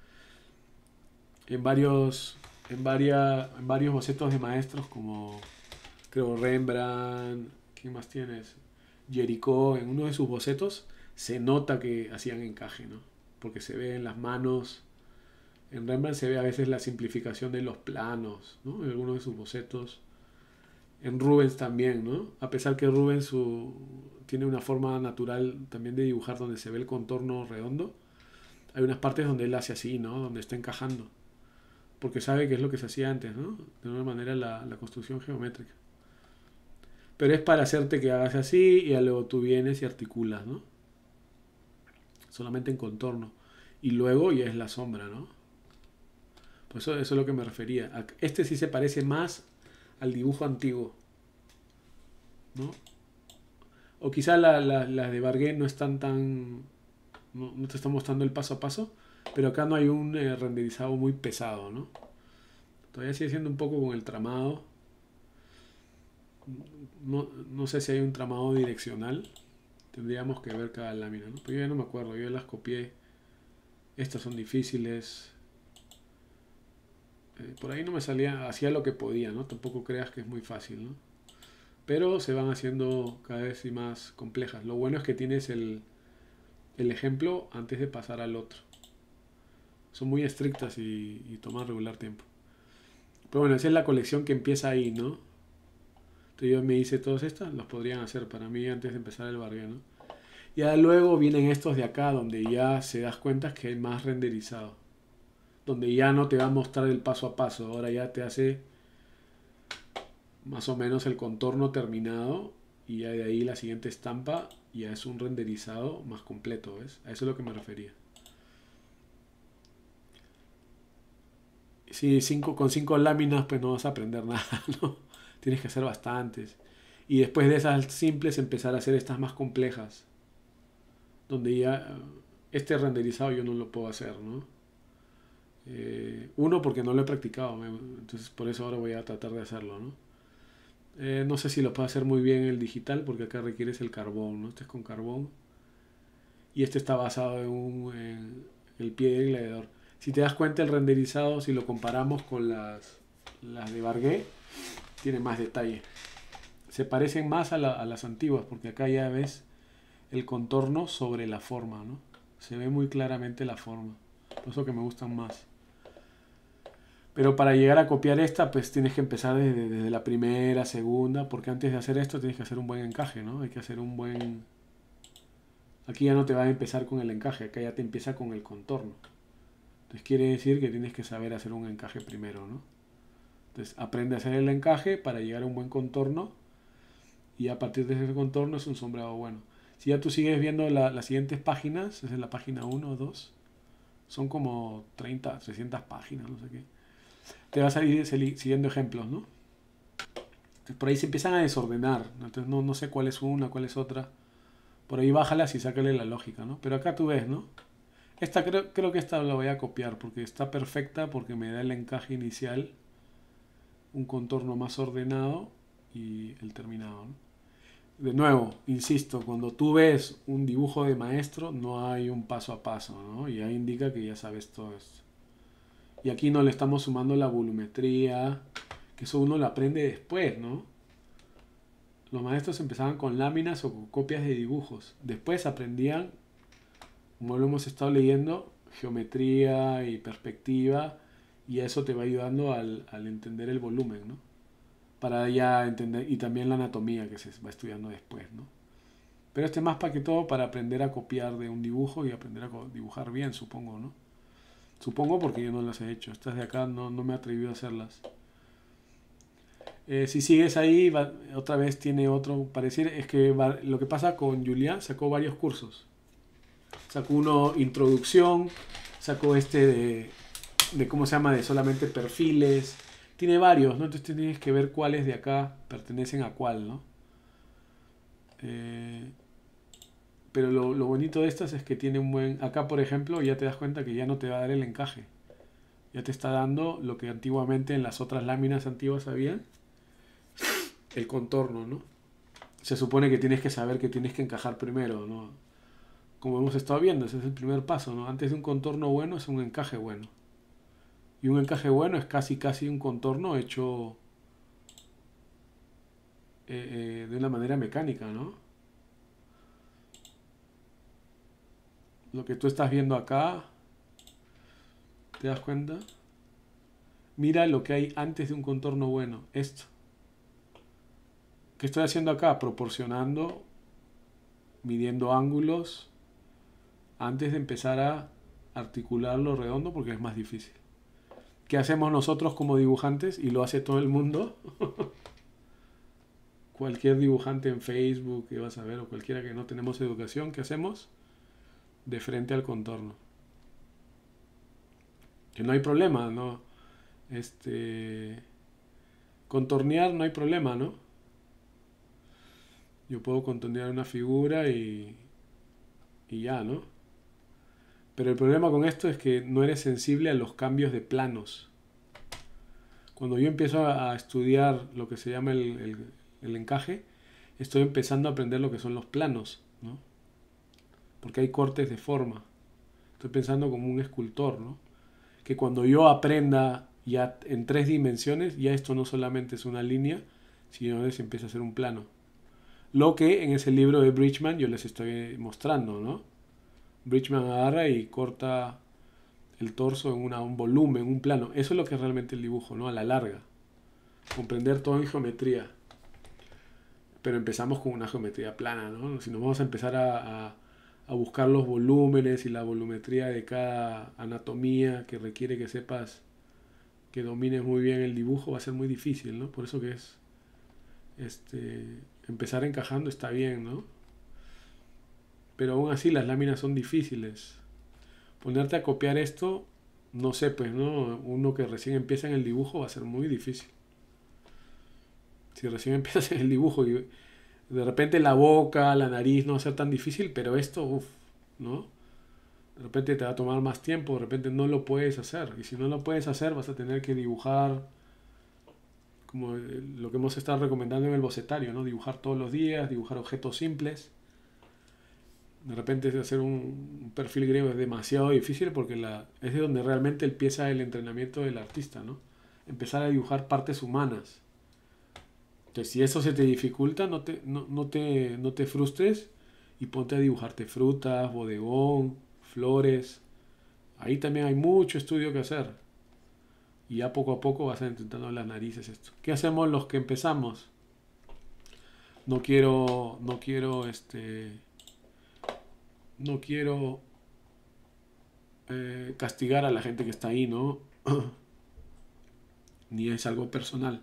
En varios bocetos de maestros como creo Rembrandt, ¿quién más tienes? Jericó, en uno de sus bocetos se nota que hacían encaje, ¿no? Porque se ve en las manos. En Rembrandt se ve a veces la simplificación de los planos, ¿no? En algunos de sus bocetos. En Rubens también, ¿no? A pesar que Rubens tiene una forma natural también de dibujar donde se ve el contorno redondo, hay unas partes donde él hace así, ¿no? Donde está encajando. Porque sabe que es lo que se hacía antes, ¿no? De una manera la construcción geométrica. Pero es para hacerte que hagas así y luego tú vienes y articulas, ¿no? Solamente en contorno. Y luego ya es la sombra, ¿no? Por eso es lo que me refería. Este sí se parece más al dibujo antiguo, ¿no? O quizá las de Bargué no están no te están mostrando el paso a paso, pero acá no hay un renderizado muy pesado, ¿no? Todavía sigue siendo un poco con el tramado. No sé si hay un tramado direccional. Tendríamos que ver cada lámina, ¿no? Pero yo ya no me acuerdo, yo las copié. Estas son difíciles. Por ahí no me hacía lo que podía, ¿no? Tampoco creas que es muy fácil, ¿no? Pero se van haciendo cada vez más complejas. Lo bueno es que tienes el ejemplo antes de pasar al otro. Son muy estrictas y toman regular tiempo. Pero bueno, esa es la colección que empieza ahí, ¿no? Entonces yo me hice todas estas, las podrían hacer para mí antes de empezar el Bargué, ¿no? Ya luego vienen estos de acá, donde ya se das cuenta que hay más renderizado. Donde ya no te va a mostrar el paso a paso, ahora ya te hace más o menos el contorno terminado y ya de ahí la siguiente estampa ya es un renderizado más completo, ¿ves? A eso es lo que me refería. Sí, con 5 láminas pues no vas a aprender nada, ¿no? Tienes que hacer bastantes. Y después de esas simples empezar a hacer estas más complejas. Donde ya este renderizado yo no lo puedo hacer, ¿no? Uno, porque no lo he practicado, entonces por eso ahora voy a tratar de hacerlo, ¿no? No sé si lo puedo hacer muy bien en el digital, porque acá requieres el carbón, ¿no? Este es con carbón. Y este está basado en el pie del gladiador. Si te das cuenta, el renderizado, si lo comparamos con las de Bargué, tiene más detalle. Se parecen más a las antiguas, porque acá ya ves el contorno sobre la forma, ¿no? Se ve muy claramente la forma. Por por eso que me gustan más. Pero para llegar a copiar esta, pues tienes que empezar desde la primera, segunda, porque antes de hacer esto tienes que hacer un buen encaje, ¿no? Hay que hacer un buen... Aquí ya no te va a empezar con el encaje, acá ya te empieza con el contorno. Entonces quiere decir que tienes que saber hacer un encaje primero, ¿no? Entonces aprende a hacer el encaje para llegar a un buen contorno y a partir de ese contorno es un sombreado bueno. Si ya tú sigues viendo las siguientes páginas, es en la página 1 o 2, son como 30, 300 páginas, no sé qué. Te vas a ir siguiendo ejemplos, ¿no? Entonces, por ahí se empiezan a desordenar, ¿no? Entonces no sé cuál es una, cuál es otra. Por ahí bájalas y sácale la lógica, ¿no? Pero acá tú ves, ¿no? Esta creo que esta la voy a copiar porque está perfecta, porque me da el encaje inicial, un contorno más ordenado y el terminado, ¿no? De nuevo, insisto, cuando tú ves un dibujo de maestro no hay un paso a paso, ¿no? Y ahí indica que ya sabes todo esto. Y aquí no le estamos sumando la volumetría, que eso uno lo aprende después, ¿no? Los maestros empezaban con láminas o con copias de dibujos. Después aprendían, como lo hemos estado leyendo, geometría y perspectiva, y eso te va ayudando al entender el volumen, ¿no? Para ya entender, y también la anatomía que se va estudiando después, ¿no? Pero este más para que todo para aprender a copiar de un dibujo y aprender a dibujar bien, supongo, ¿no? Supongo porque yo no las he hecho. Estas de acá no me he atrevido a hacerlas. Si sigues ahí, otra vez tiene otro parecido. Es que lo que pasa con Julián, sacó varios cursos. Sacó uno, introducción, sacó este de ¿cómo se llama? De solamente perfiles. Tiene varios, ¿no? Entonces tienes que ver cuáles de acá pertenecen a cuál, ¿no? Pero lo bonito de estas es que tiene un buen... Acá, por ejemplo, ya te das cuenta que ya no te va a dar el encaje. Ya te está dando lo que antiguamente en las otras láminas antiguas había, el contorno, ¿no? Se supone que tienes que saber que tienes que encajar primero, ¿no? Como hemos estado viendo, ese es el primer paso, ¿no? Antes de un contorno bueno es un encaje bueno. Y un encaje bueno es casi un contorno hecho de una manera mecánica, ¿no? Lo que tú estás viendo acá, ¿te das cuenta? Mira lo que hay antes de un contorno bueno, esto. ¿Qué estoy haciendo acá? Proporcionando, midiendo ángulos, antes de empezar a articular lo redondo porque es más difícil. ¿Qué hacemos nosotros como dibujantes? Y lo hace todo el mundo. Cualquier dibujante en Facebook que vas a ver o cualquiera que no tenemos educación, ¿qué hacemos? De frente al contorno. Que no hay problema, ¿no? Contornear no hay problema, ¿no? Yo puedo contornear una figura y ya, ¿no? Pero el problema con esto es que no eres sensible a los cambios de planos. Cuando yo empiezo a estudiar lo que se llama el encaje, estoy empezando a aprender lo que son los planos, ¿no? Porque hay cortes de forma. Estoy pensando como un escultor, ¿no? Que cuando yo aprenda ya en 3 dimensiones, ya esto no solamente es una línea, sino que se empieza a hacer un plano. Lo que en ese libro de Bridgman yo les estoy mostrando, ¿no? Bridgman agarra y corta el torso en un volumen, un plano. Eso es lo que es realmente el dibujo, ¿no? A la larga. Comprender todo en geometría. Pero empezamos con una geometría plana, ¿no? Si nos vamos a empezar a buscar los volúmenes y la volumetría de cada anatomía que requiere que sepas, que domines muy bien el dibujo, va a ser muy difícil, ¿no? Por eso que es empezar encajando está bien, ¿no? Pero aún así las láminas son difíciles. Ponerte a copiar esto, no sé, pues, ¿no? Uno que recién empieza en el dibujo va a ser muy difícil. Si recién empiezas en el dibujo y de repente la boca, la nariz no va a ser tan difícil, pero esto, uff, ¿no? De repente te va a tomar más tiempo, de repente no lo puedes hacer. Y si no lo puedes hacer, vas a tener que dibujar como lo que hemos estado recomendando en el bocetario, ¿no? Dibujar todos los días, dibujar objetos simples. De repente hacer un perfil griego es demasiado difícil porque es de donde realmente empieza el entrenamiento del artista, ¿no? Empezar a dibujar partes humanas. Entonces, si eso se te dificulta, no te frustres y ponte a dibujarte frutas, bodegón, flores, Ahí también hay mucho estudio que hacer. Y ya poco a poco vas a ir intentando las narices esto. ¿Qué hacemos los que empezamos? No quiero castigar a la gente que está ahí, ¿no? Ni es algo personal.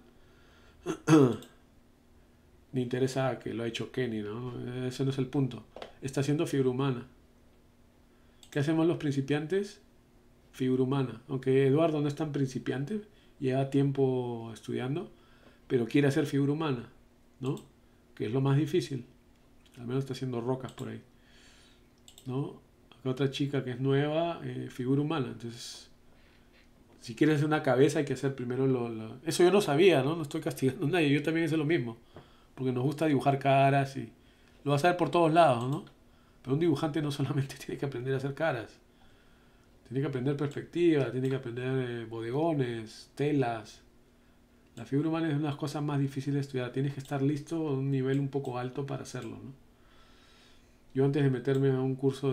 Ni interesa que lo ha hecho Kenny, ¿no? Ese no es el punto. Está haciendo figura humana. ¿Qué hacemos los principiantes? Figura humana. Aunque Eduardo no es tan principiante, lleva tiempo estudiando, pero quiere hacer figura humana, ¿no? Que es lo más difícil. Al menos está haciendo rocas por ahí, ¿no? Acá otra chica que es nueva, figura humana. Entonces, si quieres hacer una cabeza hay que hacer primero Eso yo no sabía, ¿no? No estoy castigando a nadie. Yo también hice lo mismo. Porque nos gusta dibujar caras y lo vas a ver por todos lados, ¿no? Pero un dibujante no solamente tiene que aprender a hacer caras. Tiene que aprender perspectiva, tiene que aprender bodegones, telas. La figura humana es una de las cosas más difíciles de estudiar. Tienes que estar listo a un nivel un poco alto para hacerlo, ¿no? Yo antes de meterme a un curso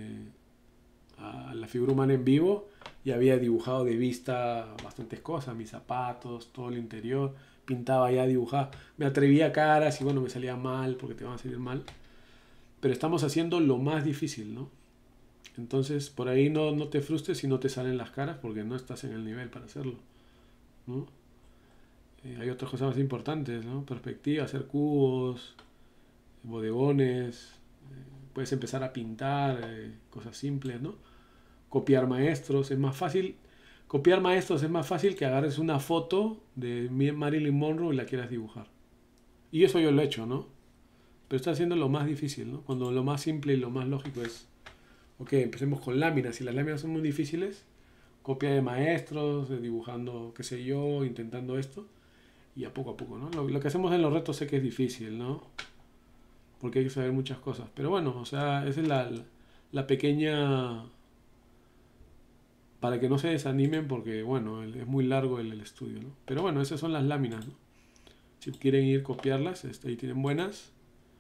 a la figura humana en vivo, ya había dibujado de vista bastantes cosas, mis zapatos, todo el interior, pintaba ya, dibujaba. Me atrevía a caras y bueno, me salía mal porque te van a salir mal. Pero estamos haciendo lo más difícil, ¿no? Entonces, por ahí no te frustres si no te salen las caras porque no estás en el nivel para hacerlo, ¿no? Hay otras cosas más importantes, ¿no? Perspectiva, hacer cubos, bodegones, puedes empezar a pintar cosas simples, ¿no? Copiar maestros, es más fácil. Copiar maestros es más fácil que agarres una foto de Marilyn Monroe y la quieras dibujar. Y eso yo lo he hecho, ¿no? Pero está haciendo lo más difícil, ¿no? Cuando lo más simple y lo más lógico es, ok, empecemos con láminas. Si las láminas son muy difíciles, copia de maestros, dibujando, qué sé yo, intentando esto. Y a poco, ¿no? Lo que hacemos en los retos sé que es difícil, ¿no? Porque hay que saber muchas cosas. Pero bueno, o sea, esa es la pequeña... Para que no se desanimen porque, bueno, es muy largo el estudio, ¿no? Pero bueno, esas son las láminas, ¿no? Si quieren ir copiarlas, ahí tienen buenas.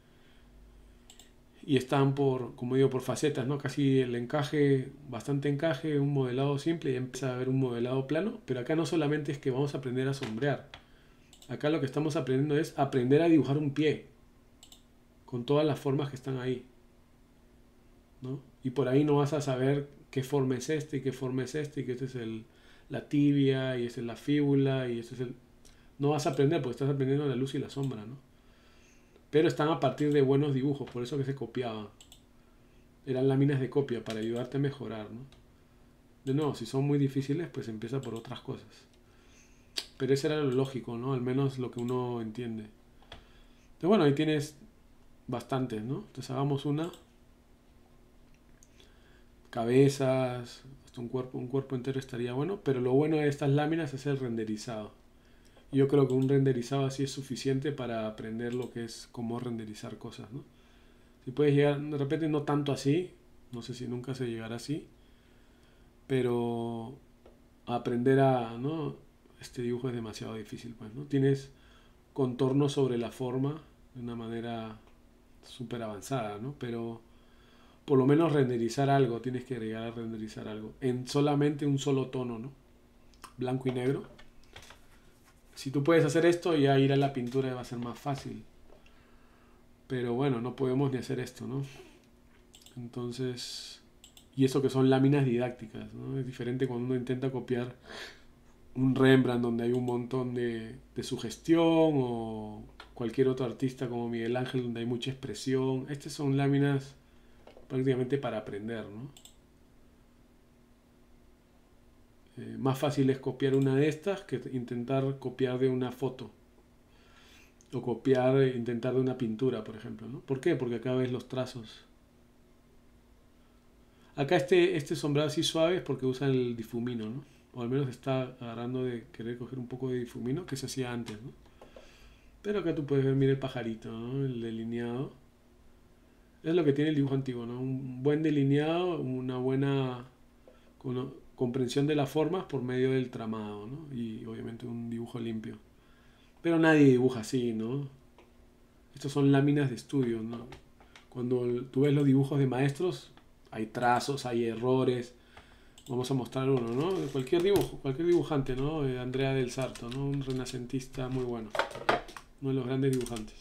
Y están por, como digo, por facetas, ¿no? Casi el encaje, bastante encaje, un modelado simple y empieza a haber un modelado plano. Pero acá no solamente es que vamos a aprender a sombrear. Acá lo que estamos aprendiendo es aprender a dibujar un pie con todas las formas que están ahí, ¿no? Y por ahí no vas a saber qué forma es este y qué forma es este y que este es la tibia y esta es la fíbula y este es el... No vas a aprender porque estás aprendiendo la luz y la sombra, ¿no? Pero están a partir de buenos dibujos, por eso que se copiaban. Eran láminas de copia para ayudarte a mejorar, ¿no? De nuevo, si son muy difíciles, pues empieza por otras cosas. Pero eso era lo lógico, ¿no? Al menos lo que uno entiende. Entonces, bueno, ahí tienes bastantes, ¿no? Entonces hagamos una. Cabezas, hasta un cuerpo entero estaría bueno. Pero lo bueno de estas láminas es el renderizado. Yo creo que un renderizado así es suficiente para aprender lo que es cómo renderizar cosas, ¿no? Si puedes llegar, de repente no tanto así, no sé si nunca se llegará así, pero aprender ¿no? Este dibujo es demasiado difícil, pues, ¿no? Tienes contorno sobre la forma de una manera súper avanzada, ¿no? Pero por lo menos renderizar algo, tienes que llegar a renderizar algo en solamente un solo tono, ¿no? Blanco y negro. Si tú puedes hacer esto, ya ir a la pintura va a ser más fácil. Pero bueno, no podemos ni hacer esto, ¿no? Entonces, y eso que son láminas didácticas, ¿no? Es diferente cuando uno intenta copiar un Rembrandt donde hay un montón de sugestión o cualquier otro artista como Miguel Ángel donde hay mucha expresión. Estas son láminas prácticamente para aprender, ¿no? Más fácil es copiar una de estas que intentar copiar de una foto o copiar, intentar de una pintura, por ejemplo, ¿no? ¿Por qué? Porque acá ves los trazos. Acá este sombreado así suave es porque usa el difumino, ¿no? O al menos está agarrando de querer coger un poco de difumino que se hacía antes, ¿no? Pero acá tú puedes ver, mira el pajarito, ¿no? El delineado. Es lo que tiene el dibujo antiguo, ¿no? Un buen delineado, una buena comprensión de las formas por medio del tramado, ¿no? Y obviamente un dibujo limpio. Pero nadie dibuja así, ¿no? Estos son láminas de estudio, ¿no? Cuando tú ves los dibujos de maestros, hay trazos, hay errores, Vamos a mostrar uno, ¿no? De cualquier dibujo, cualquier dibujante, ¿no? Andrea del Sarto, ¿no? Un renacentista muy bueno. Uno de los grandes dibujantes.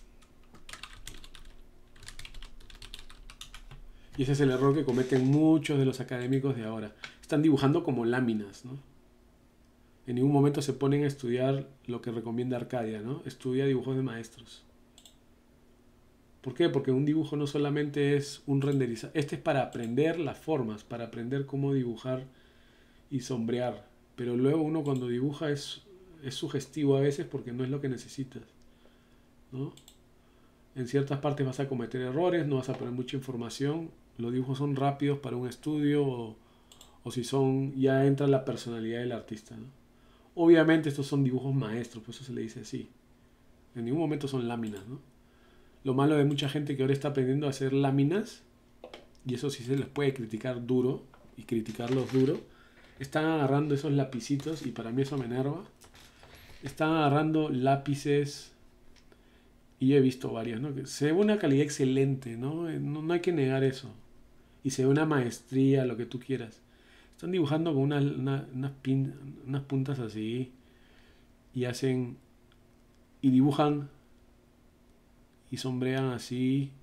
Y ese es el error que cometen muchos de los académicos de ahora. Están dibujando como láminas, ¿no? En ningún momento se ponen a estudiar lo que recomienda Arcadia, ¿no? Estudia dibujos de maestros. ¿Por qué? Porque un dibujo no solamente es un renderizado. Este es para aprender las formas, para aprender cómo dibujar y sombrear. Pero luego uno cuando dibuja es sugestivo a veces porque no es lo que necesitas, ¿no? En ciertas partes vas a cometer errores, no vas a poner mucha información. Los dibujos son rápidos para un estudio o si son, ya entra la personalidad del artista, ¿no? Obviamente estos son dibujos maestros, por eso se le dice así. En ningún momento son láminas, ¿no? Lo malo de mucha gente que ahora está aprendiendo a hacer láminas, y eso sí se les puede criticar duro, y criticarlos duro, están agarrando esos lapicitos, y para mí eso me enerva. Están agarrando lápices, y yo he visto varios, ¿no? Que se ve una calidad excelente, ¿no? No hay que negar eso. Y se ve una maestría, lo que tú quieras. Están dibujando con unas puntas así, y hacen, y dibujan, y sombrean así,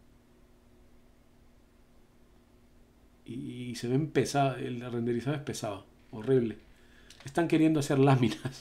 y se ven pesadas, el renderizado es pesado, horrible. Están queriendo hacer láminas.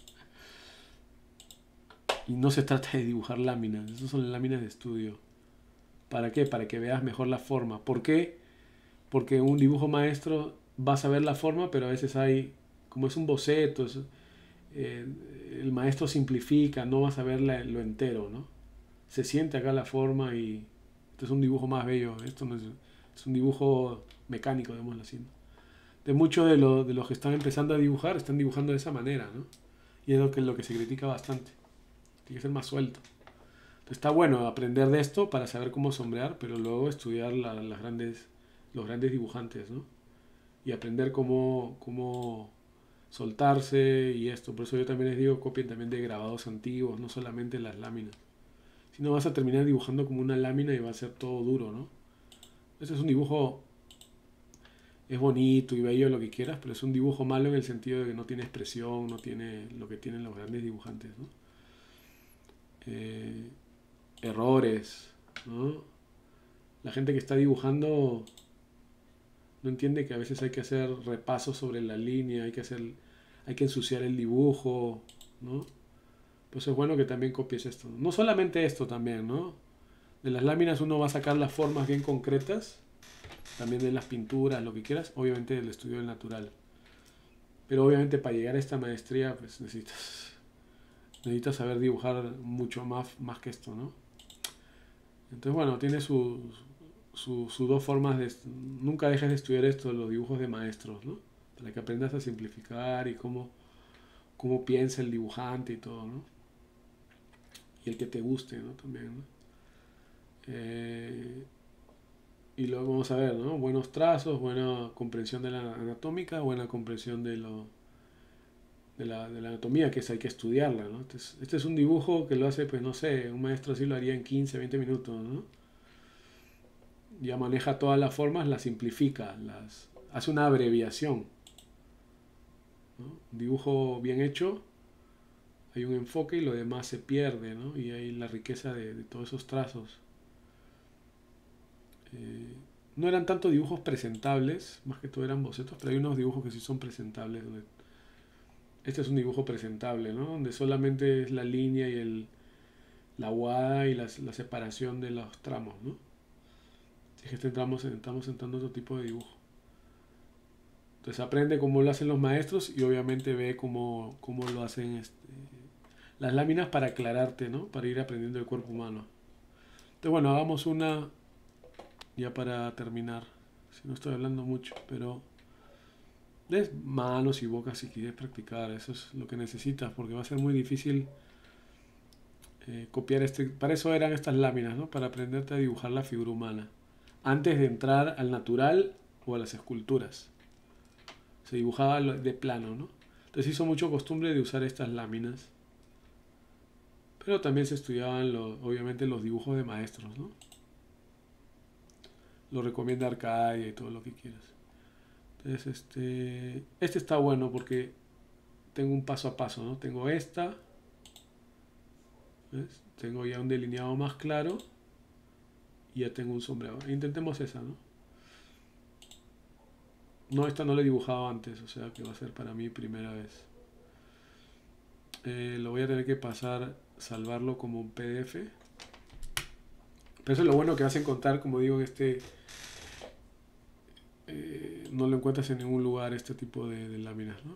Y no se trata de dibujar láminas, esas son láminas de estudio. ¿Para qué? Para que veas mejor la forma. ¿Por qué? Porque un dibujo maestro vas a ver la forma, pero a veces hay, como es un boceto, eh, el maestro simplifica, no vas a ver lo entero, ¿no? Se siente acá la forma y esto es un dibujo más bello, esto no es un dibujo mecánico, digámoslo así, ¿no? De muchos de los que están empezando a dibujar, están dibujando de esa manera, ¿no? Y es lo que se critica bastante. Tiene que ser más suelto. Entonces, está bueno aprender de esto para saber cómo sombrear, pero luego estudiar los grandes dibujantes, ¿no? Y aprender cómo soltarse y esto. Por eso yo también les digo, copien también de grabados antiguos, no solamente las láminas. Si no vas a terminar dibujando como una lámina y va a ser todo duro, ¿no? Este es un dibujo, es bonito y bello lo que quieras, pero es un dibujo malo en el sentido de que no tiene expresión, no tiene lo que tienen los grandes dibujantes, ¿no? Eh, errores, ¿no? La gente que está dibujando no entiende que a veces hay que hacer repasos sobre la línea, hay que ensuciar el dibujo, ¿no? Pues es bueno que también copies esto. No solamente esto también, ¿no? De las láminas uno va a sacar las formas bien concretas, también de las pinturas, lo que quieras, obviamente del estudio del natural. Pero obviamente para llegar a esta maestría, pues necesitas saber dibujar mucho más que esto, ¿no? Entonces, bueno, tiene sus dos formas de... Nunca dejes de estudiar esto, los dibujos de maestros, ¿no? Para que aprendas a simplificar y cómo piensa el dibujante y todo, ¿no? Y el que te guste, ¿no? También, ¿no? Y luego vamos a ver, ¿no? Buenos trazos, buena comprensión de la anatómica, buena comprensión de la anatomía, que es hay que estudiarla, ¿no? Este es un dibujo que lo hace, pues no sé, un maestro así lo haría en 15, 20 minutos, ¿no? Ya maneja todas las formas, las simplifica, hace una abreviación, ¿no? Un dibujo bien hecho, hay un enfoque y lo demás se pierde, ¿no? Y hay la riqueza de todos esos trazos. No eran tanto dibujos presentables, más que todo eran bocetos, pero hay unos dibujos que sí son presentables. Este es un dibujo presentable, ¿no? Donde solamente es la línea y la aguada y la separación de los tramos, ¿no? Es que estamos entrando a otro tipo de dibujo. Entonces aprende cómo lo hacen los maestros y obviamente ve cómo lo hacen las láminas para aclararte, ¿no? Para ir aprendiendo el cuerpo humano. Entonces, bueno, hagamos una ya para terminar. Si no estoy hablando mucho, pero des manos y bocas si quieres practicar. Eso es lo que necesitas porque va a ser muy difícil copiar Para eso eran estas láminas, ¿no? Para aprenderte a dibujar la figura humana. Antes de entrar al natural o a las esculturas. Se dibujaba de plano, ¿no? Entonces hizo mucho costumbre de usar estas láminas. Pero también se estudiaban, obviamente, los dibujos de maestros, ¿no? Lo recomienda Arcadia y todo lo que quieras. Entonces este está bueno porque tengo un paso a paso, ¿no? Tengo esta, ¿ves? Tengo ya un delineado más claro y ya tengo un sombreado. Intentemos esa, ¿no? No, esta no la he dibujado antes, o sea que va a ser para mí primera vez. Lo voy a tener que pasar, salvarlo como un PDF. Pero eso es lo bueno que vas a encontrar, como digo, en no lo encuentras en ningún lugar este tipo de láminas, ¿no?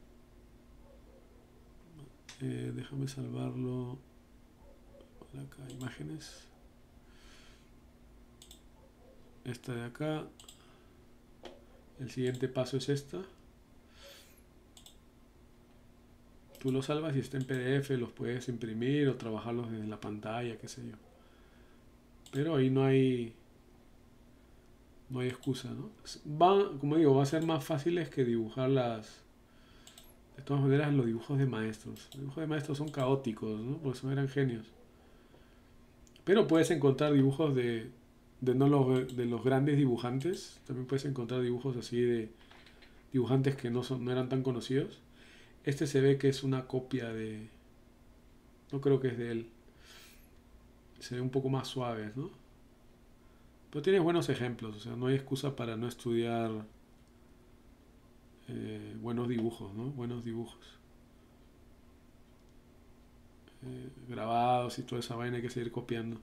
Déjame salvarlo. Acá, imágenes. Esta de acá. El siguiente paso es esta. Tú lo salvas y está en PDF, los puedes imprimir o trabajarlos desde la pantalla, qué sé yo. Pero ahí no hay excusa, ¿no? Como digo, va a ser más fáciles que dibujar de todas maneras, los dibujos de maestros. Los dibujos de maestros son caóticos, ¿no? Porque eran genios. Pero puedes encontrar dibujos de los grandes dibujantes. También puedes encontrar dibujos así de dibujantes que no eran tan conocidos. Este se ve que es una copia de... No creo que es de él. Se ve un poco más suaves, ¿no? Pero tienes buenos ejemplos. O sea, no hay excusa para no estudiar buenos dibujos, ¿no? Buenos dibujos. Grabados y toda esa vaina hay que seguir copiando.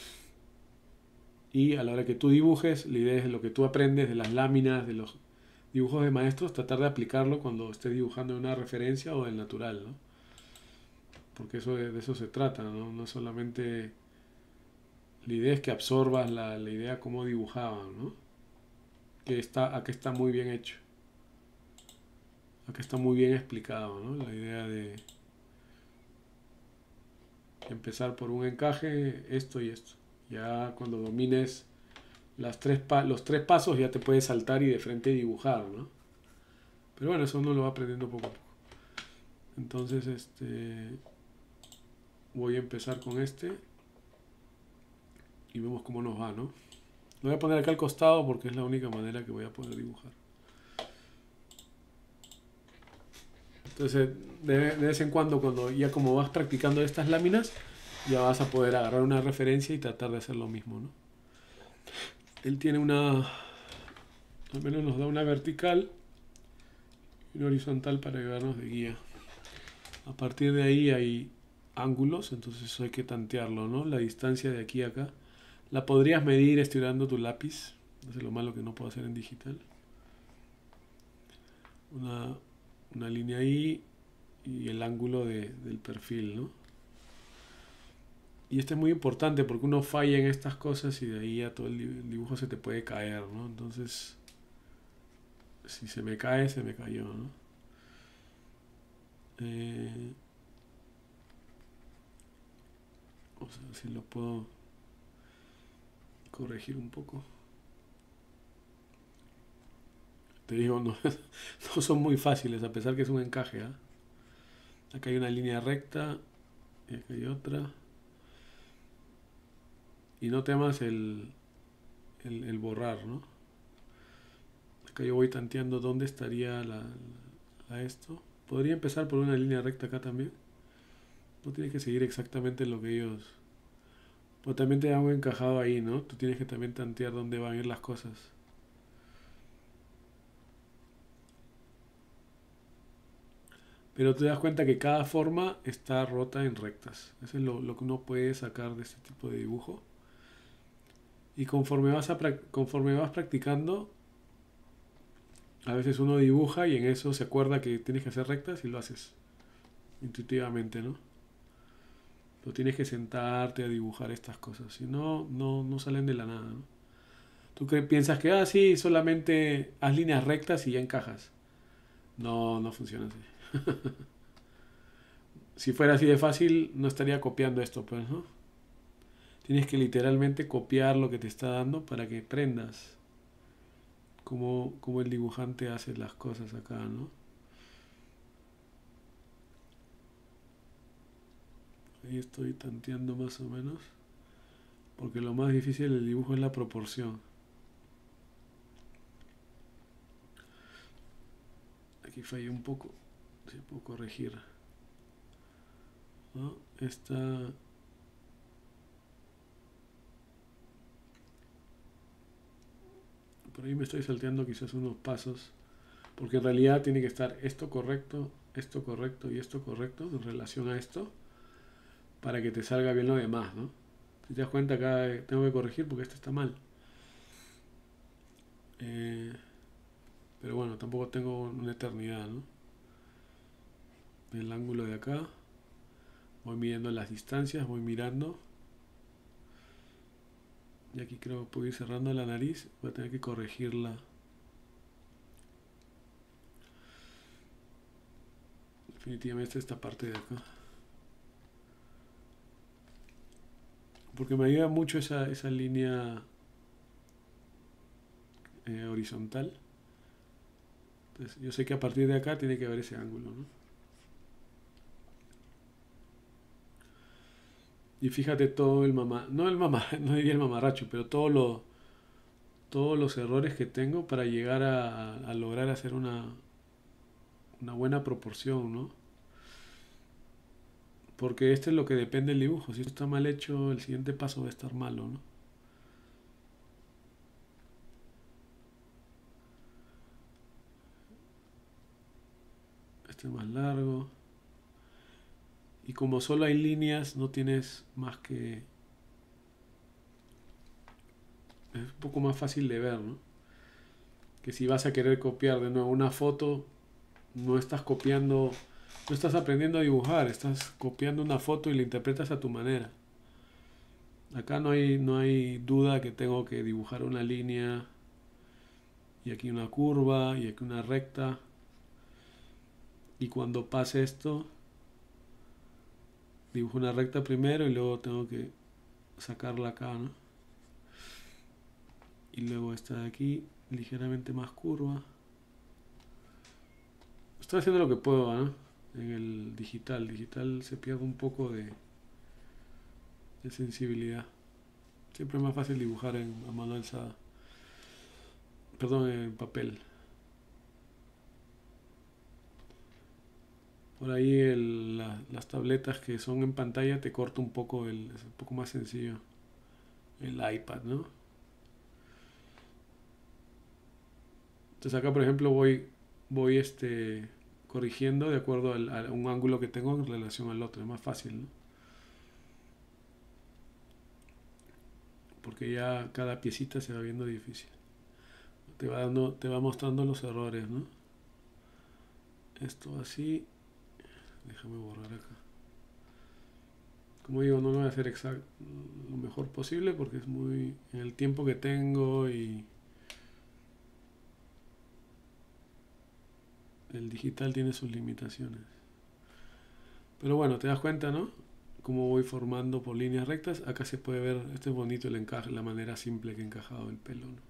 Y a la hora que tú dibujes, la idea es lo que tú aprendes de las láminas, de los dibujos de maestros, tratar de aplicarlo cuando estés dibujando una referencia o del natural, ¿no? Porque de eso se trata, ¿no? No solamente... La idea es que absorbas la idea cómo dibujaban, ¿no? Acá está muy bien hecho. Acá está muy bien explicado, ¿no? La idea de empezar por un encaje, esto y esto. Ya cuando domines los tres pasos ya te puedes saltar y de frente dibujar, ¿no? Pero bueno, eso uno lo va aprendiendo poco a poco. Entonces, voy a empezar con este y vemos cómo nos va, ¿no? Lo voy a poner acá al costado porque es la única manera que voy a poder dibujar. Entonces, de vez en cuando ya como vas practicando estas láminas, ya vas a poder agarrar una referencia y tratar de hacer lo mismo, ¿no? Él tiene al menos nos da una vertical y una horizontal para ayudarnos de guía. A partir de ahí hay ángulos, entonces eso hay que tantearlo, ¿no? La distancia de aquí a acá. La podrías medir estirando tu lápiz. Eso es lo malo que no puedo hacer en digital. Una línea ahí y el ángulo del perfil, ¿no? Y esto es muy importante porque uno falla en estas cosas y de ahí ya todo el dibujo se te puede caer, ¿no? Entonces, si se me cae, se me cayó, ¿no? O sea, si lo puedo corregir un poco. Te digo, no, no son muy fáciles, a pesar que es un encaje, ¿eh? Acá hay una línea recta y acá hay otra. Y no temas el borrar, ¿no? Acá yo voy tanteando dónde estaría esto. Podría empezar por una línea recta acá también. No tienes que seguir exactamente lo que ellos... Pero también te hago encajado ahí, ¿no? Tú tienes que también tantear dónde van a ir las cosas. Pero te das cuenta que cada forma está rota en rectas. Eso es lo que uno puede sacar de este tipo de dibujo. Y conforme vas practicando, a veces uno dibuja y en eso se acuerda que tienes que hacer rectas y lo haces intuitivamente, ¿no? No tienes que sentarte a dibujar estas cosas, si no, no salen de la nada, ¿no? Tú piensas que, sí, solamente haz líneas rectas y ya encajas. No, no funciona así. Si fuera así de fácil, no estaría copiando esto, pues, ¿no? Tienes que literalmente copiar lo que te está dando para que aprendas cómo el dibujante hace las cosas acá, ¿no? Ahí estoy tanteando más o menos. Porque lo más difícil del dibujo es la proporción. Aquí fallé un poco. Si puedo corregir, ¿no? Esta... Por ahí me estoy salteando quizás unos pasos. Porque en realidad tiene que estar esto correcto y esto correcto en relación a esto. Para que te salga bien lo demás, ¿no? Si te das cuenta acá tengo que corregir porque esto está mal. Pero bueno, tampoco tengo una eternidad, ¿no? El ángulo de acá. Voy midiendo las distancias, voy mirando. Y aquí creo que puedo ir cerrando la nariz. Voy a tener que corregirla. Definitivamente esta parte de acá. Porque me ayuda mucho esa línea horizontal. Entonces yo sé que a partir de acá tiene que haber ese ángulo, ¿no? Y fíjate todo no diría el mamarracho, pero todos los errores que tengo para llegar a lograr hacer una buena proporción, ¿no? Porque esto es lo que depende del dibujo. Si esto está mal hecho, el siguiente paso va a estar malo, ¿no? Este es más largo. Y como solo hay líneas, no tienes más que... Es un poco más fácil de ver, ¿no? Que si vas a querer copiar de nuevo una foto, no estás copiando, no estás aprendiendo a dibujar, estás copiando una foto y la interpretas a tu manera. Acá no hay duda que tengo que dibujar una línea y aquí una curva y aquí una recta. Y cuando pase esto, dibujo una recta primero y luego tengo que sacarla acá, ¿no? Y luego esta de aquí, ligeramente más curva. Estoy haciendo lo que puedo, ¿no? En el digital. Digital se pierde un poco de sensibilidad. Siempre es más fácil dibujar a mano alzada. Perdón, en papel. Por ahí las tabletas que son en pantalla te corta un poco, es un poco más sencillo. El iPad, ¿no? Entonces acá, por ejemplo, voy corrigiendo de acuerdo a un ángulo que tengo en relación al otro. Es más fácil, ¿no? Porque ya cada piecita se va viendo difícil. Te va mostrando los errores, ¿no? Esto así. Déjame borrar acá. Como digo, no lo voy a hacer lo mejor posible porque es muy en el tiempo que tengo y el digital tiene sus limitaciones. Pero bueno, te das cuenta, ¿no? Cómo voy formando por líneas rectas. Acá se puede ver, este es bonito el encaje, la manera simple que he encajado el pelo, ¿no?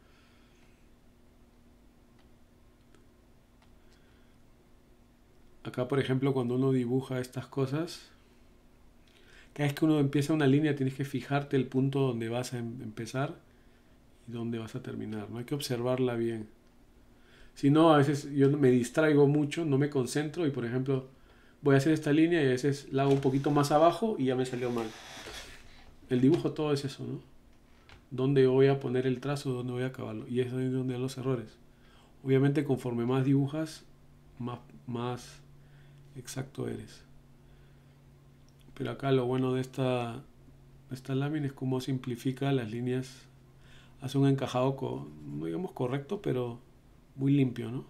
Acá, por ejemplo, cuando uno dibuja estas cosas, cada vez que uno empieza una línea tienes que fijarte el punto donde vas a empezar y donde vas a terminar, ¿no? Hay que observarla bien. Si no, a veces yo me distraigo mucho, no me concentro y, por ejemplo, voy a hacer esta línea y a veces la hago un poquito más abajo y ya me salió mal. El dibujo todo es eso, ¿no? Dónde voy a poner el trazo, dónde voy a acabarlo. Y es ahí donde dan los errores. Obviamente, conforme más dibujas, más exacto eres. Pero acá lo bueno de esta lámina es cómo simplifica las líneas. Hace un encajado, no digamos correcto, pero muy limpio, ¿no?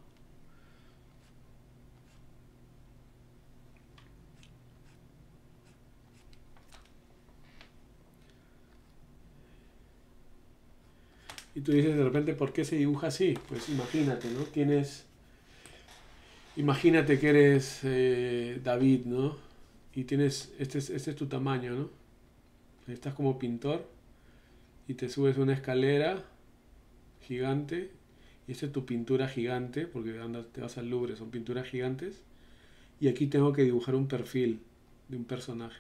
Y tú dices de repente, ¿por qué se dibuja así? Pues imagínate, ¿no? Imagínate que eres David, ¿no? Y tienes, este es tu tamaño, ¿no? Estás como pintor y te subes una escalera gigante y esta es tu pintura gigante, porque te vas al Louvre, son pinturas gigantes. Y aquí tengo que dibujar un perfil de un personaje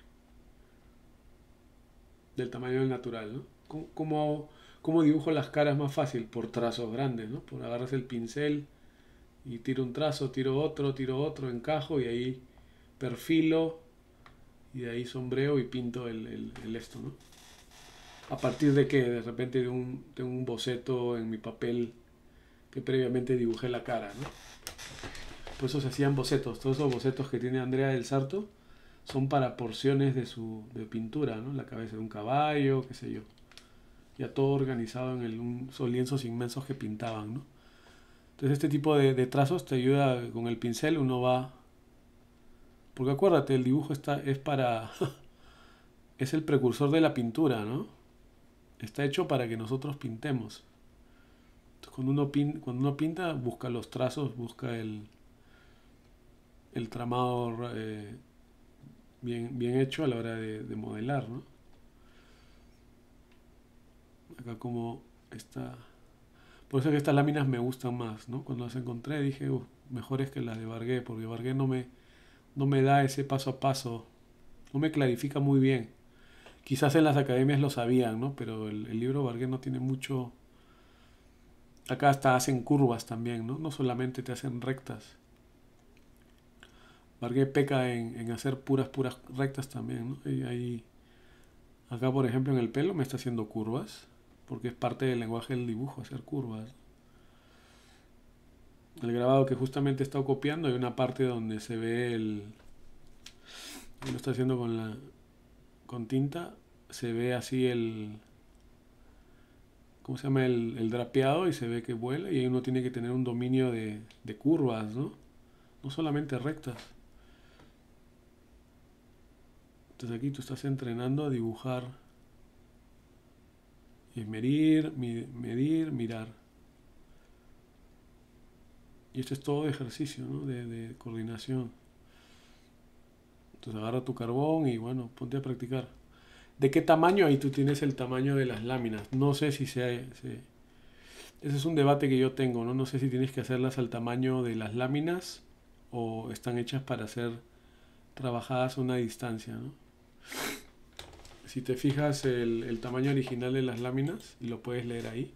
del tamaño del natural, ¿no? ¿Cómo dibujo las caras más fácil? Por trazos grandes, ¿no? Por agarras el pincel Y tiro un trazo, tiro otro, encajo y ahí perfilo y de ahí sombreo y pinto el esto, ¿no? A partir de que de repente de un boceto en mi papel que previamente dibujé la cara, ¿no? Por eso se hacían bocetos. Todos esos bocetos que tiene Andrea del Sarto son para porciones de pintura, ¿no? La cabeza de un caballo, qué sé yo. Ya todo organizado en esos lienzos inmensos que pintaban, ¿no? Entonces este tipo de trazos te ayuda con el pincel, uno va... Porque acuérdate, el dibujo es para... es el precursor de la pintura, ¿no? Está hecho para que nosotros pintemos. Entonces, cuando uno pinta, busca los trazos, busca el tramado bien hecho a la hora de modelar, ¿no? Acá como está... Por eso es que estas láminas me gustan más, ¿no? Cuando las encontré dije, mejores que las de Bargué, porque Bargué no me da ese paso a paso, no me clarifica muy bien. Quizás en las academias lo sabían, ¿no? Pero el libro Bargué no tiene mucho... Acá hasta hacen curvas también, ¿no? No solamente te hacen rectas. Bargué peca en hacer puras rectas también, ¿no? Y ahí, acá por ejemplo en el pelo me está haciendo curvas, porque es parte del lenguaje del dibujo, hacer curvas. El grabado que justamente he estado copiando, hay una parte donde se ve lo está haciendo con tinta, se ve así ¿cómo se llama? El drapeado y se ve que vuela y ahí uno tiene que tener un dominio de curvas, ¿no? No solamente rectas. Entonces aquí tú estás entrenando a dibujar y medir, mirar. Y esto es todo de ejercicio, ¿no? De coordinación. Entonces agarra tu carbón y bueno, ponte a practicar. ¿De qué tamaño? Ahí tú tienes el tamaño de las láminas. No sé si ese es un debate que yo tengo, ¿no? No sé si tienes que hacerlas al tamaño de las láminas o están hechas para ser trabajadas a una distancia, ¿no? Si te fijas el tamaño original de las láminas, y lo puedes leer ahí,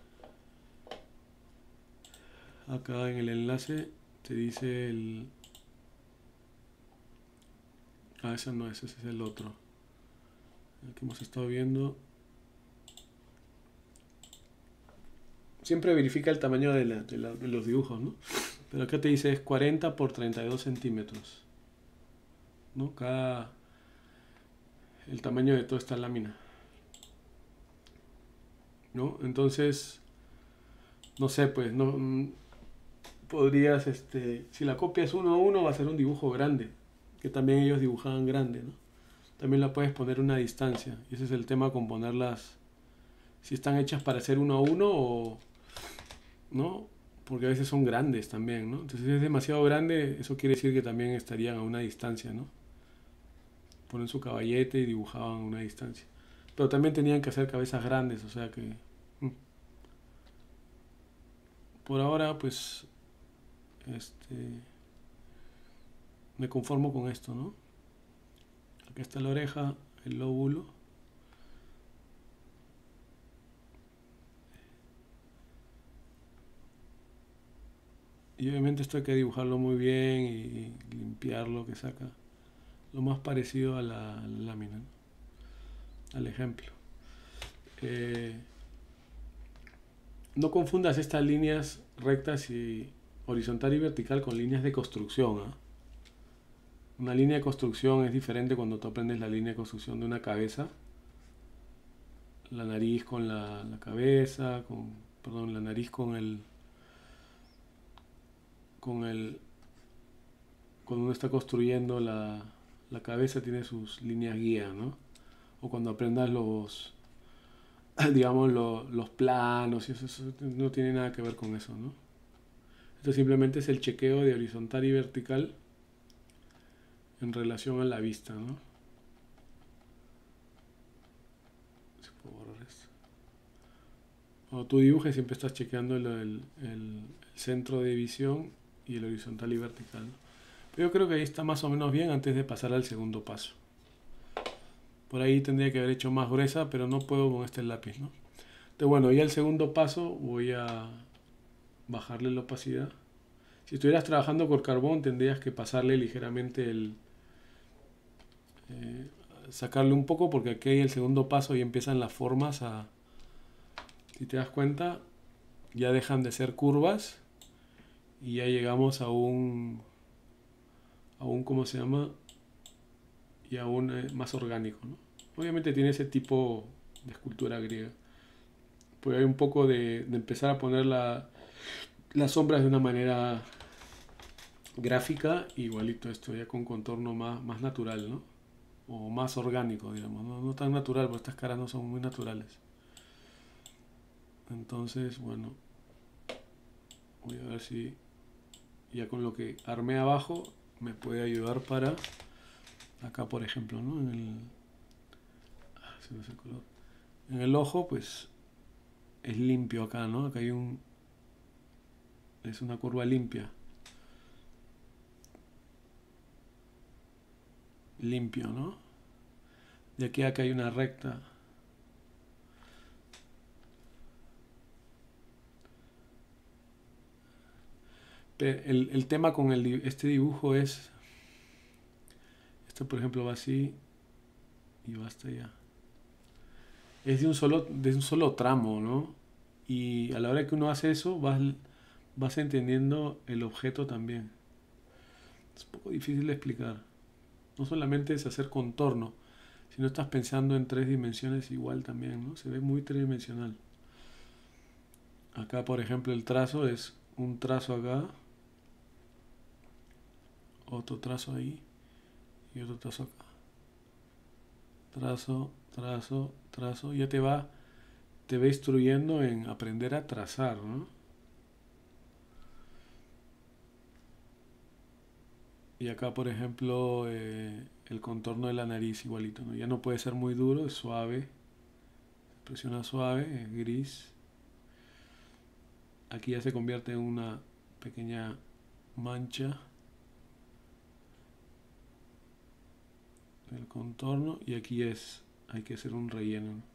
acá en el enlace te dice ese no es, ese es el otro. El que hemos estado viendo. Siempre verifica el tamaño de los dibujos, ¿no? Pero acá te dice es 40 por 32 centímetros, ¿no? El tamaño de toda esta lámina, ¿no? Entonces, no sé, pues, no podrías, si la copias uno a uno va a ser un dibujo grande, que también ellos dibujaban grande, ¿no? También la puedes poner a una distancia, y ese es el tema con ponerlas, si están hechas para hacer uno a uno o, ¿no? Porque a veces son grandes también, ¿no? Entonces, si es demasiado grande, eso quiere decir que también estarían a una distancia, ¿no? Ponen su caballete y dibujaban a una distancia. Pero también tenían que hacer cabezas grandes, o sea que... Por ahora, pues, me conformo con esto, ¿no? Aquí está la oreja, el lóbulo. Y obviamente esto hay que dibujarlo muy bien y limpiarlo, que saca lo más parecido a la lámina, ¿no? Al ejemplo. No confundas estas líneas rectas y horizontal y vertical con líneas de construcción, ¿eh? Una línea de construcción es diferente cuando tú aprendes la línea de construcción de una cabeza. La nariz con la cabeza, perdón, la nariz cuando uno está construyendo la cabeza tiene sus líneas guía, ¿no? O cuando aprendas digamos, los planos y eso no tiene nada que ver con eso, ¿no? Esto simplemente es el chequeo de horizontal y vertical en relación a la vista, ¿no? Se puede borrar esto. Cuando tú dibujes siempre estás chequeando el centro de visión y el horizontal y vertical, ¿no? Pero yo creo que ahí está más o menos bien antes de pasar al segundo paso. Por ahí tendría que haber hecho más gruesa, pero no puedo con este lápiz, ¿no? Entonces, bueno, ya el segundo paso voy a bajarle la opacidad Si estuvieras trabajando con carbón, tendrías que pasarle ligeramente sacarle un poco, porque aquí hay el segundo paso y empiezan las formas si te das cuenta, ya dejan de ser curvas y ya llegamos ¿cómo se llama? Y a un más orgánico, ¿no? Obviamente tiene ese tipo de escultura griega. Pues hay un poco de empezar a poner las sombras de una manera gráfica, igualito esto ya con contorno más natural, ¿no? O más orgánico, digamos, no tan natural, porque estas caras no son muy naturales. Entonces, bueno, voy a ver si ya con lo que armé abajo me puede ayudar para acá, por ejemplo, ¿no? Se me hace el color. En el ojo, pues es limpio acá, ¿no? Acá hay es una curva limpia. Limpio, ¿no? De aquí a acá hay una recta. Pero el tema con este dibujo es, esto por ejemplo va así y va hasta allá. Es de un solo tramo, ¿no? Y a la hora que uno hace eso, vas entendiendo el objeto también. Es un poco difícil de explicar. No solamente es hacer contorno, sino estás pensando en 3 dimensiones igual también, ¿no? Se ve muy tridimensional. Acá, por ejemplo, el trazo es un trazo acá, otro trazo ahí y otro trazo acá. Trazo, trazo, trazo. Ya te va instruyendo en aprender a trazar, ¿no? Y acá, por ejemplo, el contorno de la nariz igualito, ¿no? Ya no puede ser muy duro, es suave. Presiona suave, es gris. Aquí ya se convierte en una pequeña mancha del contorno y aquí hay que hacer un relleno, ¿no?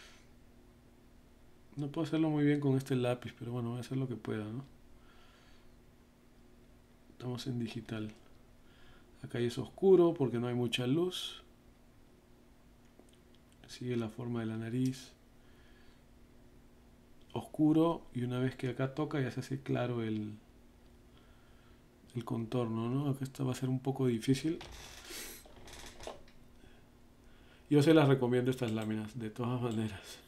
No puedo hacerlo muy bien con este lápiz, pero bueno, voy a hacer lo que pueda, ¿no? Estamos en digital. Acá es oscuro porque no hay mucha luz. Sigue la forma de la nariz. Oscuro, y una vez que acá toca ya se hace claro el contorno, ¿no? Acá esto va a ser un poco difícil. Yo se las recomiendo estas láminas, de todas maneras.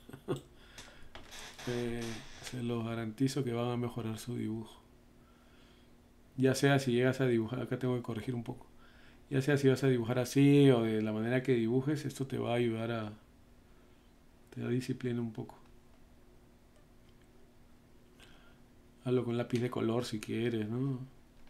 Se los garantizo que van a mejorar su dibujo. Ya sea si llegas a dibujar, acá tengo que corregir un poco. Ya sea si vas a dibujar así o de la manera que dibujes, esto te va a ayudar te da disciplina un poco. Hazlo con lápiz de color si quieres, ¿no?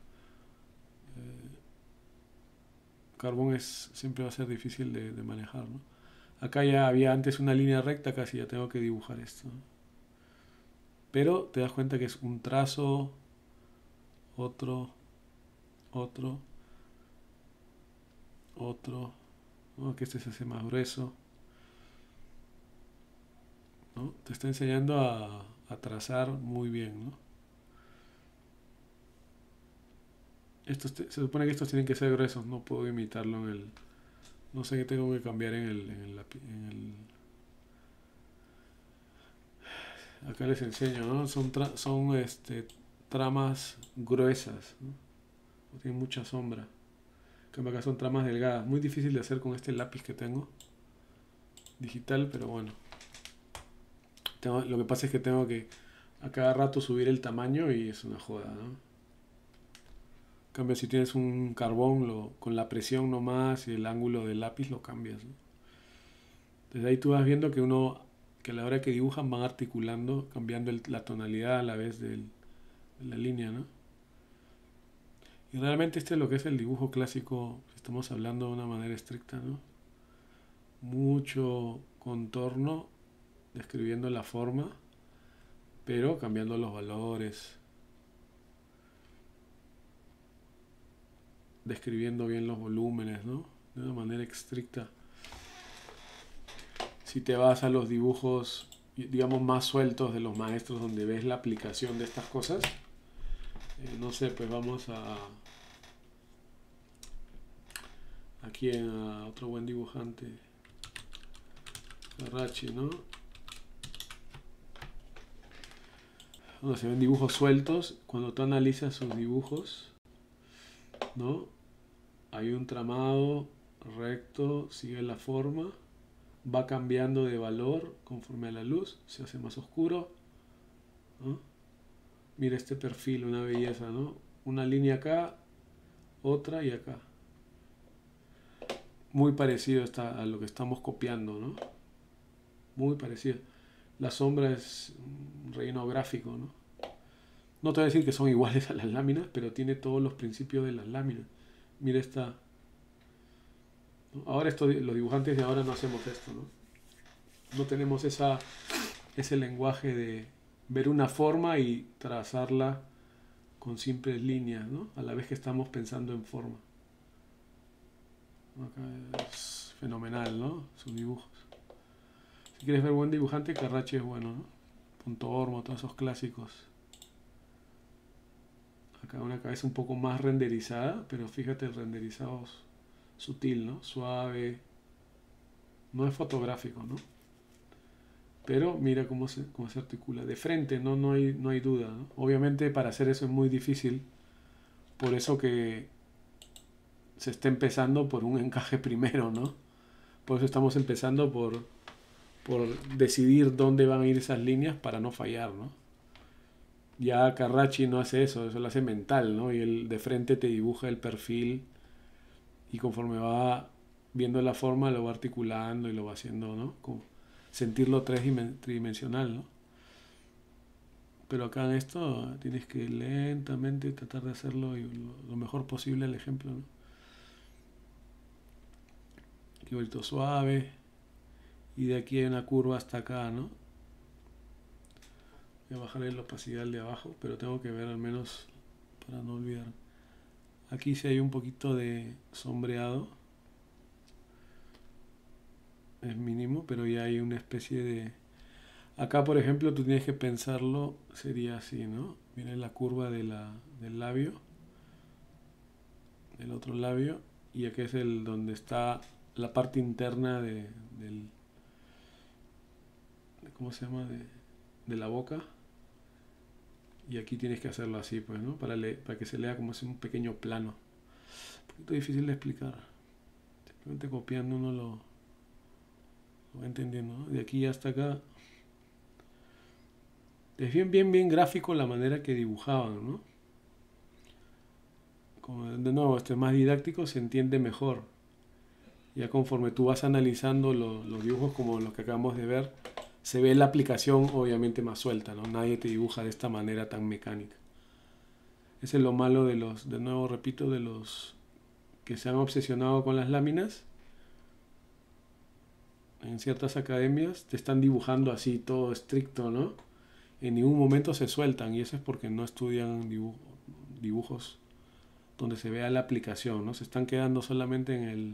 Carbón siempre va a ser difícil de manejar, ¿no? Acá ya había antes una línea recta, casi ya tengo que dibujar esto, ¿no? Pero te das cuenta que es un trazo, otro, otro, otro, ¿no? Que este se hace más grueso, ¿no? Te está enseñando a trazar muy bien, ¿no? Se supone que estos tienen que ser gruesos, no puedo imitarlo no sé qué tengo que cambiar acá les enseño, ¿no? Son tramas gruesas, ¿no? No tienen mucha sombra. En cambio acá son tramas delgadas. Muy difícil de hacer con este lápiz que tengo. Digital, pero bueno. Lo que pasa es que tengo que a cada rato subir el tamaño y es una joda, ¿no? En cambio si tienes un carbón, con la presión nomás y el ángulo del lápiz lo cambias, ¿no? Desde ahí tú vas viendo que a la hora que dibujan van articulando, cambiando la tonalidad a la vez de la línea, ¿no? Y realmente este es lo que es el dibujo clásico, si estamos hablando de una manera estricta, ¿no? Mucho contorno, describiendo la forma, pero cambiando los valores, describiendo bien los volúmenes, ¿no? De una manera estricta. Si te vas a los dibujos, digamos, más sueltos de los maestros, donde ves la aplicación de estas cosas, no sé, pues vamos aquí a otro buen dibujante, Carracci, ¿no? Bueno, se ven dibujos sueltos. Cuando tú analizas sus dibujos, ¿no? Hay un tramado recto, sigue la forma, va cambiando de valor conforme a la luz, se hace más oscuro, ¿no? Mira este perfil, una belleza, ¿no? Una línea acá, otra y acá. Muy parecido a lo que estamos copiando, ¿no? Muy parecido. La sombra es un relleno gráfico, ¿no? No te voy a decir que son iguales a las láminas, pero tiene todos los principios de las láminas. Mira esta. ¿No? Ahora los dibujantes de ahora no hacemos esto, ¿no? No tenemos ese lenguaje de ver una forma y trazarla con simples líneas, ¿no? A la vez que estamos pensando en forma. Acá es fenomenal, ¿no? Sus dibujos. Si quieres ver buen dibujante, Carracci es bueno, ¿no? Punto Ormo, todos esos clásicos. Acá una cabeza un poco más renderizada, pero fíjate el renderizado sutil, ¿no? Suave. No es fotográfico, ¿no? Pero mira cómo se articula. De frente, ¿no? No hay duda, ¿no? Obviamente para hacer eso es muy difícil. Por eso que se está empezando por un encaje primero, ¿no? Por eso estamos empezando por decidir dónde van a ir esas líneas para no fallar, ¿no? Ya Carracci no hace eso lo hace mental, ¿no? Y él de frente te dibuja el perfil y conforme va viendo la forma lo va articulando y lo va haciendo, ¿no? Como sentirlo tridimensional, ¿no? Pero acá en esto tienes que lentamente tratar de hacerlo lo mejor posible el ejemplo, ¿no? Aquí vuelto suave y de aquí hay una curva hasta acá, ¿no? Voy a bajar la opacidad de abajo, pero tengo que ver al menos para no olvidar. Aquí sí hay un poquito de sombreado. Es mínimo, pero ya hay una especie de... Acá, por ejemplo, tú tienes que pensarlo, sería así, ¿no? Mira la curva del labio, del otro labio, y aquí es donde está la parte interna ¿cómo se llama? De la boca. Y aquí tienes que hacerlo así, pues, ¿no? Para que se lea como si un pequeño plano. Un poquito difícil de explicar. Simplemente copiando uno lo va entendiendo, ¿no? De aquí hasta acá. Es bien gráfico la manera que dibujaban, ¿no? Como de nuevo, este es más didáctico, se entiende mejor. Ya conforme tú vas analizando los dibujos como los que acabamos de ver, se ve la aplicación obviamente más suelta, ¿no? Nadie te dibuja de esta manera tan mecánica. Ese es lo malo de nuevo repito, de los que se han obsesionado con las láminas. En ciertas academias te están dibujando así todo estricto, ¿no? En ningún momento se sueltan y eso es porque no estudian dibujos donde se vea la aplicación, ¿no? Se están quedando solamente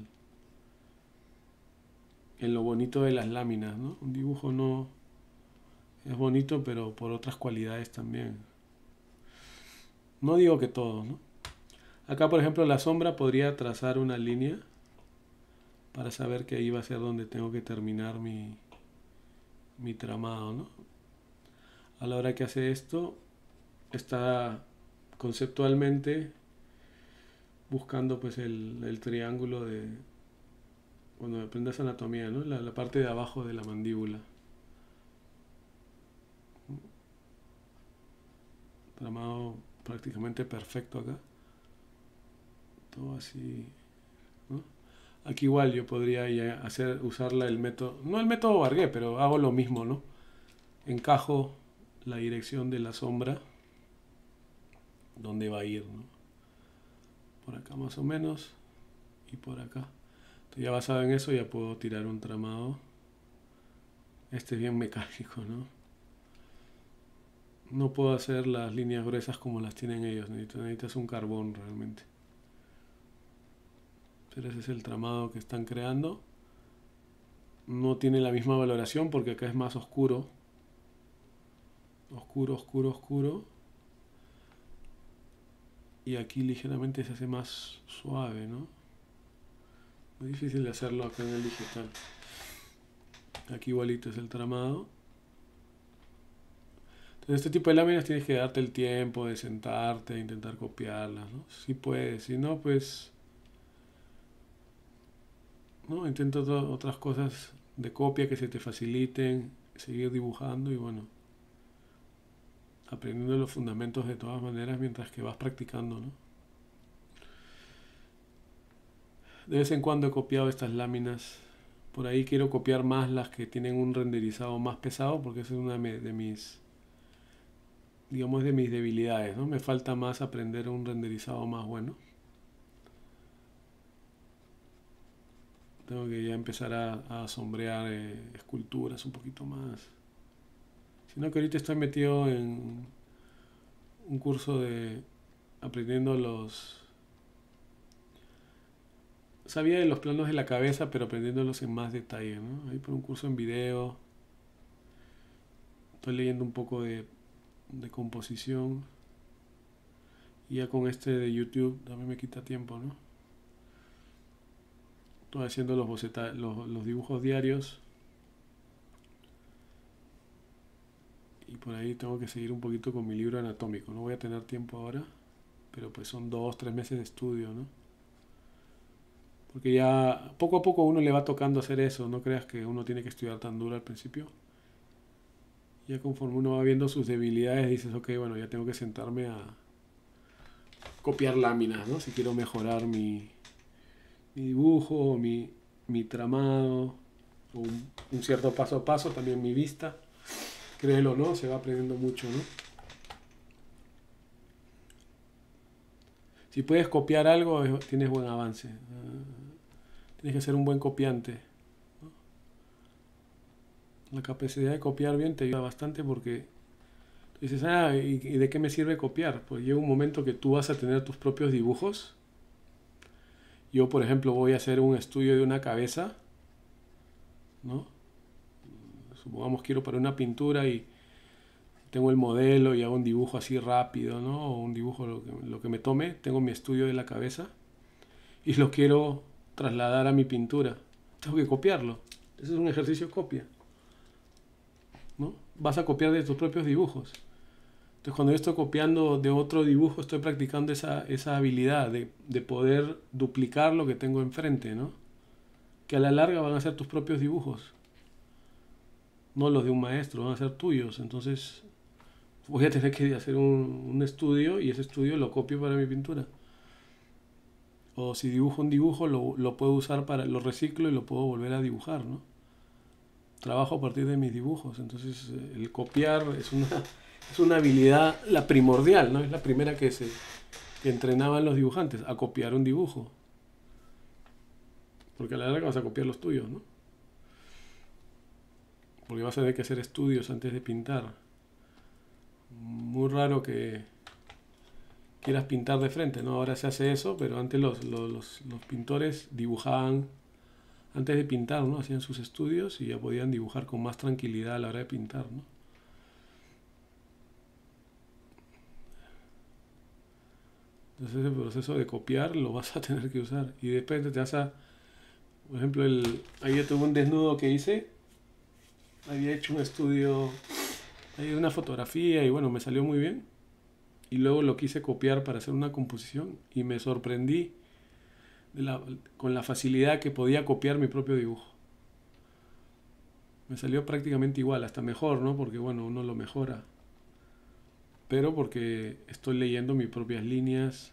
en lo bonito de las láminas, ¿no? Un dibujo no es bonito, pero por otras cualidades también. No digo que todos, ¿no? Acá, por ejemplo, la sombra podría trazar una línea para saber que ahí va a ser donde tengo que terminar mi tramado, ¿no? A la hora que hace esto, está conceptualmente buscando pues el triángulo de cuando aprendas anatomía, ¿no? La parte de abajo de la mandíbula. Tramado prácticamente perfecto acá. Todo así, ¿no? Aquí igual yo podría ya usarla el método, no el método Bargué, pero hago lo mismo, ¿no? Encajo la dirección de la sombra donde va a ir, ¿no? Por acá más o menos y por acá. Entonces ya basado en eso ya puedo tirar un tramado. Este es bien mecánico, ¿no? No puedo hacer las líneas gruesas como las tienen ellos. Necesitas un carbón realmente. Pero ese es el tramado que están creando. No tiene la misma valoración porque acá es más oscuro. Oscuro. y aquí ligeramente se hace más suave, ¿no? Muy difícil de hacerlo acá en el digital. Aquí igualito es el tramado. Entonces este tipo de láminas tienes que darte el tiempo de sentarte e intentar copiarlas, ¿no? Si puedes, si no, pues no, intenta otras cosas de copia que se te faciliten, seguir dibujando y bueno, aprendiendo los fundamentos de todas maneras mientras que vas practicando, ¿no? De vez en cuando he copiado estas láminas. Por ahí quiero copiar más las que tienen un renderizado más pesado porque esa es una de mis, digamos, de mis debilidades, ¿no? Me falta más aprender un renderizado más bueno. Tengo que ya empezar a sombrear esculturas un poquito más. Sino que ahorita estoy metido en un curso de aprendiendo los... Sabía de los planos de la cabeza, pero aprendiéndolos en más detalle, ¿no? Ahí por un curso en video. Estoy leyendo un poco de composición. Y ya con este de YouTube también me quita tiempo, ¿no? Estoy haciendo los dibujos diarios. Y por ahí tengo que seguir un poquito con mi libro anatómico. No voy a tener tiempo ahora, pero pues son 2, 3 meses de estudio, ¿no? Porque ya poco a poco uno le va tocando hacer eso. No creas que uno tiene que estudiar tan duro al principio. Ya conforme uno va viendo sus debilidades, dices, ok, bueno, ya tengo que sentarme a copiar láminas, ¿no? Si quiero mejorar mi dibujo, mi tramado, un cierto paso a paso, también mi vista. Créelo o no, se va aprendiendo mucho, ¿no? Si puedes copiar algo, tienes buen avance. Tienes que ser un buen copiante. La capacidad de copiar bien te ayuda bastante porque tú dices, ¿y de qué me sirve copiar? Pues llega un momento que tú vas a tener tus propios dibujos. Yo, por ejemplo, voy a hacer un estudio de una cabeza, ¿no? Supongamos quiero para una pintura y tengo el modelo y hago un dibujo así rápido, ¿no? O un dibujo lo que me tome, tengo mi estudio de la cabeza y lo quiero trasladar a mi pintura. Tengo que copiarlo. Ese es un ejercicio de copia, ¿no? Vas a copiar de tus propios dibujos. Entonces cuando yo estoy copiando de otro dibujo, estoy practicando esa habilidad de poder duplicar lo que tengo enfrente, ¿no? Que a la larga van a ser tus propios dibujos, no los de un maestro, van a ser tuyos. Entonces voy a tener que hacer un estudio y ese estudio lo copio para mi pintura. O si dibujo un dibujo, lo puedo usar lo reciclo y lo puedo volver a dibujar, ¿no? Trabajo a partir de mis dibujos. Entonces el copiar es una habilidad, la primordial, ¿no? Es la primera que entrenaban los dibujantes, a copiar un dibujo. Porque a la larga vas a copiar los tuyos, ¿no? Porque vas a tener que hacer estudios antes de pintar. Muy raro que quieras pintar de frente, ¿no? Ahora se hace eso, pero antes los pintores dibujaban antes de pintar, ¿no? Hacían sus estudios y ya podían dibujar con más tranquilidad a la hora de pintar, ¿no? Entonces ese proceso de copiar lo vas a tener que usar. Y después te vas a... Por ejemplo, ahí yo tuve un desnudo que hice. Había hecho un estudio, ahí de una fotografía y bueno, me salió muy bien. Y luego lo quise copiar para hacer una composición y me sorprendí con la facilidad que podía copiar mi propio dibujo. Me salió prácticamente igual, hasta mejor, ¿no? Porque bueno, uno lo mejora. Pero porque estoy leyendo mis propias líneas.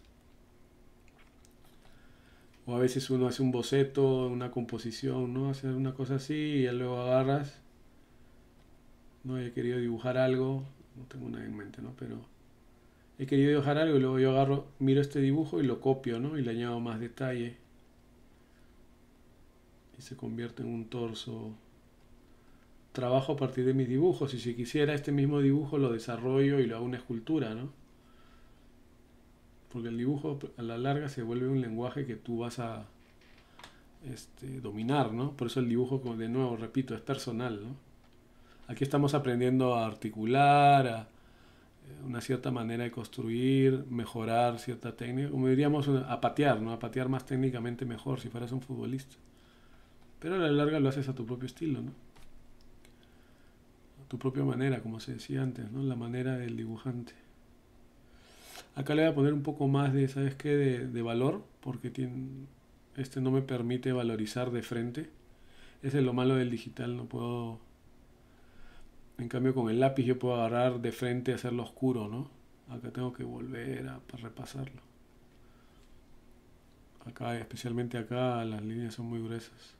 O a veces uno hace un boceto, una composición, ¿no? Hacer una cosa así y ya luego agarras. No he querido dibujar algo, no tengo nada en mente, ¿no? Pero he querido dibujar algo y luego yo agarro, miro este dibujo y lo copio, ¿no? Y le añado más detalle. Y se convierte en un torso. Trabajo a partir de mis dibujos y si quisiera este mismo dibujo lo desarrollo y lo hago una escultura, ¿no? Porque el dibujo a la larga se vuelve un lenguaje que tú vas a dominar, ¿no? Por eso el dibujo, como de nuevo, repito, es personal, ¿no? Aquí estamos aprendiendo a articular, una cierta manera de construir, mejorar cierta técnica, como diríamos, a patear, ¿no? A patear más técnicamente mejor si fueras un futbolista. Pero a la larga lo haces a tu propio estilo, ¿no? A tu propia manera, como se decía antes, ¿no? La manera del dibujante. Acá le voy a poner un poco más de, ¿sabes qué? De valor, porque este no me permite valorizar de frente. Ese es lo malo del digital, no puedo... En cambio con el lápiz yo puedo agarrar de frente y hacerlo oscuro, ¿no? Acá tengo que volver a repasarlo. Acá, especialmente acá, las líneas son muy gruesas.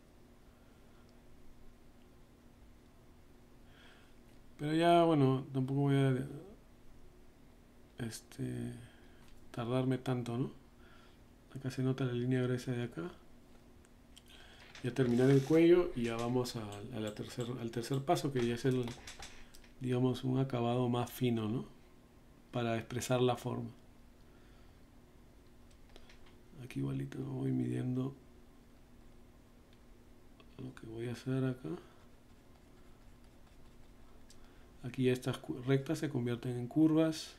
Pero ya, bueno, tampoco voy a tardarme tanto, ¿no? Acá se nota la línea gruesa de acá. Ya terminar el cuello y ya vamos al tercer paso, que ya es digamos, un acabado más fino, ¿no? Para expresar la forma. Aquí igualito voy midiendo lo que voy a hacer acá. Aquí estas rectas se convierten en curvas.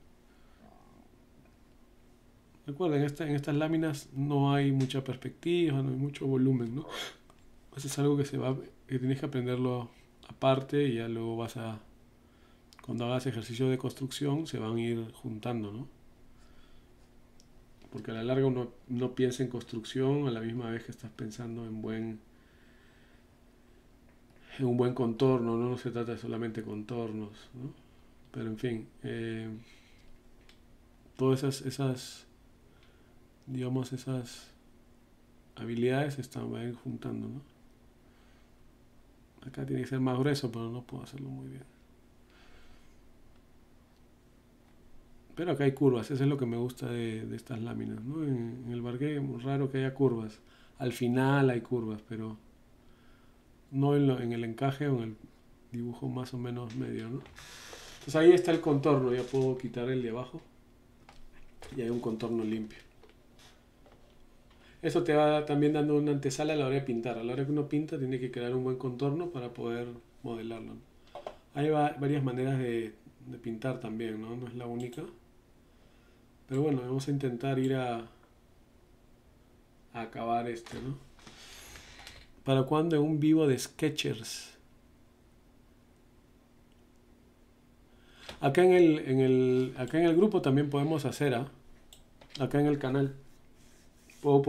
Recuerden, en estas láminas no hay mucha perspectiva, no hay mucho volumen, ¿no? Eso es algo que tienes que aprenderlo aparte y ya luego cuando hagas ejercicio de construcción se van a ir juntando, ¿no? Porque a la larga uno no piensa en construcción a la misma vez que estás pensando en un buen contorno, ¿no? No se trata de solamente contornos, ¿no? Pero en fin, todas digamos, esas habilidades se van a ir juntando, ¿no? Acá tiene que ser más grueso, pero no puedo hacerlo muy bien. Pero acá hay curvas, eso es lo que me gusta de estas láminas, ¿no? En el Bargué es muy raro que haya curvas. Al final hay curvas, pero no en el encaje o en el dibujo más o menos medio, ¿no? Entonces ahí está el contorno, ya puedo quitar el de abajo y hay un contorno limpio. Eso te va también dando una antesala a la hora de pintar. A la hora que uno pinta tiene que crear un buen contorno para poder modelarlo, ¿no? Hay varias maneras de pintar también, ¿no? No es la única. Pero bueno, vamos a intentar ir a acabar ¿no? ¿Para cuándo un vivo de Sketchers? Acá acá en el grupo también podemos hacer, ¿ah? Acá en el canal. Puedo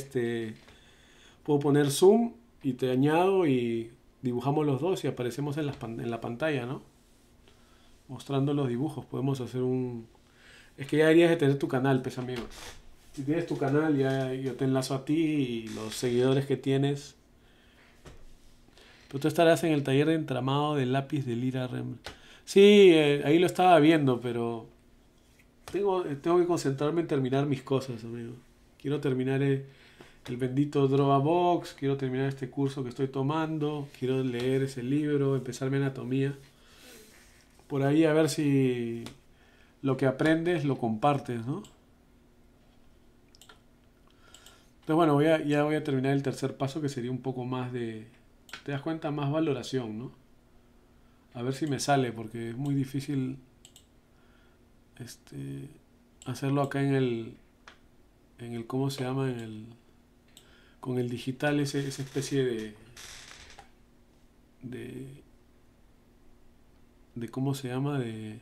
poner zoom y te añado y dibujamos los dos y aparecemos en la pantalla, ¿no? Mostrando los dibujos. Podemos hacer Es que ya deberías de tener tu canal, pues amigo. Si tienes tu canal, ya yo te enlazo a ti y los seguidores que tienes. Pero tú estarás en el taller de entramado de lápiz de Lira Rembrandt. Sí, ahí lo estaba viendo, pero tengo que concentrarme en terminar mis cosas, amigo. Quiero terminar el bendito Box, quiero terminar este curso que estoy tomando, quiero leer ese libro, empezar mi anatomía. Por ahí a ver si lo que aprendes lo compartes, ¿no? Entonces bueno, ya voy a terminar el tercer paso, que sería un poco más te das cuenta, más valoración, ¿no? A ver si me sale, porque es muy difícil hacerlo acá ¿cómo se llama? Con el digital, esa especie de ¿cómo se llama?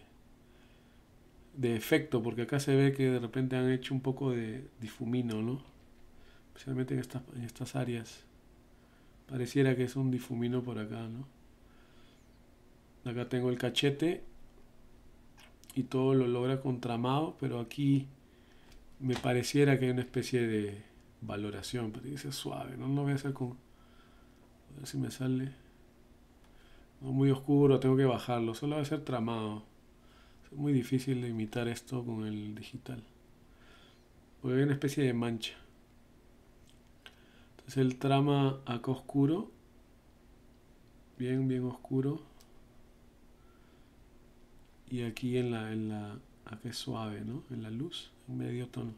De efecto, porque acá se ve que de repente han hecho un poco de difumino, ¿no? Especialmente en estas áreas. Pareciera que es un difumino por acá, ¿no? Acá tengo el cachete y todo lo logra con tramado, pero aquí me pareciera que hay una especie de valoración, pero dice suave, no lo voy a hacer a ver si me sale. No, muy oscuro, tengo que bajarlo, solo va a ser tramado. Es muy difícil de imitar esto con el digital, porque hay una especie de mancha. Entonces el trama acá oscuro, bien oscuro, y aquí acá es suave, ¿no? En la luz, en medio tono.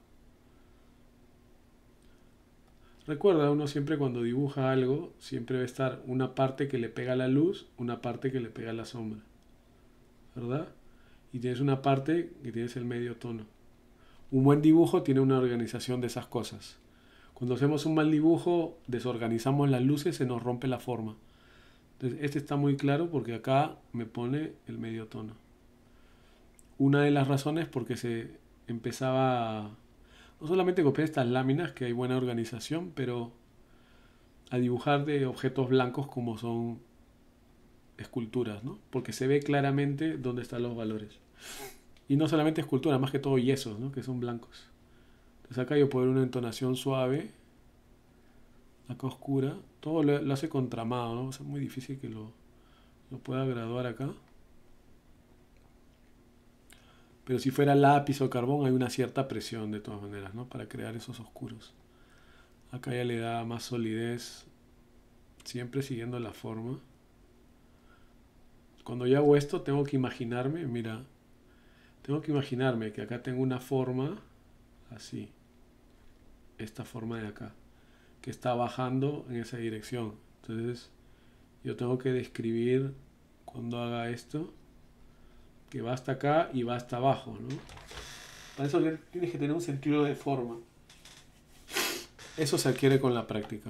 Recuerda, uno siempre cuando dibuja algo, siempre va a estar una parte que le pega a la luz, una parte que le pega a la sombra, ¿verdad? y tienes una parte que tienes el medio tono. Un buen dibujo tiene una organización de esas cosas. Cuando hacemos un mal dibujo, desorganizamos las luces, se nos rompe la forma. Entonces, este está muy claro porque acá me pone el medio tono. Una de las razones porque se empezaba no solamente a copiar estas láminas, que hay buena organización, pero a dibujar de objetos blancos como son esculturas, ¿no? Porque se ve claramente dónde están los valores. Y no solamente esculturas, más que todo yesos, ¿no? Que son blancos. Entonces acá yo puedo ver una entonación suave, acá oscura, todo lo hace con tramado, ¿no? Es muy difícil que lo pueda graduar acá. Pero si fuera lápiz o carbón hay una cierta presión de todas maneras, ¿no? Para crear esos oscuros. Acá ya le da más solidez, siempre siguiendo la forma. Cuando yo hago esto tengo que imaginarme, mira, tengo que imaginarme que acá tengo una forma así, esta forma de acá, que está bajando en esa dirección. Entonces yo tengo que describir cuando haga esto, que va hasta acá y va hasta abajo, ¿no? Para eso tienes que tener un sentido de forma. Eso se adquiere con la práctica.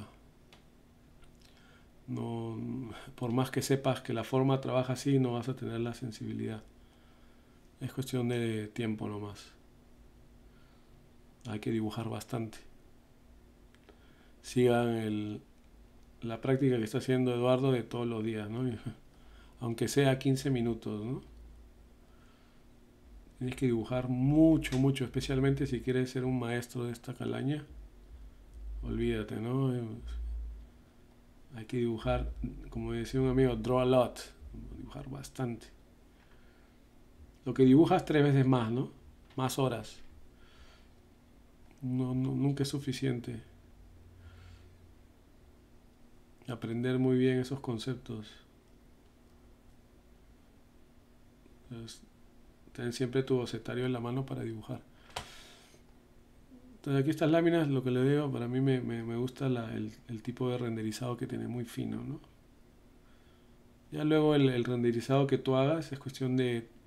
No, por más que sepas que la forma trabaja así, no vas a tener la sensibilidad. Es cuestión de tiempo nomás. Hay que dibujar bastante. Sigan la práctica que está haciendo Eduardo de todos los días, ¿no? Aunque sea 15 minutos, ¿no? Tienes que dibujar mucho, mucho, especialmente si quieres ser un maestro de esta calaña. Olvídate, ¿no? Hay que dibujar, como decía un amigo, draw a lot. Dibujar bastante. Lo que dibujas 3 veces más, ¿no? Más horas. Nunca es suficiente. Aprender muy bien esos conceptos. Entonces, ten siempre tu bocetario en la mano para dibujar. Entonces aquí estas láminas, lo que le digo, para mí me gusta el tipo de renderizado que tiene, muy fino, ¿no? Ya luego el renderizado que tú hagas es cuestión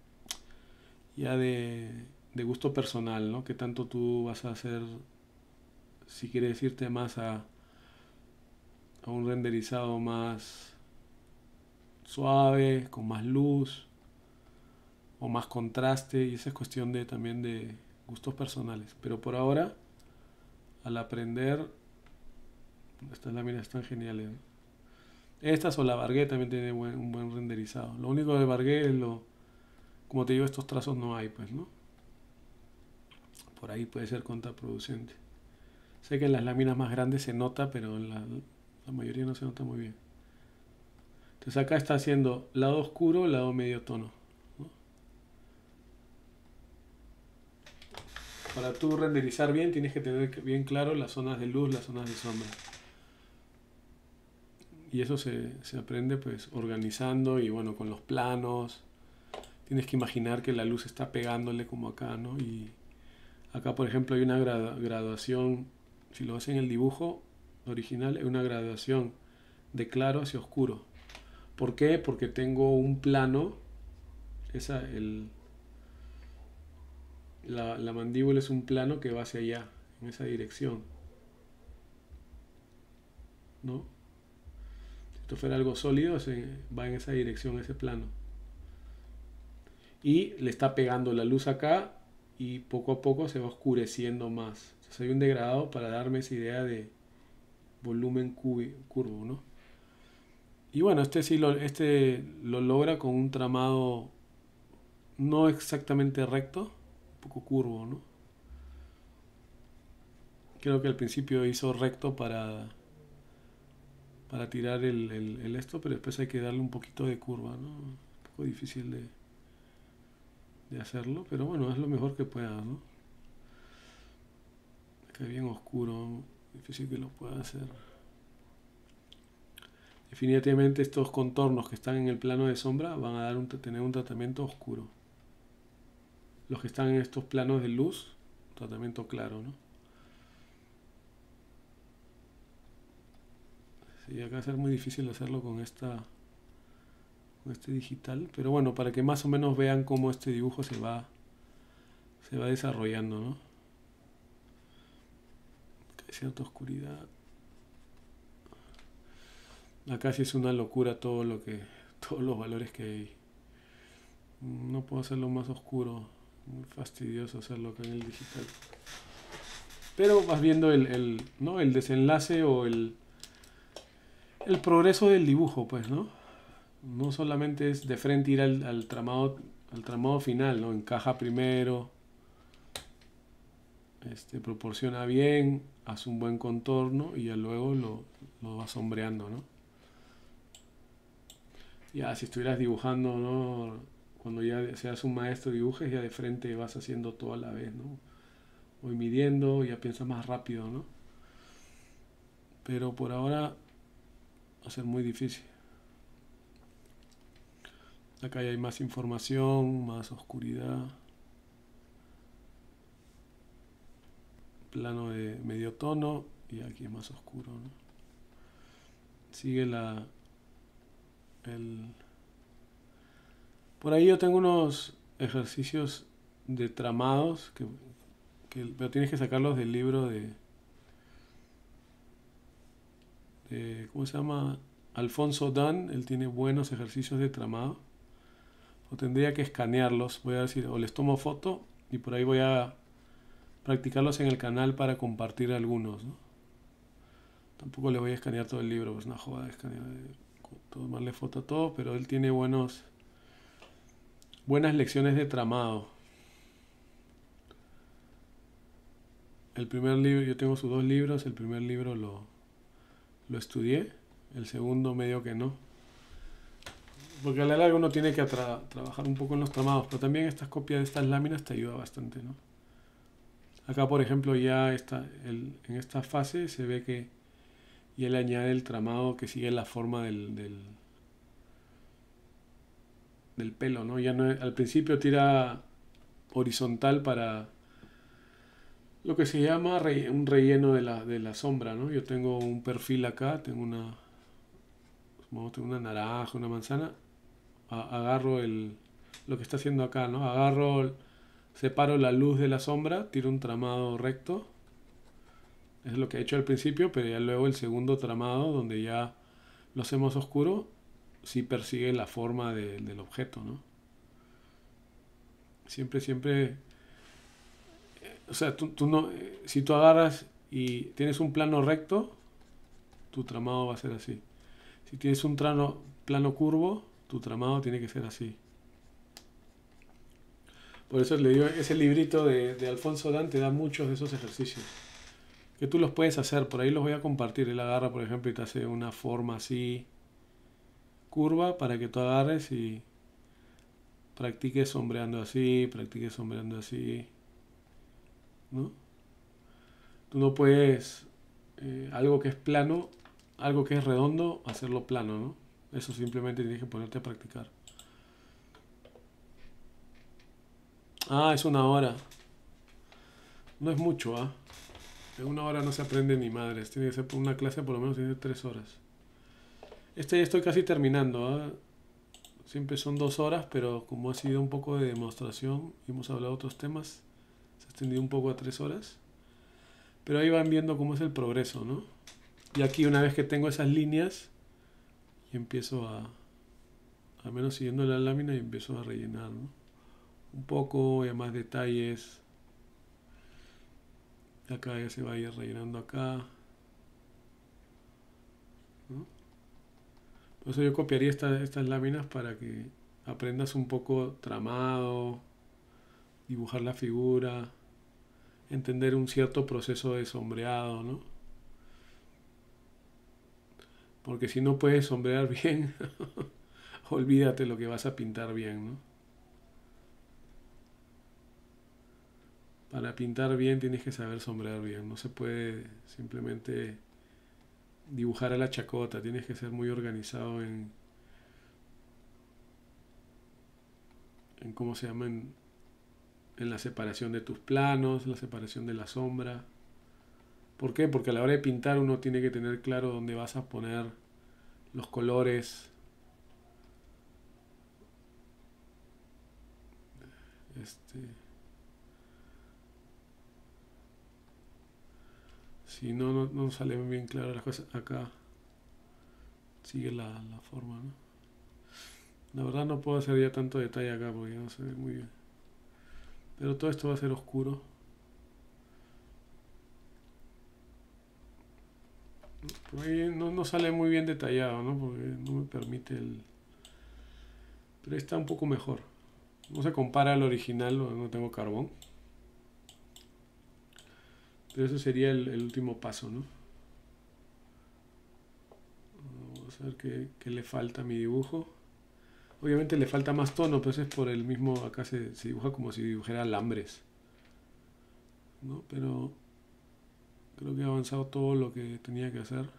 de gusto personal, ¿no? Que tanto tú vas a hacer, si quieres irte más a un renderizado más suave, con más luz o más contraste, y esa es cuestión también de gustos personales. Pero por ahora, al aprender, estas láminas están geniales, ¿no? Estas o la Barguet también tiene un buen renderizado. Lo único de Barguet es como te digo, estos trazos no hay, pues, ¿no? Por ahí puede ser contraproducente. Sé que en las láminas más grandes se nota, pero en la mayoría no se nota muy bien. Entonces acá está haciendo lado oscuro, lado medio tono, ¿no? Para tú renderizar bien tienes que tener bien claro las zonas de luz, las zonas de sombra. Y eso se aprende pues organizando y bueno, con los planos. Tienes que imaginar que la luz está pegándole como acá, ¿no? Y acá por ejemplo hay una graduación, si lo ves en el dibujo original, hay una graduación de claro hacia oscuro. ¿Por qué? Porque tengo un plano, la mandíbula es un plano que va hacia allá, en esa dirección, ¿no? Si esto fuera algo sólido, va en esa dirección, ese plano. Y le está pegando la luz acá y poco a poco se va oscureciendo más. Entonces hay un degradado para darme esa idea de volumen curvo, ¿no? Y bueno, este lo logra con un tramado no exactamente recto, un poco curvo, ¿no? Creo que al principio hizo recto para tirar el esto, pero después hay que darle un poquito de curva, ¿no? Un poco difícil de hacerlo, pero bueno, es lo mejor que pueda, ¿no? Acá es bien oscuro, difícil que lo pueda hacer. Definitivamente estos contornos que están en el plano de sombra van a tener un tratamiento oscuro. Los que están en estos planos de luz, tratamiento claro, ¿no? Sí, acá va a ser muy difícil hacerlo con con este digital. Pero bueno, para que más o menos vean cómo este dibujo se va desarrollando, ¿no? Acá hay cierta oscuridad. Acá sí es una locura todos los valores que hay. No puedo hacerlo más oscuro. Muy fastidioso hacerlo acá en el digital. Pero vas viendo ¿no? el desenlace o el progreso del dibujo, pues, ¿no? No solamente es de frente ir al tramado final, ¿no? Encaja primero, proporciona bien, hace un buen contorno y ya luego lo va sombreando, ¿no? Ya si estuvieras dibujando, ¿no? Cuando ya seas un maestro de dibujes, ya de frente vas haciendo todo a la vez, ¿no? Voy midiendo, ya piensas más rápido, ¿no? Pero por ahora va a ser muy difícil. Acá ya hay más información, más oscuridad. Plano de medio tono y aquí es más oscuro, ¿no? Sigue por ahí yo tengo unos ejercicios de tramados pero tienes que sacarlos del libro ¿cómo se llama? Alfonso Dan. Él tiene buenos ejercicios de tramado. O tendría que escanearlos. Voy a decir, o les tomo foto y por ahí voy a practicarlos en el canal para compartir algunos, ¿no? Tampoco le voy a escanear todo el libro, pues una joda de escanear, tomarle foto a todo, pero él tiene buenas lecciones de tramado. El primer libro, yo tengo sus dos libros, el primer libro lo estudié, el segundo medio que no. Porque a la larga uno tiene que trabajar un poco en los tramados, pero también estas copias de estas láminas te ayuda bastante, ¿no? Acá, por ejemplo, ya en esta fase se ve que ya le añade el tramado que sigue la forma del pelo, ¿no? Ya no al principio tira horizontal para lo que se llama un relleno de la sombra, ¿no? Yo tengo un perfil acá, tengo una naranja, una manzana, agarro lo que está haciendo acá, ¿no? Separo la luz de la sombra, tiro un tramado recto, es lo que he hecho al principio, pero ya luego el segundo tramado, donde ya lo hacemos oscuro, sí persigue la forma del objeto, ¿no? Siempre, o sea, tú no, si tú agarras y tienes un plano recto, tu tramado va a ser así. Si tienes un plano curvo, tu tramado tiene que ser así. Por eso le digo, ese librito de Alfonso Dan te da muchos de esos ejercicios. Que tú los puedes hacer, por ahí los voy a compartir. Él agarra, por ejemplo, y te hace una forma así, curva, para que tú agarres y practiques sombreando así, ¿no? Tú no puedes, algo que es plano, algo que es redondo, hacerlo plano, ¿no? Eso simplemente tienes que ponerte a practicar. Ah, es una hora. No es mucho, ¿ah? En una hora no se aprende ni madres. Tiene que ser por una clase por lo menos tiene 3 horas. Ya estoy casi terminando, ¿ah? Siempre son 2 horas, pero como ha sido un poco de demostración y hemos hablado de otros temas, se ha extendido un poco a 3 horas. Pero ahí van viendo cómo es el progreso, ¿no? Y aquí una vez que tengo esas líneas, y empiezo al menos siguiendo la lámina y empiezo a rellenar, ¿no? Un poco, ya más detalles. Acá ya se va a ir rellenando acá, ¿no? Por eso yo copiaría estas láminas para que aprendas un poco tramado, dibujar la figura, entender un cierto proceso de sombreado, ¿no? Porque si no puedes sombrear bien, olvídate lo que vas a pintar bien, ¿no? Para pintar bien tienes que saber sombrear bien, no se puede simplemente dibujar a la chacota, tienes que ser muy organizado en cómo se llama, en la separación de tus planos, la separación de la sombra. ¿Por qué? Porque a la hora de pintar uno tiene que tener claro dónde vas a poner los colores, Este, si no salen bien claras las cosas. Acá sigue la forma, ¿no? La verdad no puedo hacer ya tanto detalle acá porque ya no se ve muy bien. Pero todo esto va a ser oscuro. Por ahí no sale muy bien detallado, ¿no? Porque no me permite el... Pero ahí está un poco mejor. No se compara al original, no tengo carbón. Pero eso sería el último paso, ¿no? Vamos a ver qué le falta a mi dibujo. Obviamente le falta más tono, pero eso es por el mismo... Acá se dibuja como si dibujara alambres, ¿no? Pero creo que he avanzado todo lo que tenía que hacer.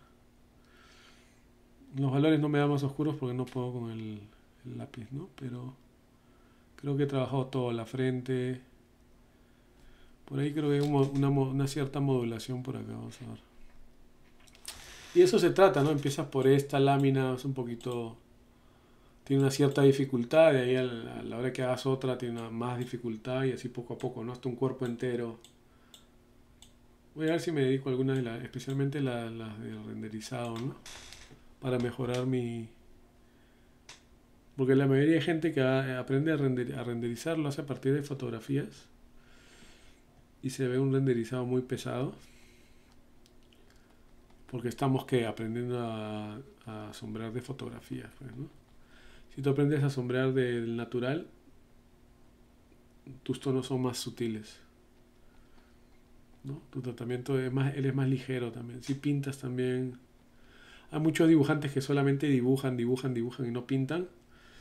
Los valores no me dan más oscuros porque no puedo con el lápiz, ¿no? Pero creo que he trabajado todo, la frente. Por ahí creo que hay una cierta modulación por acá, vamos a ver. Y eso se trata, ¿no? Empiezas por esta lámina, es un poquito... Tiene una cierta dificultad, y ahí a la hora que hagas otra tiene una más dificultad y así poco a poco, ¿no? Hasta un cuerpo entero. Voy a ver si me dedico a algunas de las, especialmente las de renderizado, ¿no? Para mejorar mi... Porque la mayoría de gente que aprende a renderizar lo hace a partir de fotografías y se ve un renderizado muy pesado. Porque estamos aprendiendo a sombrear de fotografías, pues, ¿no? Si tú aprendes a sombrear del natural, tus tonos son más sutiles, ¿no? Tu tratamiento él es más ligero también. Si pintas también... Hay muchos dibujantes que solamente dibujan y no pintan.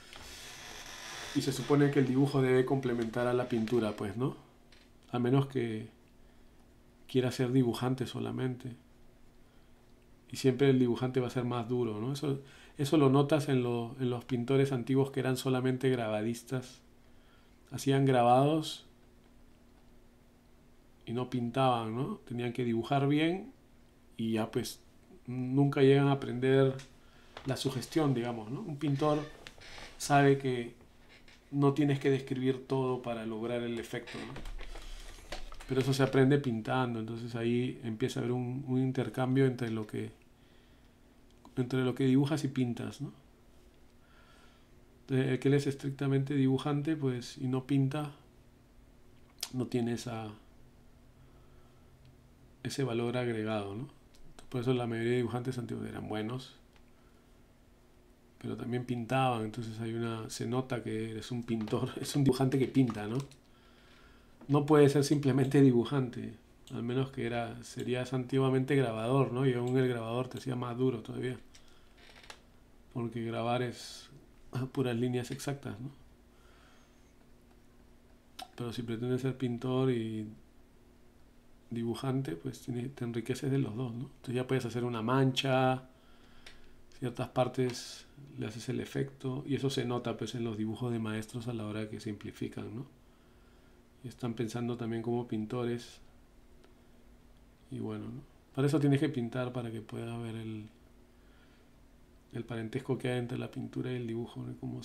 Y se supone que el dibujo debe complementar a la pintura, pues, ¿no? A menos que quiera ser dibujante solamente. Y siempre el dibujante va a ser más duro, ¿no? Eso lo notas en los pintores antiguos que eran solamente grabadistas. Hacían grabados y no pintaban, ¿no? Tenían que dibujar bien y ya pues nunca llegan a aprender la sugestión, digamos, ¿no? Un pintor sabe que no tienes que describir todo para lograr el efecto, ¿no? Pero eso se aprende pintando, entonces ahí empieza a haber un intercambio entre lo que dibujas y pintas, ¿no? El que él es estrictamente dibujante, pues, y no pinta, no tiene ese valor agregado, ¿no? Por eso la mayoría de dibujantes antiguos eran buenos, pero también pintaban, entonces se nota que eres un pintor, es un dibujante que pinta, ¿no? No puede ser simplemente dibujante, al menos que serías antiguamente grabador, ¿no? Y aún el grabador te hacía más duro todavía, porque grabar es puras líneas exactas, ¿no? Pero si pretendes ser pintor y dibujante, pues te enriqueces de los dos, ¿no? Entonces ya puedes hacer una mancha, ciertas partes le haces el efecto, y eso se nota pues en los dibujos de maestros a la hora que simplifican, ¿no? Y están pensando también como pintores, y bueno, ¿no? Para eso tienes que pintar para que puedas ver el parentesco que hay entre la pintura y el dibujo, ¿no? Cómo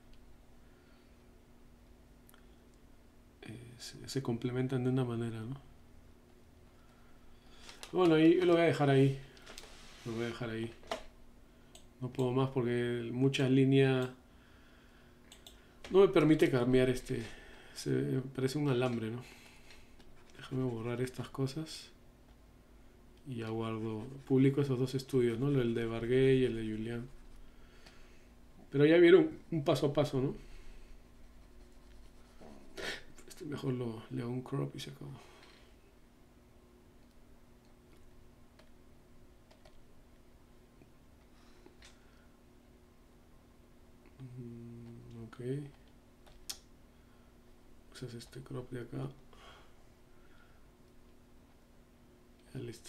se complementan de una manera, ¿no? Bueno, ahí lo voy a dejar ahí. Lo voy a dejar ahí. No puedo más porque muchas líneas no me permite cambiar parece un alambre, ¿no? Déjame borrar estas cosas. Y ya publico esos dos estudios, ¿no? El de Bargué y el de Julián. Pero ya vieron un paso a paso, ¿no? Mejor le hago un crop y se acabó. Ok. Usas este crop de acá. Ya listo.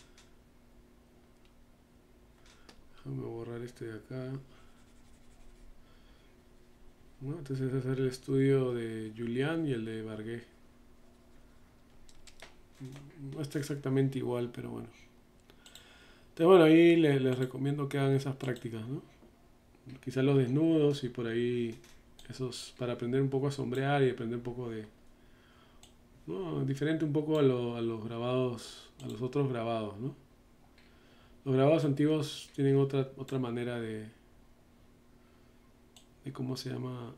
Déjame borrar este de acá. Bueno, entonces es hacer el estudio de Julián y el de Bargué. No está exactamente igual, pero bueno. Entonces bueno, ahí les recomiendo que hagan esas prácticas, ¿no? Quizás los desnudos y por ahí Esos, para aprender un poco a sombrear y aprender un poco de... ¿no? Diferente un poco a los grabados, a los otros grabados, ¿no? Los grabados antiguos tienen otra manera de ¿cómo se llama?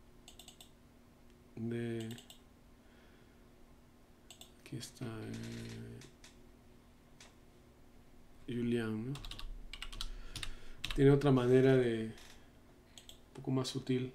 De... Aquí está Julián, ¿no? Tiene otra manera de... un poco más sutil.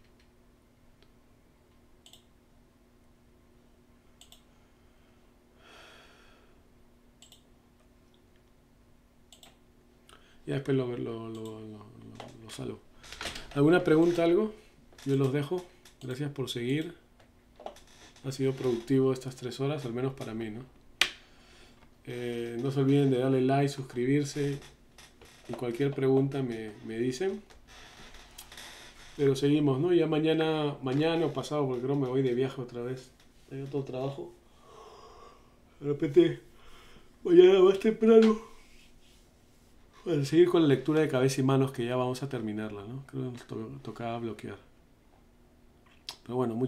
Ya después lo salgo. ¿Alguna pregunta, algo? Yo los dejo. Gracias por seguir. Ha sido productivo estas 3 horas, al menos para mí, ¿no? No se olviden de darle like, suscribirse. Y cualquier pregunta me dicen. Pero seguimos, ¿no? Ya mañana o pasado, porque creo me voy de viaje otra vez. Hay otro trabajo. De repente, mañana más temprano. Bueno, seguir con la lectura de Cabeza y Manos, que ya vamos a terminarla, ¿no? Creo que nos tocaba bloquear. Pero bueno,